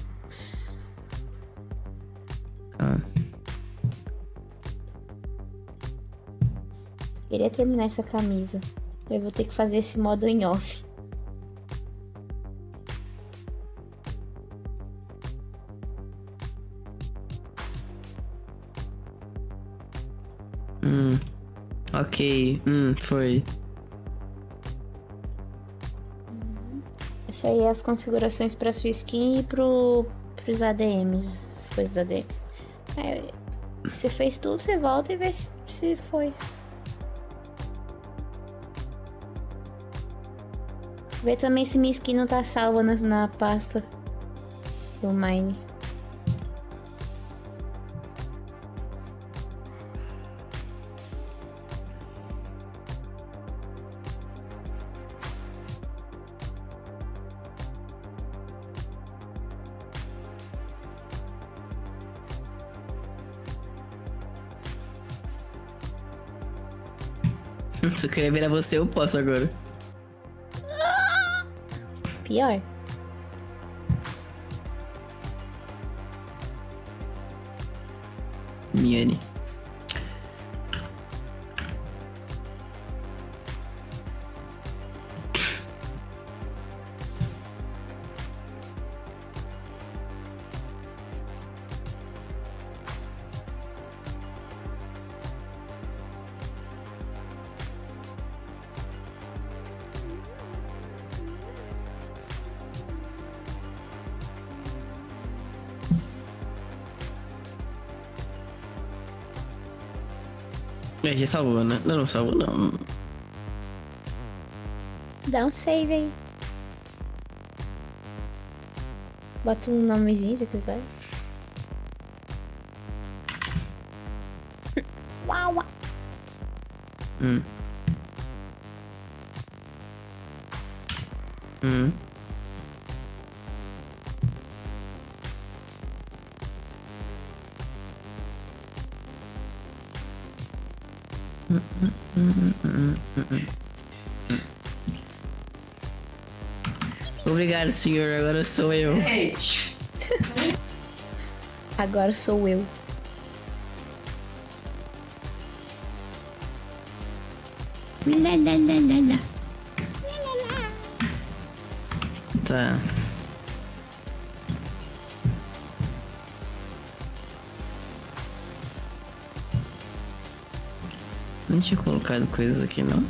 Ah. Queria terminar essa camisa. Eu vou ter que fazer esse modo em off. Hum. Ok. Hum, foi. Essa aí é as configurações pra sua skin e pro, pros A D Ms. As coisas da A D Ms. Aí, você fez tudo, você volta e vê se, se foi. Vê também se minha skin não tá salva na, na pasta do Mine. Se eu querer virar você, eu posso agora. Pior. Miane. É, já salvou, né? Não, não salvou, não. Dá um save aí. Bota um nomezinho se quiser. Uau, uau. Hum. Hum. Obrigado, senhor. Agora sou eu. Agora sou eu. Lá, lá, lá, lá, lá. Tá. Não tinha colocado coisas aqui, não?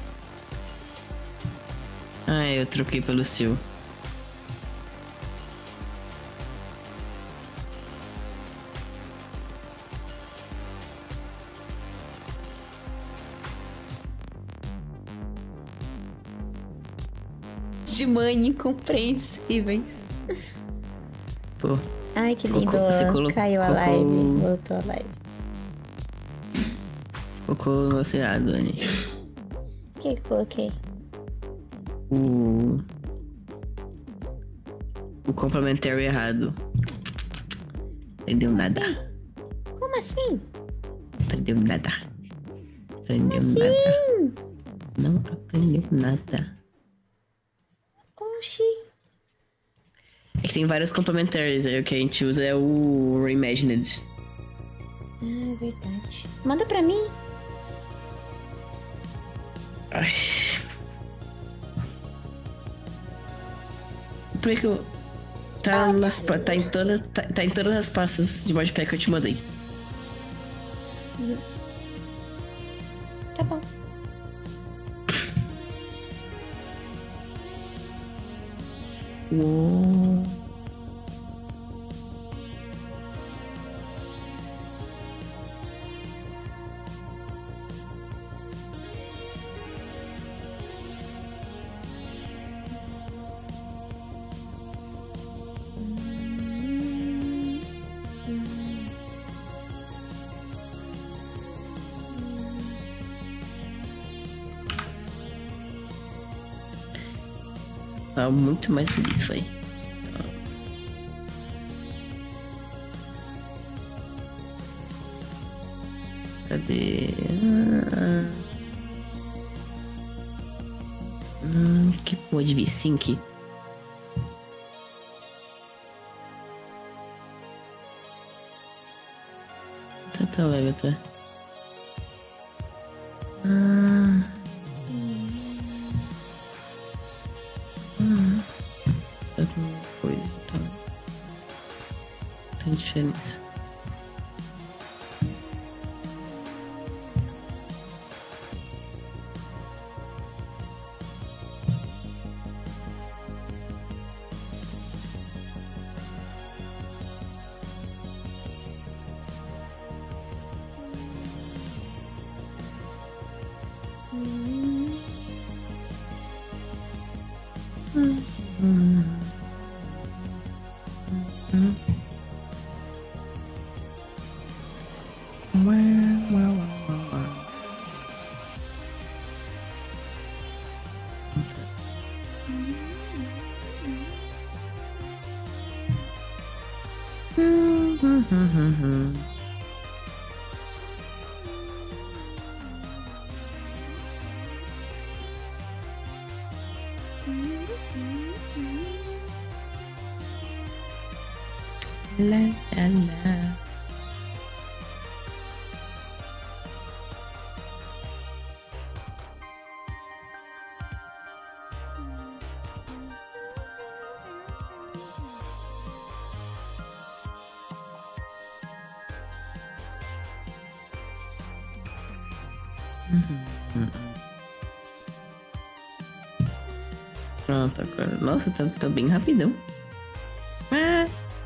Ah, eu troquei pelo seu. De mãe incompreensíveis. Pô. Ai, que lindo. Cocô, você colo- Caiu a cocô- live. Voltou a live. Colocou você errado, Anny. O que que eu coloquei? O. O complementário errado. Aprendeu nada. Como assim? Aprendeu nada. Aprendeu Como nada. assim? Não aprendeu nada. Oxi. É que tem vários complementares, aí o que a gente usa é o Reimagined. Ah, é verdade. Manda pra mim. Ai. Por que que eu. Tá, nas, pa- tá, em toda, tá, tá em todas as pastas de modpack que eu te mandei. Tá bom. Uou. Tá muito mais bonito isso aí. Cadê? Ah. Hum, que porra de V-Sync? Tá, tá leve até. Ah. diferença. La la la. Pronto, agora. Nossa, tá, tá bem rapidão. Ah.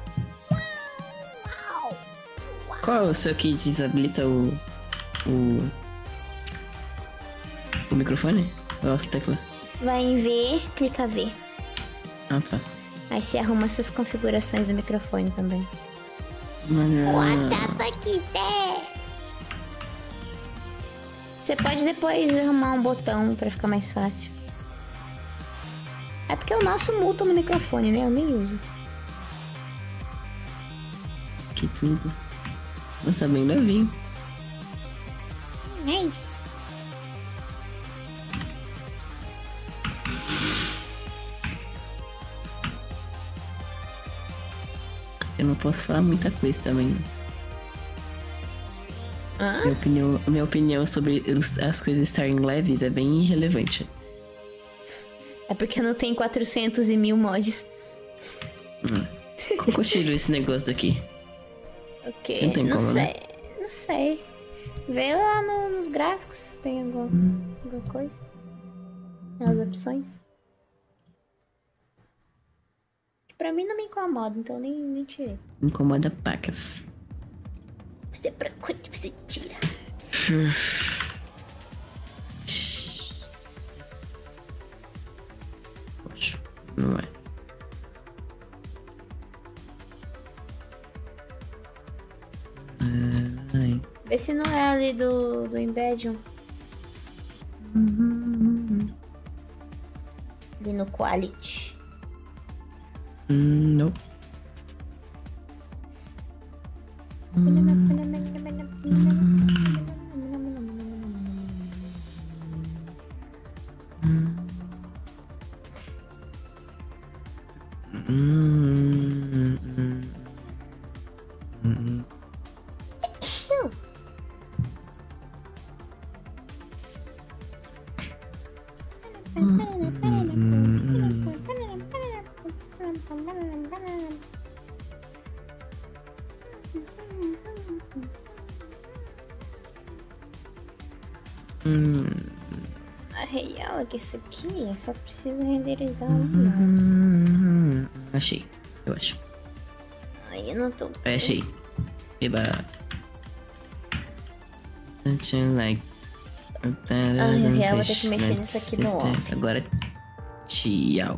Qual é o seu que desabilita o. o. o microfone? Nossa, tecla. Vai em V, clica V. Ah, tá. Aí você arruma suas configurações do microfone também. Mano. What the fuck is that? Você pode depois arrumar um botão pra ficar mais fácil. É porque o nosso multa no microfone, né? Eu nem uso. Que tudo. Nossa, bem novinho. Nice. Eu não posso falar muita coisa também, né? Hã? Minha opinião, minha opinião sobre as coisas estarem leves é bem irrelevante. É porque não tem quatrocentos e mil mods. Hum. Como que eu tiro esse negócio daqui? O quê? Não tem não como, sei. né? Não sei. Vê lá no- nos gráficos se tem alguma, Hum. alguma coisa. As opções. Que pra mim não me incomoda, então nem, nem tirei. Incomoda pacas. Você procura, você tira. Hum. Poxa, não é. Ai. Vê se não é ali do, do Embedium. Ali no Quality. Hum, não. Hum, hum, hum. Hum. A real é que esse aqui eu só preciso renderizar um. Hum. Achei, eu acho. Ai, eu não tô. Achei. Eba. Something like. Ai, a real vou ter que mexer nisso aqui no off. Agora, tchau.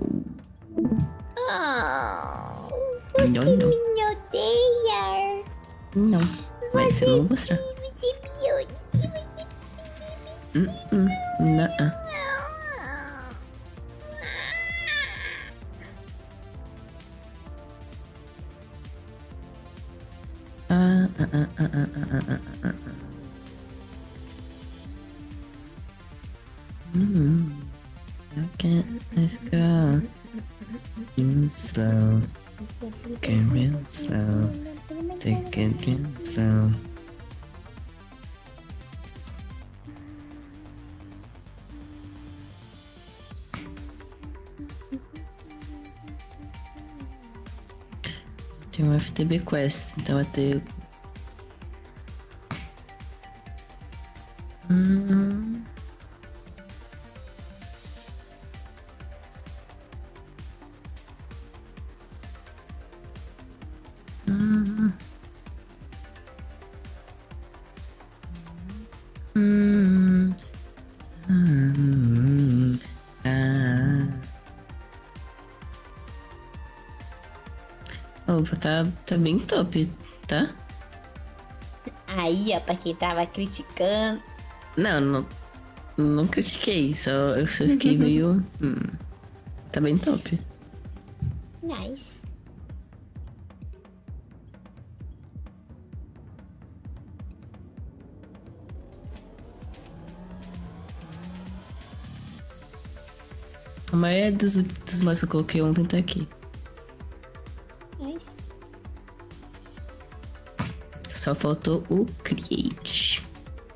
Oh, você Não, não. me odeia. Não, mas eu não vou mostrar. Você me odeia. Hum, hum, não. Ah, ah, ah, ah, ah, ah, ah, ah, ah. Hmm. Okay, let's go. You slow. Get real slow. Take it real slow. Do Tem um F T B Quest, então vai ter... Hum... Hum... Hum... Hum... Ah... Opa, tá, tá bem top, tá? Aí, ó, pra quem tava criticando. Não, não, não critiquei, só eu só fiquei meio... Hum, tá bem top. Nice. A maioria dos, dos mods que eu coloquei ontem tá aqui. Nice. Só faltou o Create.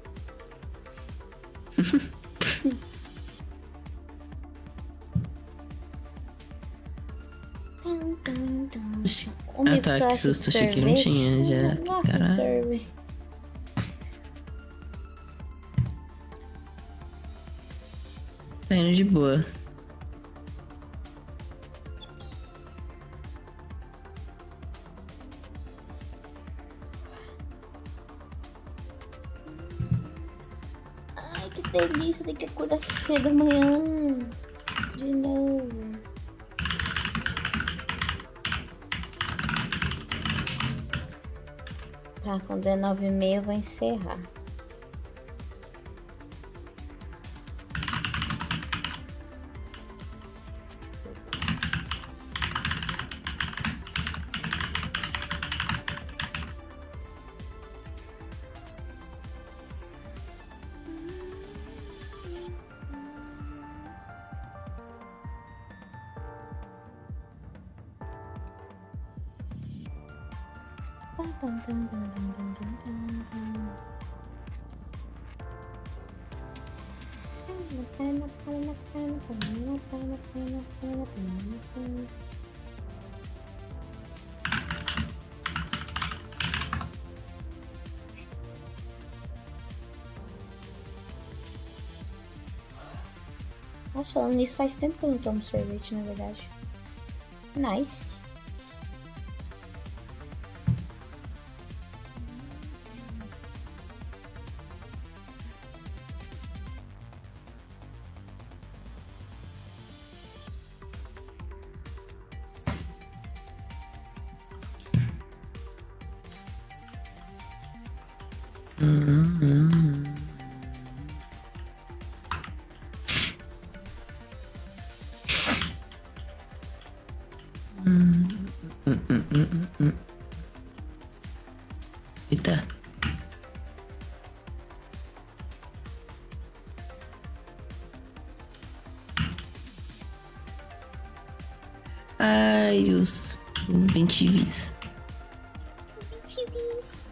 O Ah amigo, tá, tu que acha susto, achei que não sorvete? tinha já. Eu gosto de Caralho. sorvete. Tá indo de boa. Ai, que delícia, tem que acordar cedo amanhã. De novo. Tá, quando é nove e meia eu vou encerrar. Nossa, falando nisso, faz tempo que eu não tomo sorvete, na verdade. Nice. Hum, hum. Hum, hum, hum, hum, hum, hum. Eita. Ai, os, os bem T Vs. T Vs.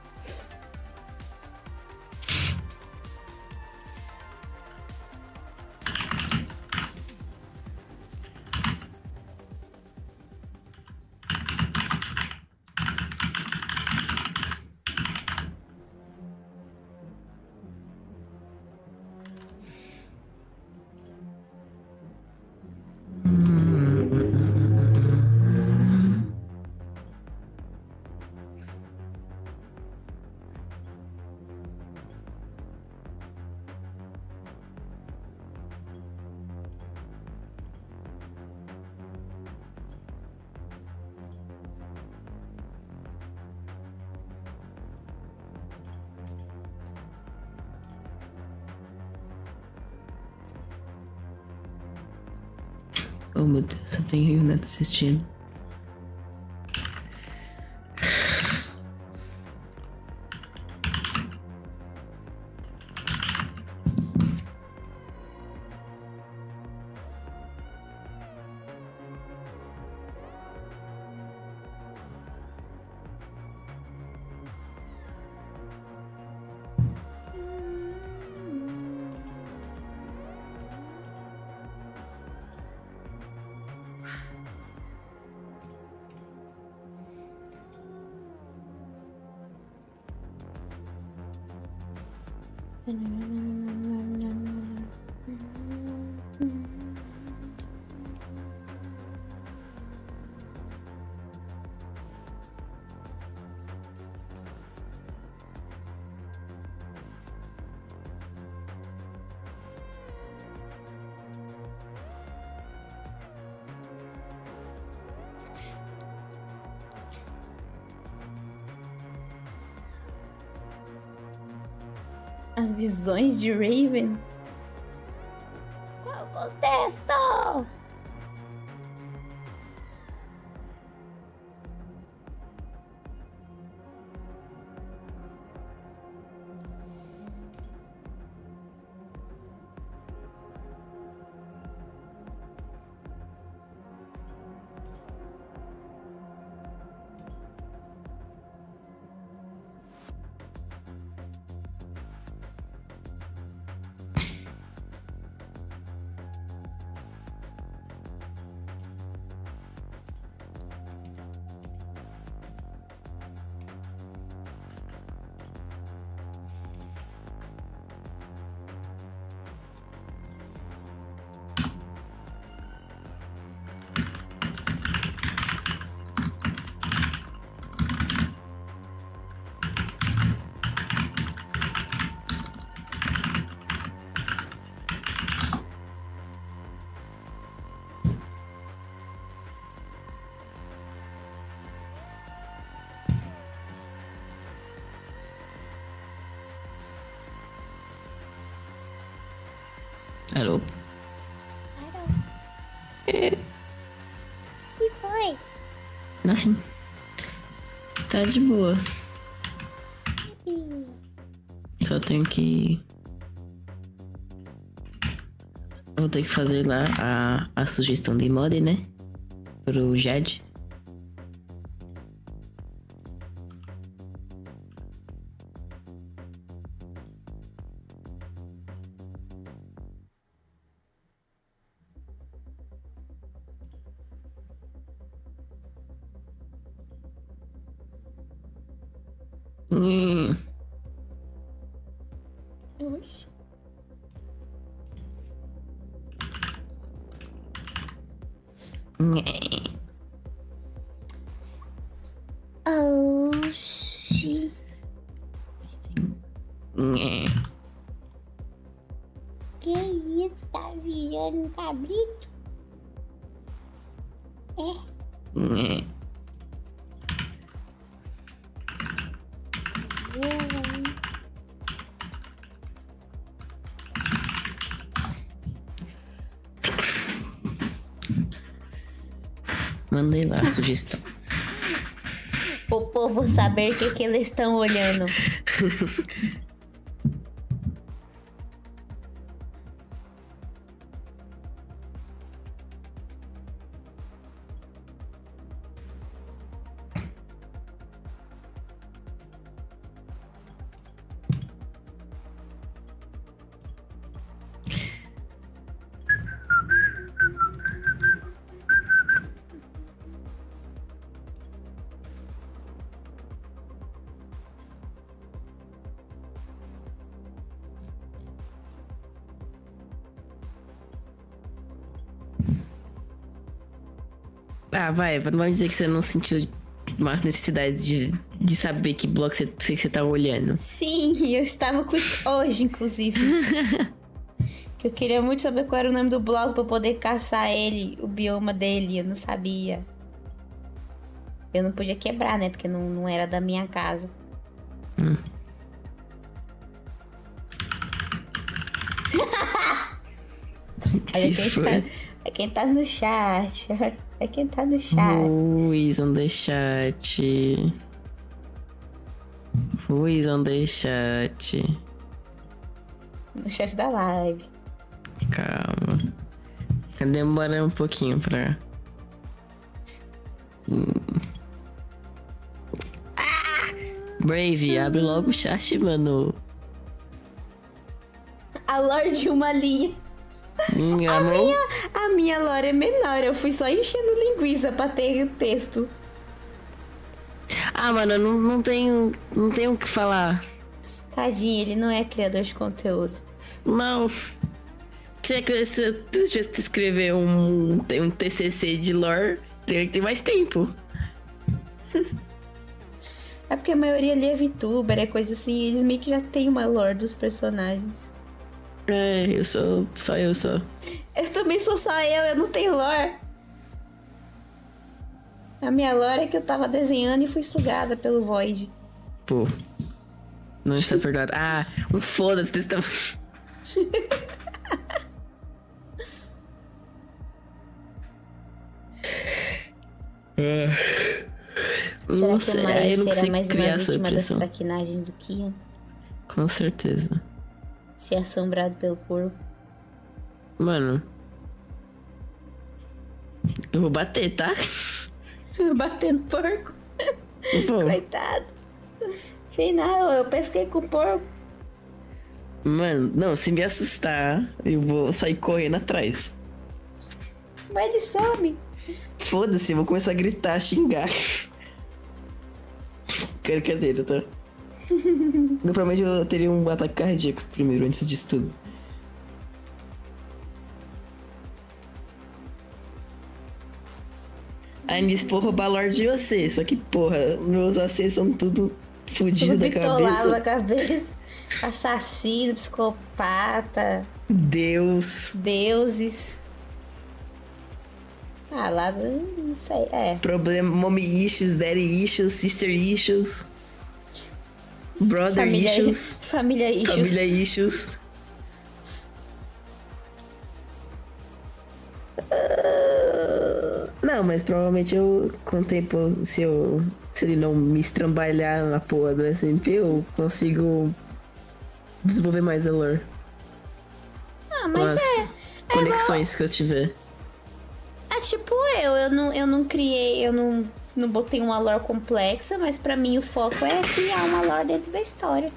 Oh meu Deus, só tem eu e o Neto assistindo. As visões de Raven? Qual o contexto? Alô? Alô? É. Que foi? Nossa. Tá de boa. Ih, Só tenho que... Eu vou ter que fazer lá a, a sugestão de mod, né? Pro Jade. Hum. Oxi. Oxi. Que isso? Tá virando um cabrito? É. Hum. Mandei lá a sugestão. O povo saber o que, que eles estão olhando. Ah, vai, não vai dizer que você não sentiu mais necessidade de, de saber que bloco você, que você tá olhando. Sim, eu estava com isso hoje, inclusive. Que eu queria muito saber qual era o nome do bloco pra eu poder caçar ele, o bioma dele, eu não sabia. Eu não podia quebrar, né? Porque não, não era da minha casa. Hum. Olha quem tá, olha quem tá no chat. Olha quem tá no chat. Who is on the chat? Who is on the chat? No chat da live. Calma. Demora um pouquinho pra... Hum. Ah! Brave, abre logo o chat, mano. A lore de uma linha. Minha a, mão... minha, a minha lore é menor, eu fui só enchendo linguiça pra ter o texto. Ah, mano, eu não, não tenho não tenho o que falar. Tadinho, ele não é criador de conteúdo. Não. Tinha que se eu tivesse que escrever um, um T C C de lore, teria que ter mais tempo. É porque a maioria ali é VTuber, é coisa assim, eles meio que já tem uma lore dos personagens. É, eu sou só eu só. Eu também sou só eu, eu não tenho lore. A minha lore é que eu tava desenhando e fui sugada pelo Void. Pô. Não está perdoado. Ah, um foda-se desse tamanho. Será Não que sei, o Mario eu não será consigo mais uma criar essa vítima das pressão. traquinagens do Kian? Com certeza. Ser assombrado pelo porco? Mano. Eu vou bater, tá? Batendo porco? Vou. Coitado. Final, eu pesquei com o porco. Mano, não, se me assustar, eu vou sair correndo atrás. Mas ele some. Foda-se, eu vou começar a gritar, a xingar. Brincadeira, tá? Provavelmente eu teria um ataque cardíaco primeiro, antes disso tudo. Aí nisso, vou roubar a lore de você. Só que, porra, meus A C são tudo fudidos da Bitolado da cabeça. cabeça. Assassino, psicopata. Deus. Deuses. Ah, lá, não sei, é. Problema, mommy issues, daddy issues, sister issues. Brother Família issues. is- família issues. Família issues. Não, mas provavelmente eu, com o tempo, se, eu, se ele não me estrambalhar na porra do S M P, eu consigo desenvolver mais a lore. Ah, Com mas as é. é conexões que eu tiver. É tipo eu, eu não, eu não criei, eu não, não botei uma lore complexa, mas pra mim o foco é criar uma lore dentro da história.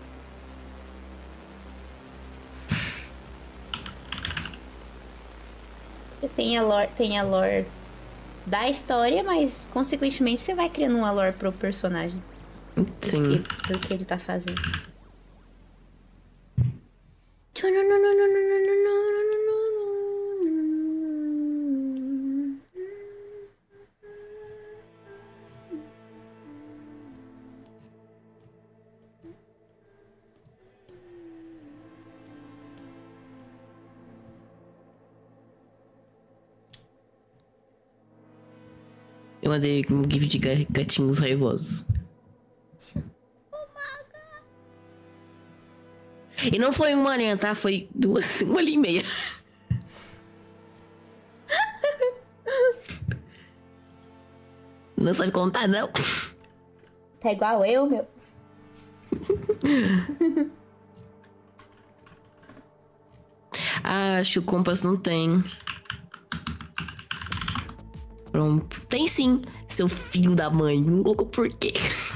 Tem a lore, tem a lore da história, mas consequentemente você vai criando uma lore pro personagem. Sim. Do que, do que ele tá fazendo. Eu mandei um gif de ga- gatinhos raivosos. E não foi uma linha, tá? Foi duas, uma linha e meia. Não sabe contar, não? Tá igual eu, meu. Ah, acho que o Compass não tem. Pronto. Tem sim, seu filho da mãe. Não colocou por quê?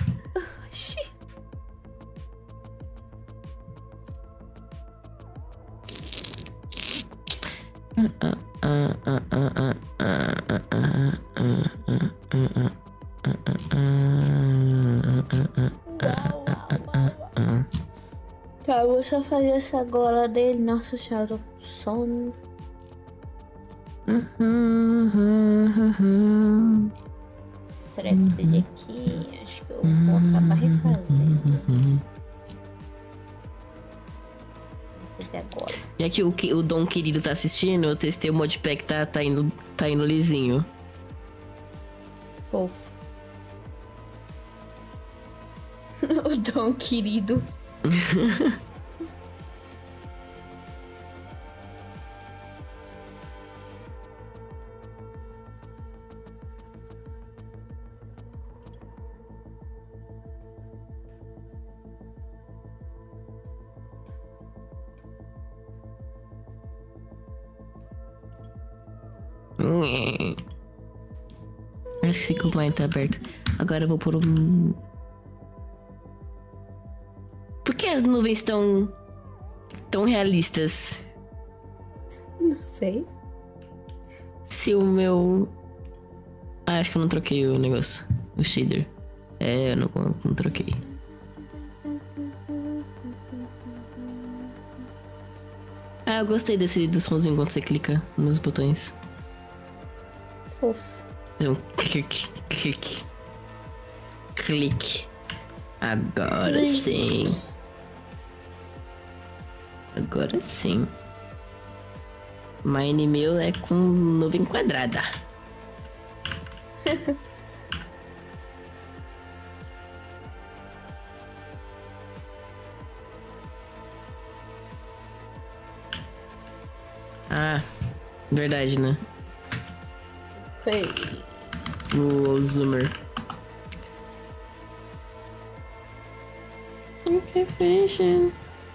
Tá, eu vou só fazer essa gola dele. Nossa senhora, eu tô com sono. Esse treco dele aqui, acho que eu vou acabar refazendo. Vou fazer agora. Já que o, que- o Dom querido tá assistindo, eu testei o modpack, tá, tá, indo, tá indo lisinho. Fofo. O Dom querido. Acho que o blind tá aberto. Agora eu vou por um... Por que as nuvens estão tão realistas? Não sei. Se o meu... Ah, acho que eu não troquei o negócio. O shader. É, eu não, não troquei. Ah, eu gostei desse do somzinho quando você clica nos botões. Fofo. É um clique, clique. Clique. Agora Clique. sim. Agora sim. Mine meu é com nuvem quadrada. Ah, verdade, né? Ok. O zoomer. Ok, fashion.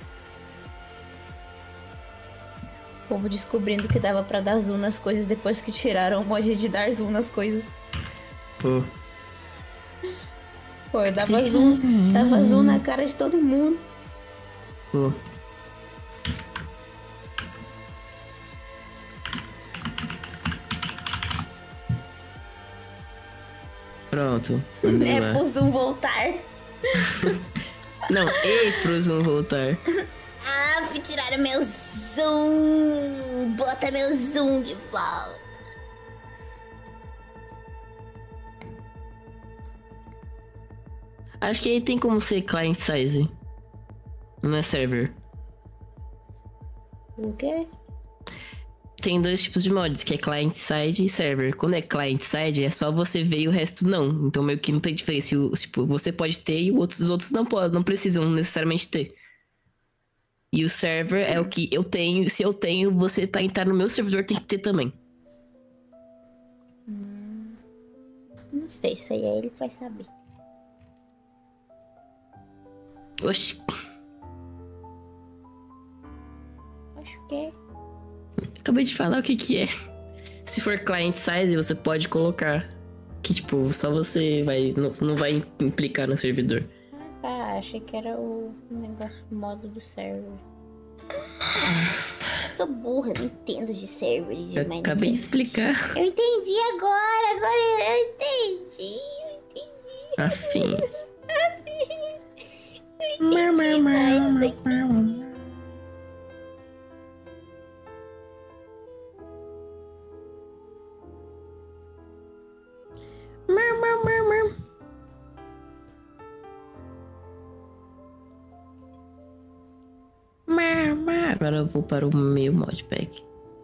O povo descobrindo que dava pra dar zoom nas coisas depois que tiraram o mod de dar zoom nas coisas. Pô. Pô, eu dava zoom, dava zoom na cara de todo mundo. Pô. Pronto. É pro zoom voltar. Não, e pro zoom voltar. Ah, fui tirar o meu zoom. Bota meu zoom de volta. Acho que aí tem como ser client size. Não é server. O quê? Tem dois tipos de mods, que é client side e server. Quando é client side, é só você ver e o resto não. Então meio que não tem diferença. O- Tipo, você pode ter e outros- os outros não podem, não precisam necessariamente ter. E o server é o que eu tenho. Se eu tenho, você pra entrar no meu servidor tem que ter também. Não sei, isso aí é ele que vai saber. Oxi. Acho que é. Acabei de falar o que que é. Se for client size, você pode colocar. Que tipo, só você vai. Não, não vai implicar no servidor. Ah, tá. Achei que era o negócio, o modo do server. Eu sou burra, não entendo de server de Eu Minecraft. acabei de explicar. Eu entendi agora, agora eu entendi. Eu entendi. Afim. Eu entendi mais aqui. Agora eu vou para o meu modpack.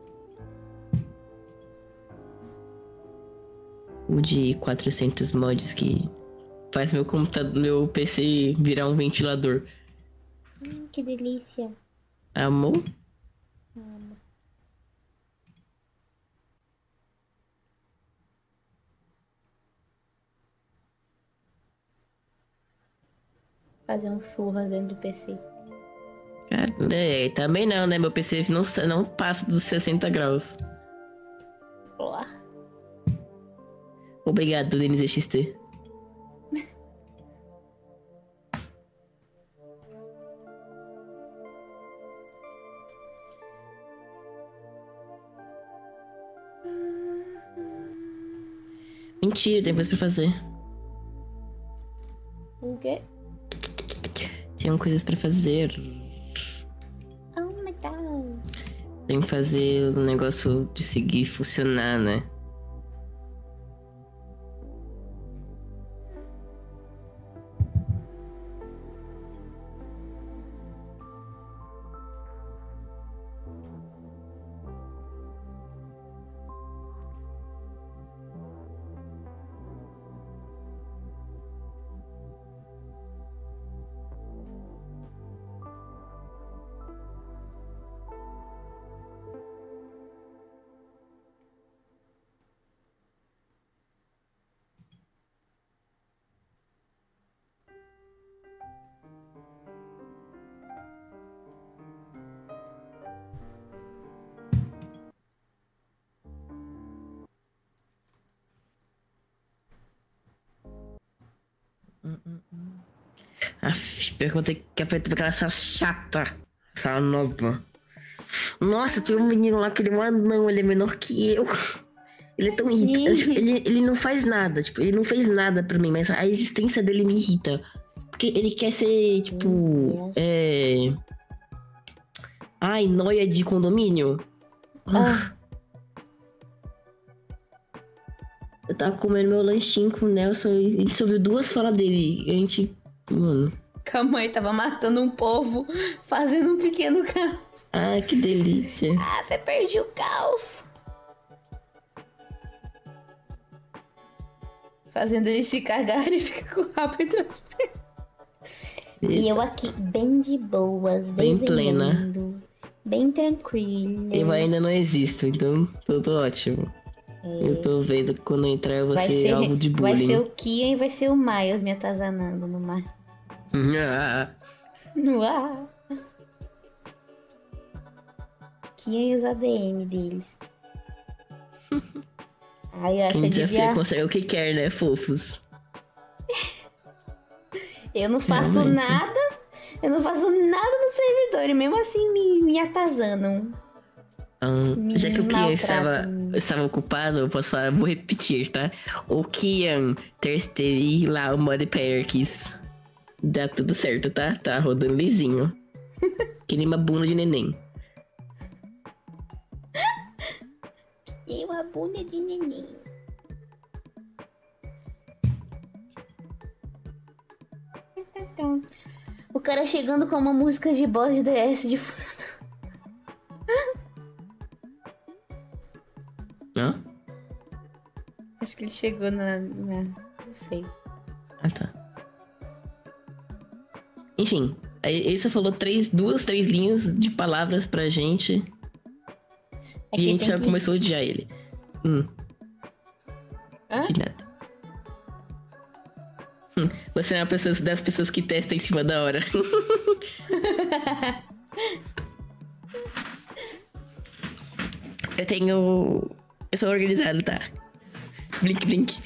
O de quatrocentos mods que faz meu computador, meu P C virar um ventilador. Hum, que delícia. Amor? Amo. Fazer um churras dentro do P C. Cara, é, também não, né? Meu P C não, não passa dos sessenta graus. Olá. Obrigado, N Z X T. Mentira, tem coisa pra fazer. O quê? Tem coisas pra fazer. Oh my god. Tem que fazer o negócio de seguir funcionar, né? Aff, perguntei que apertar aquela sala chata. Sala nova. Nossa, tem um menino lá que ele é um anão, ele é menor que eu. Ele é tão irritante. Tipo, ele, ele não faz nada, tipo, ele não fez nada pra mim, mas a existência dele me irrita. Porque ele quer ser, tipo. É. Ai, noia de condomínio. Ah. Eu tava comendo meu lanchinho com o Nelson e a gente só ouviu duas falas dele. E a gente. Mano. Calma aí, tava matando um povo, fazendo um pequeno caos. Ai, que delícia. Ah, eu perdi o caos. Fazendo ele se cagar e fica com o rabo entre as pernas. E eu aqui, bem de boas, Bem desenhando. plena. Bem tranquila. Eu ainda não existo, então tudo ótimo. É. Eu tô vendo que quando eu entrar eu vou Vai ser, ser, alvo de bullying. vai ser o Kian e vai ser o Miles me atazanando no mar. No ar. Kian e os A D M deles. Ai, eu acho Quem que desafia devia... consegue o que quer, né, fofos? Eu não faço Realmente. nada. Eu não faço nada no servidor. E mesmo assim me, me atazanam. Hum, Me já que o Kian estava, maltratam. estava ocupado, eu posso falar, vou repetir, tá? O Kian terceiro lá, o Mod Perks. Dá tudo certo, tá? Tá rodando lisinho. Que nem uma bunda de neném. E uma bunda de neném. O cara chegando com uma música de boss de D S de fundo. Hã? Acho que ele chegou na... na... Não sei. Ah, tá. Enfim, aí ele só falou três, duas, três linhas de palavras pra gente. É e que a gente tem já que- começou a odiar ele. Hum. Hã? De nada. Hum, Você é uma pessoa, das pessoas que testam em cima da hora. Eu tenho... Eu sou organizado, tá? Blink, blink.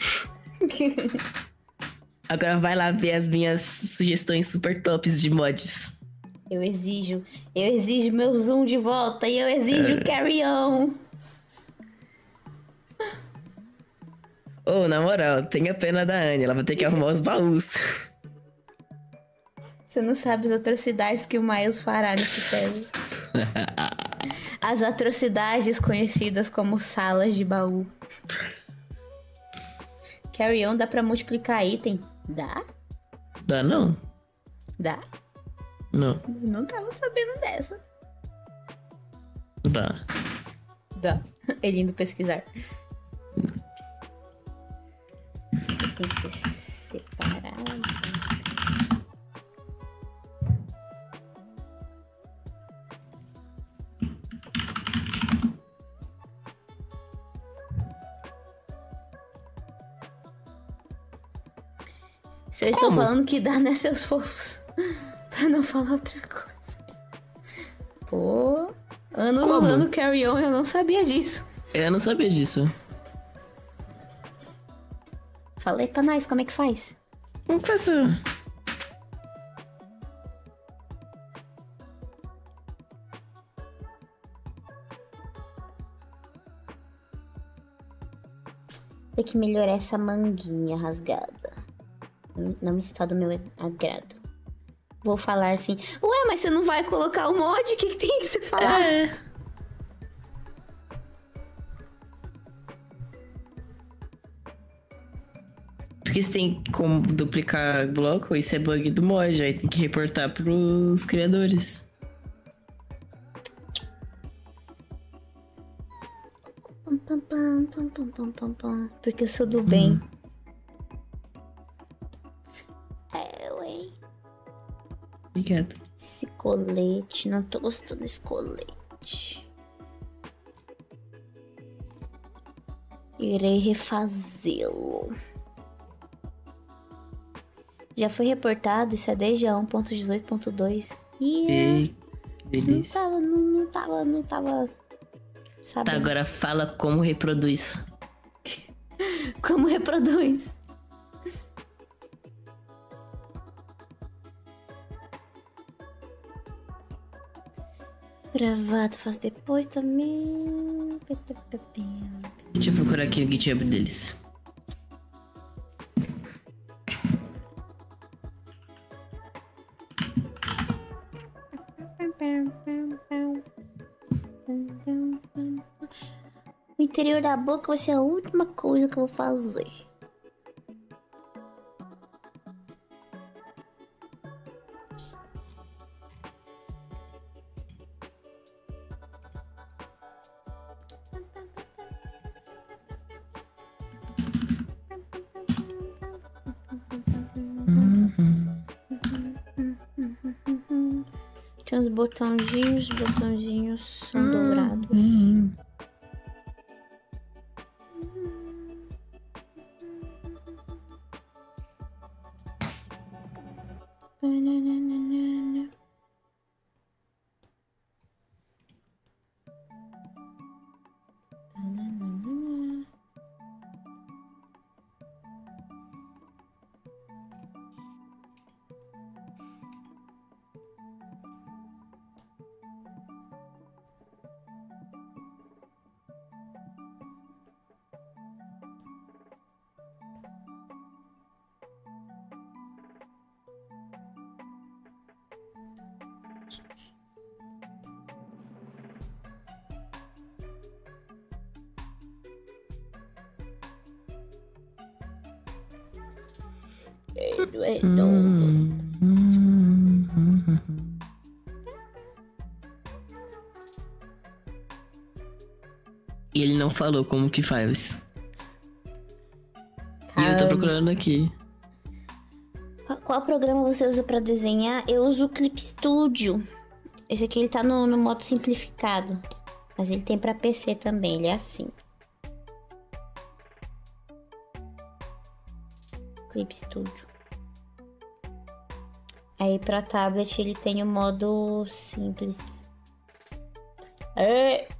Agora vai lá ver as minhas sugestões super tops de mods. Eu exijo. Eu exijo meu zoom de volta. E eu exijo É. carry on. Ô, na moral, tenha pena da Anne. Ela vai ter que arrumar os baús. Você não sabe as atrocidades que o Miles fará nesse server. As atrocidades conhecidas como salas de baú. Carry on dá pra multiplicar item? Dá? Dá não? Dá? Não, Não tava sabendo dessa. dá. Dá. Ele indo pesquisar. Você tem que ser separado. Se eu estou Como? falando que dá, né, seus fofos? Pra não falar outra coisa. Pô, anos Como? usando carry on, eu não sabia disso. Eu não sabia disso. Falei pra nós, como é que faz? Como que faço? Tem que melhorar essa manguinha rasgada. Não, não está do meu agrado. Vou falar assim, ué, mas você não vai colocar o mod? O que, que tem que você falar? É. Porque você tem como duplicar bloco, isso é bug do mod, aí tem que reportar pros criadores. Pam, pam, pam, pam, pam, pam, pam, pam. Porque eu sou do bem. É, ué. Obrigado. Esse colete, não tô gostando desse colete. Irei refazê-lo. Já foi reportado, isso é desde a um ponto dezoito ponto dois. Ih, Ei, que não delícia. tava, não, não tava, não tava Tá, sabendo. agora fala como reproduz. Como reproduz? Gravado, faz depois também. Deixa eu procurar aqui no GitHub deles. interior da boca vai ser a última coisa que eu vou fazer. Tem uns botãozinhos, botãozinhos são dourados. E ele não falou como que faz. E eu tô procurando aqui. Qual programa você usa pra desenhar? Eu uso o Clip Studio. Esse aqui ele tá no, no modo simplificado. Mas ele tem pra P C também, ele é assim. Clip Studio. Aí pra tablet ele tem o modo simples. É.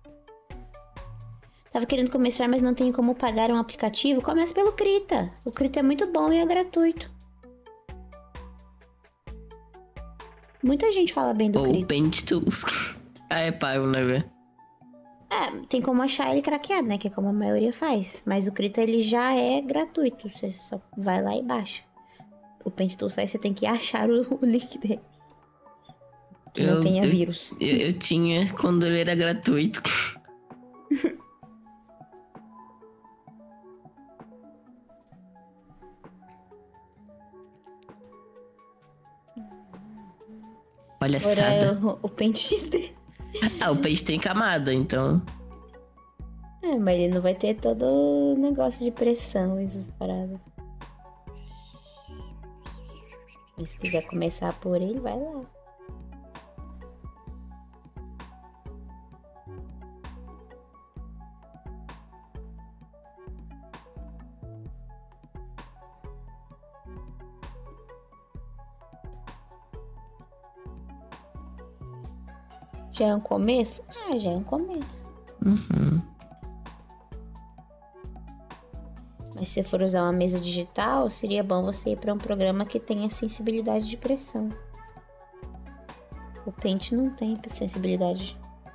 Tava querendo começar, mas não tenho como pagar um aplicativo. Começa pelo Krita. O Krita é muito bom e é gratuito. Muita gente fala bem do Ou Krita. Paint Tools. Ah, é pago, né, velho? É, tem como achar ele craqueado, né? Que é como a maioria faz. Mas o Krita, ele já é gratuito. Você só vai lá e baixa. O Paint Tools, aí você tem que achar o, o link dele. Que eu, não tenha eu, vírus. Eu, eu tinha quando ele era gratuito. Palhaçada. Agora, o, o Paint X D. Ah, o Paint tem camada, então... É, mas ele não vai ter todo o negócio de pressão, essas paradas. Mas se quiser começar por ele, vai lá. Já é um começo? Ah, já é um começo. Uhum. Mas se você for usar uma mesa digital, seria bom você ir para um programa que tenha sensibilidade de pressão. O Paint não tem sensibilidade.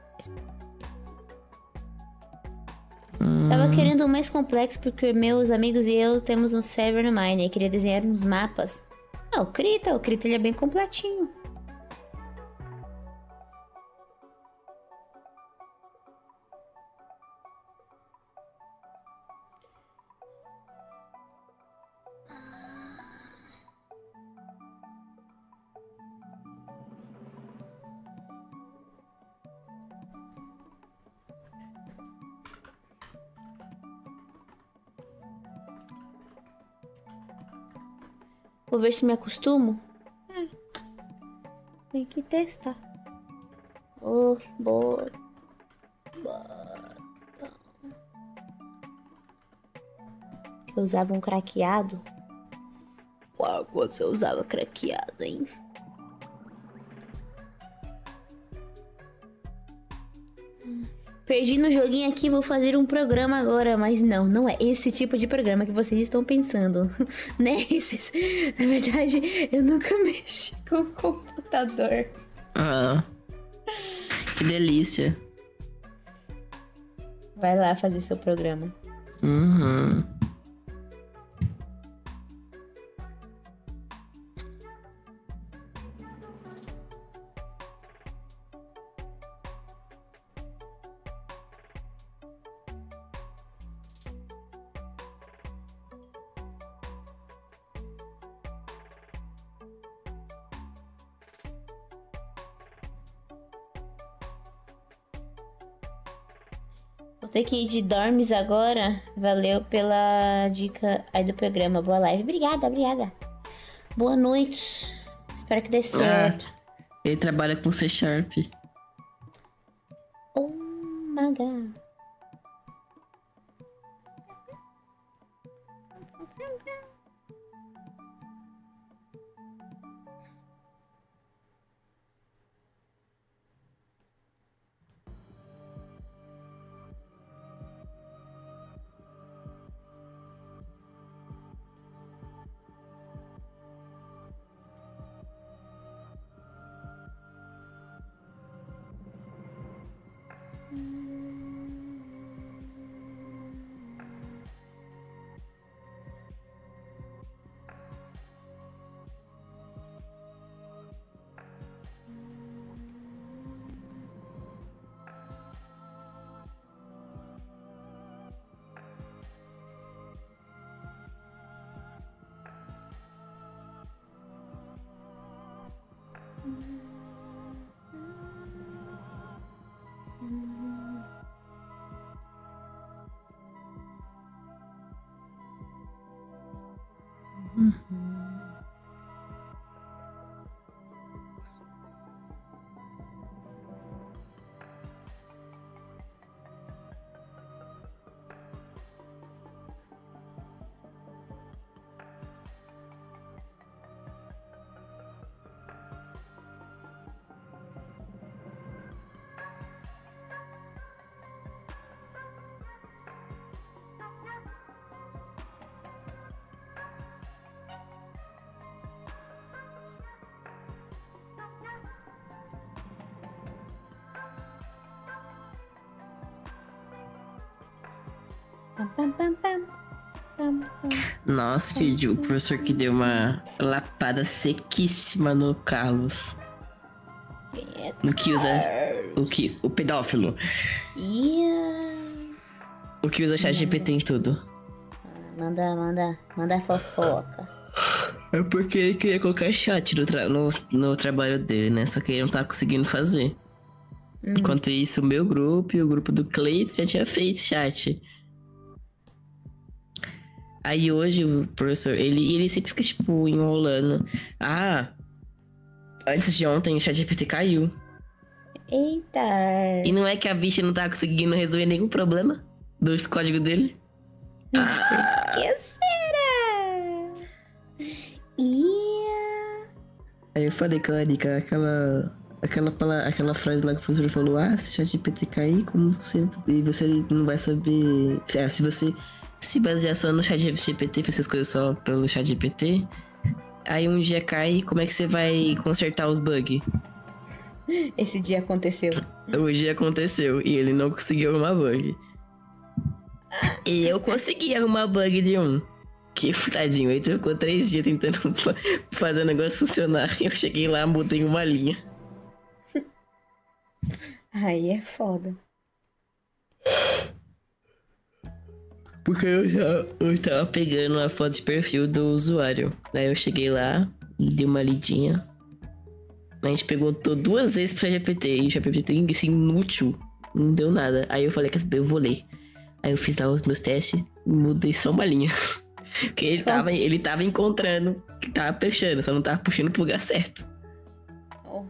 Hum. Tava querendo um mais complexo porque meus amigos e eu temos um server no Mine e queria desenhar uns mapas. Ah, o Krita, o Krita ele é bem completinho. Vou ver se me acostumo. É. Tem que testar. Oh, boa. Que eu usava um craqueado. Qual você usava craqueado, hein? Perdi no joguinho aqui, vou fazer um programa agora, mas não, não é esse tipo de programa que vocês estão pensando, né? Esses... Na verdade, eu nunca mexi com o computador. Ah, que delícia. Vai lá fazer seu programa. Uhum. ter que ir de dormes agora. Valeu pela dica aí do programa. Boa live. Obrigada, obrigada. Boa noite. Espero que dê certo. Ah, ele trabalha com C Sharp. Oh my god. Pam, pam, pam, pam, pam. Nossa, gente, o professor que deu uma lapada sequíssima no Carlos. No que usa. O que? O pedófilo. Yeah. O que usa chat G P T em tudo. Manda, manda, manda fofoca. É porque ele queria colocar chat no, tra no, no trabalho dele, né? Só que ele não tá conseguindo fazer. Hum. Enquanto isso, o meu grupo e o grupo do Cleiton já tinha feito chat. Aí hoje o professor, ele, ele sempre fica, tipo, enrolando. Ah, antes de ontem o chat G P T caiu. Eita. E não é que a bicha não tá conseguindo resolver nenhum problema dos códigos dele? Ah. Por que será? Ia. Aí eu falei, Clarica, aquela, aquela, aquela, aquela frase lá que o professor falou, ah, se o chat G P T cair, como você... E você não vai saber... Ah, se você... Se basear só no chat G P T, fazer as coisas só pelo chat G P T, aí um dia cai, como é que você vai consertar os bugs? Esse dia aconteceu. O dia aconteceu e ele não conseguiu arrumar bug. E eu consegui arrumar bug de um. Que tadinho, ele ficou três dias tentando fazer o negócio funcionar. E eu cheguei lá, mudei uma linha. Aí é foda. Porque eu já eu tava pegando a foto de perfil do usuário. Daí eu cheguei lá, dei uma lidinha. A gente perguntou duas vezes pro G P T. E o G P T assim, inútil. Não deu nada. Aí eu falei, quer saber, eu vou ler. Aí eu fiz lá os meus testes e mudei só uma linha. Porque ele tava, ele tava encontrando que tava fechando, só não tava puxando pro lugar certo. Oh.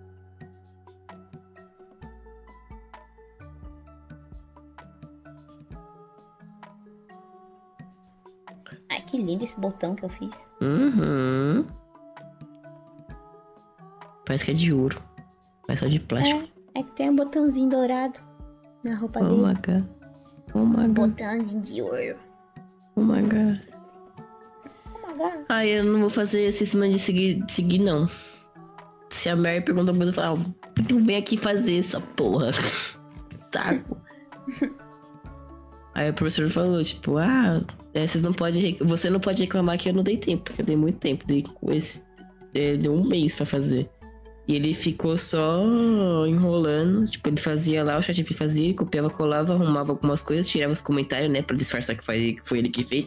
Ai, que lindo esse botão que eu fiz. Uhum. Parece que é de ouro. Mas só de plástico. É, é que tem um botãozinho dourado na roupa oh dele. My God. Oh my God. Botãozinho de ouro. Oh my God. Oh my God. Ah, eu não vou fazer esse sistema de seguir, de seguir não. Se a Mary perguntar alguma coisa, eu falo, ah, tu vem aqui fazer essa porra. Saco. Aí o professor falou, tipo, ah, é, vocês não podem, você não pode reclamar que eu não dei tempo, porque eu dei muito tempo, dei, esse, é, deu um mês pra fazer. E ele ficou só enrolando, tipo, ele fazia lá, o chat G P T fazia, ele copiava, colava, arrumava algumas coisas, tirava os comentários, né, pra disfarçar que foi, foi ele que fez.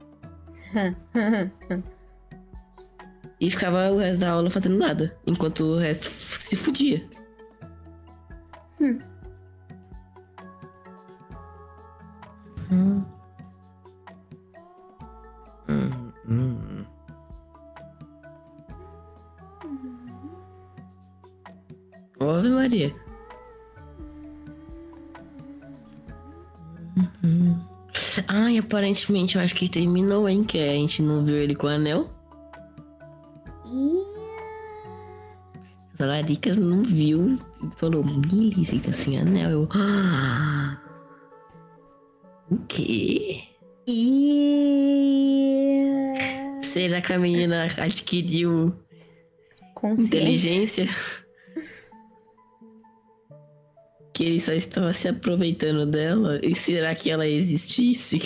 E ficava o resto da aula fazendo nada, enquanto o resto se fudia. Hum. Uhum. Hum, hum. Ave Maria. Uhum. Ah, e aparentemente eu acho que terminou, hein? Que a gente não viu ele com o anel. A Larica não viu e falou, Millie, você tá sem anel. Eu. Ah, o quê? E... Será que a menina adquiriu Consciência. inteligência? Que ele só estava se aproveitando dela? E será que ela existisse?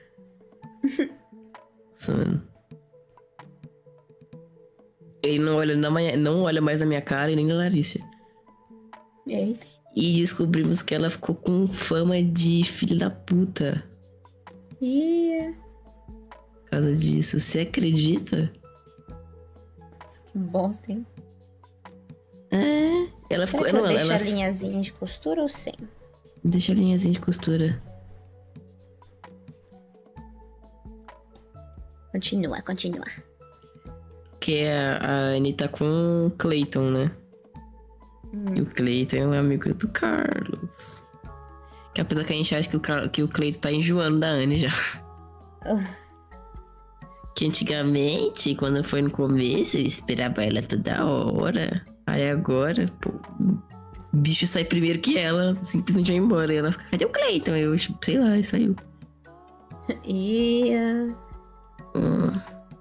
Nossa, mano. Ele não olha, na manhã, não olha mais na minha cara e nem na Larissa. Eita. E descobrimos que ela ficou com fama de filha da puta. Ih. Por causa disso. Você acredita? Nossa, que bosta, hein? É. Ela ficou. Será que eu não, deixo ela... a linhazinha de costura ou sem? Deixa a linhazinha de costura. Continua, continua. Que a, a Annie tá com o Clayton, né? Hum. E o Clayton é um amigo do Carlos. Que apesar que a gente acha que o, Car... que o Clayton tá enjoando da Annie já. Uh. Que antigamente, quando foi no começo, ele esperava ela toda hora. Aí agora, pô, o bicho sai primeiro que ela, simplesmente vai embora. E ela fica, cadê o Clayton? Eu, sei lá, ele saiu. E... Hum.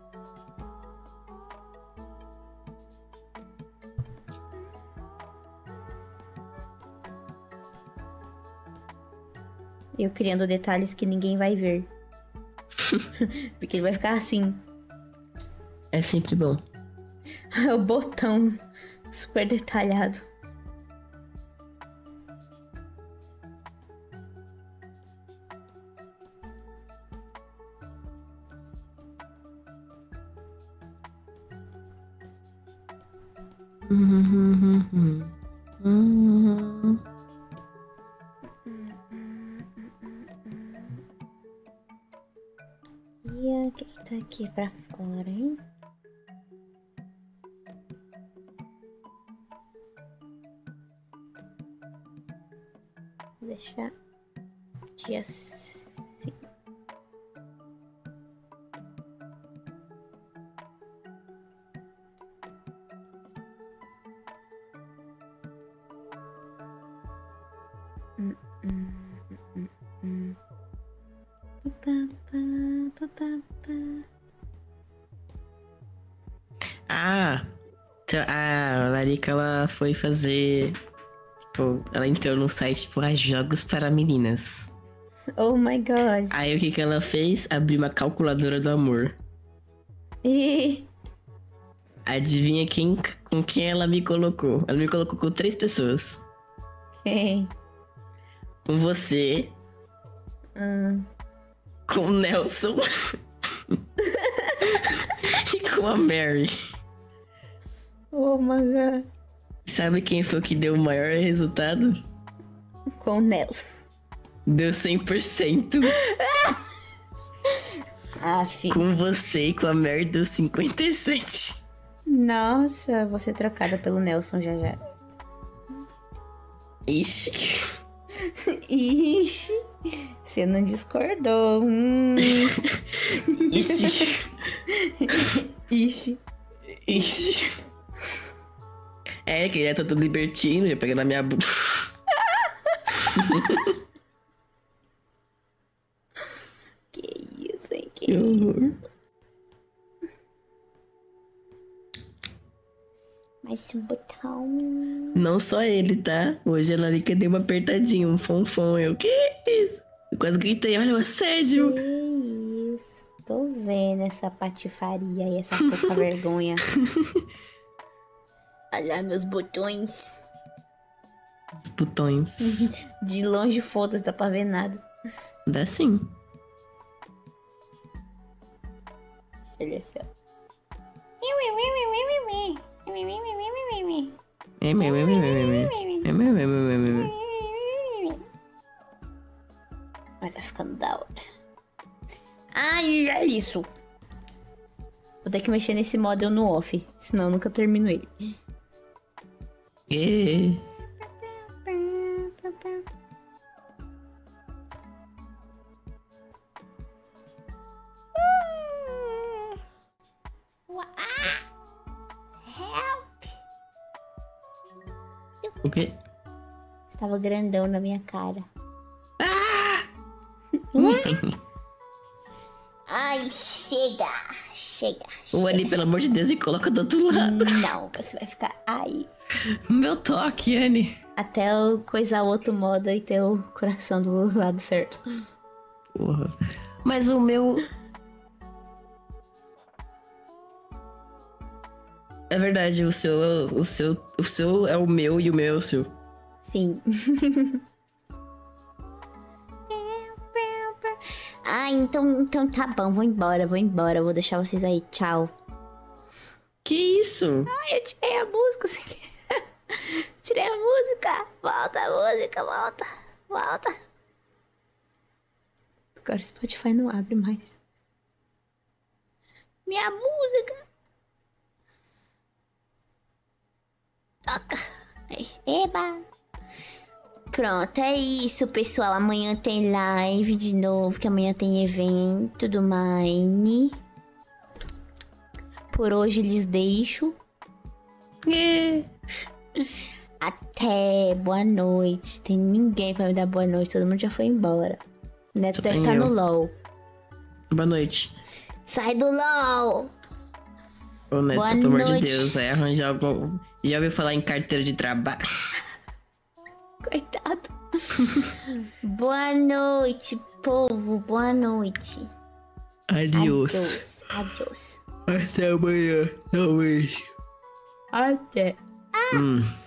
Eu criando detalhes que ninguém vai ver. Porque ele vai ficar assim. É sempre bom. O botão super detalhado. Uhum. Uhum. E o que que tá aqui pra fora, hein? Vou deixar dia cinco. Hum, hum, hum, hum. Pá, pá, pá, pá, pá. Ah, então, a Larica, ela foi fazer... Tipo, ela entrou no site, tipo, ah, jogos para meninas. Oh my god. Aí o que que ela fez? Abriu uma calculadora do amor. E... Adivinha quem, com quem ela me colocou? Ela me colocou com três pessoas. Quem? Com você. Hum. Com o Nelson. E com a Mary. Oh my god. Sabe quem foi o que deu o maior resultado? Com o Nelson. Deu cem por cento. Ah, filho. Com você e com a Mary deu cinquenta e sete. Nossa, vou ser trocada pelo Nelson já já. Ixi. Ixi. Você não discordou. Hum. Ixi. Ixi. Ixi. É, que já tá tudo libertino, já pegando na minha bunda. Que isso, hein? Que, que horror. Mais um botão. Não só ele, tá? Hoje a Larica deu uma apertadinha, um fonfon. Eu, que isso? Eu quase gritei, olha o assédio. Que isso. Tô vendo essa patifaria e essa pouca vergonha. Olha lá meus botões. Os botões. De longe, foda-se, dá pra ver nada. Dá sim. Olha só. É meu, é meu, é meu, é meu. É meu, é meu, é meu. Mas tá ficando da hora. Ai, é isso. Vou ter que mexer nesse model no off, senão eu nunca termino ele. E... O quê? Estava grandão na minha cara. Ai, chega, chega. O Annie, pelo amor de Deus, me coloca do outro lado. Não, você vai ficar aí. Meu toque, Annie. Até eu coisar o outro modo e ter o coração do lado certo. Porra. Mas o meu... É verdade, o seu, o seu, o seu é o meu e o meu é o seu. Sim. Ah, então, então tá bom, vou embora, vou embora, vou deixar vocês aí, tchau. Que isso? Ai, eu tirei a música sem querer. Tirei a música. Volta a música, volta, volta. Agora o Spotify não abre mais. Minha música. Toca. Eba. Pronto, é isso, pessoal. Amanhã tem live de novo, que amanhã tem evento do Mine. Por hoje lhes deixo. É. Até, boa noite. Tem ninguém pra me dar boa noite, todo mundo já foi embora. O Neto Só deve tem estar eu. no LOL. Boa noite. Sai do LOL. Ô, Neto, Boa pelo amor de noite. Deus, vai arranjar algum... Já ouviu falar em carteira de trabalho? Coitado. Boa noite, povo. Boa noite. Adiós. Adiós. Adiós. Até amanhã, talvez. Até. Hum.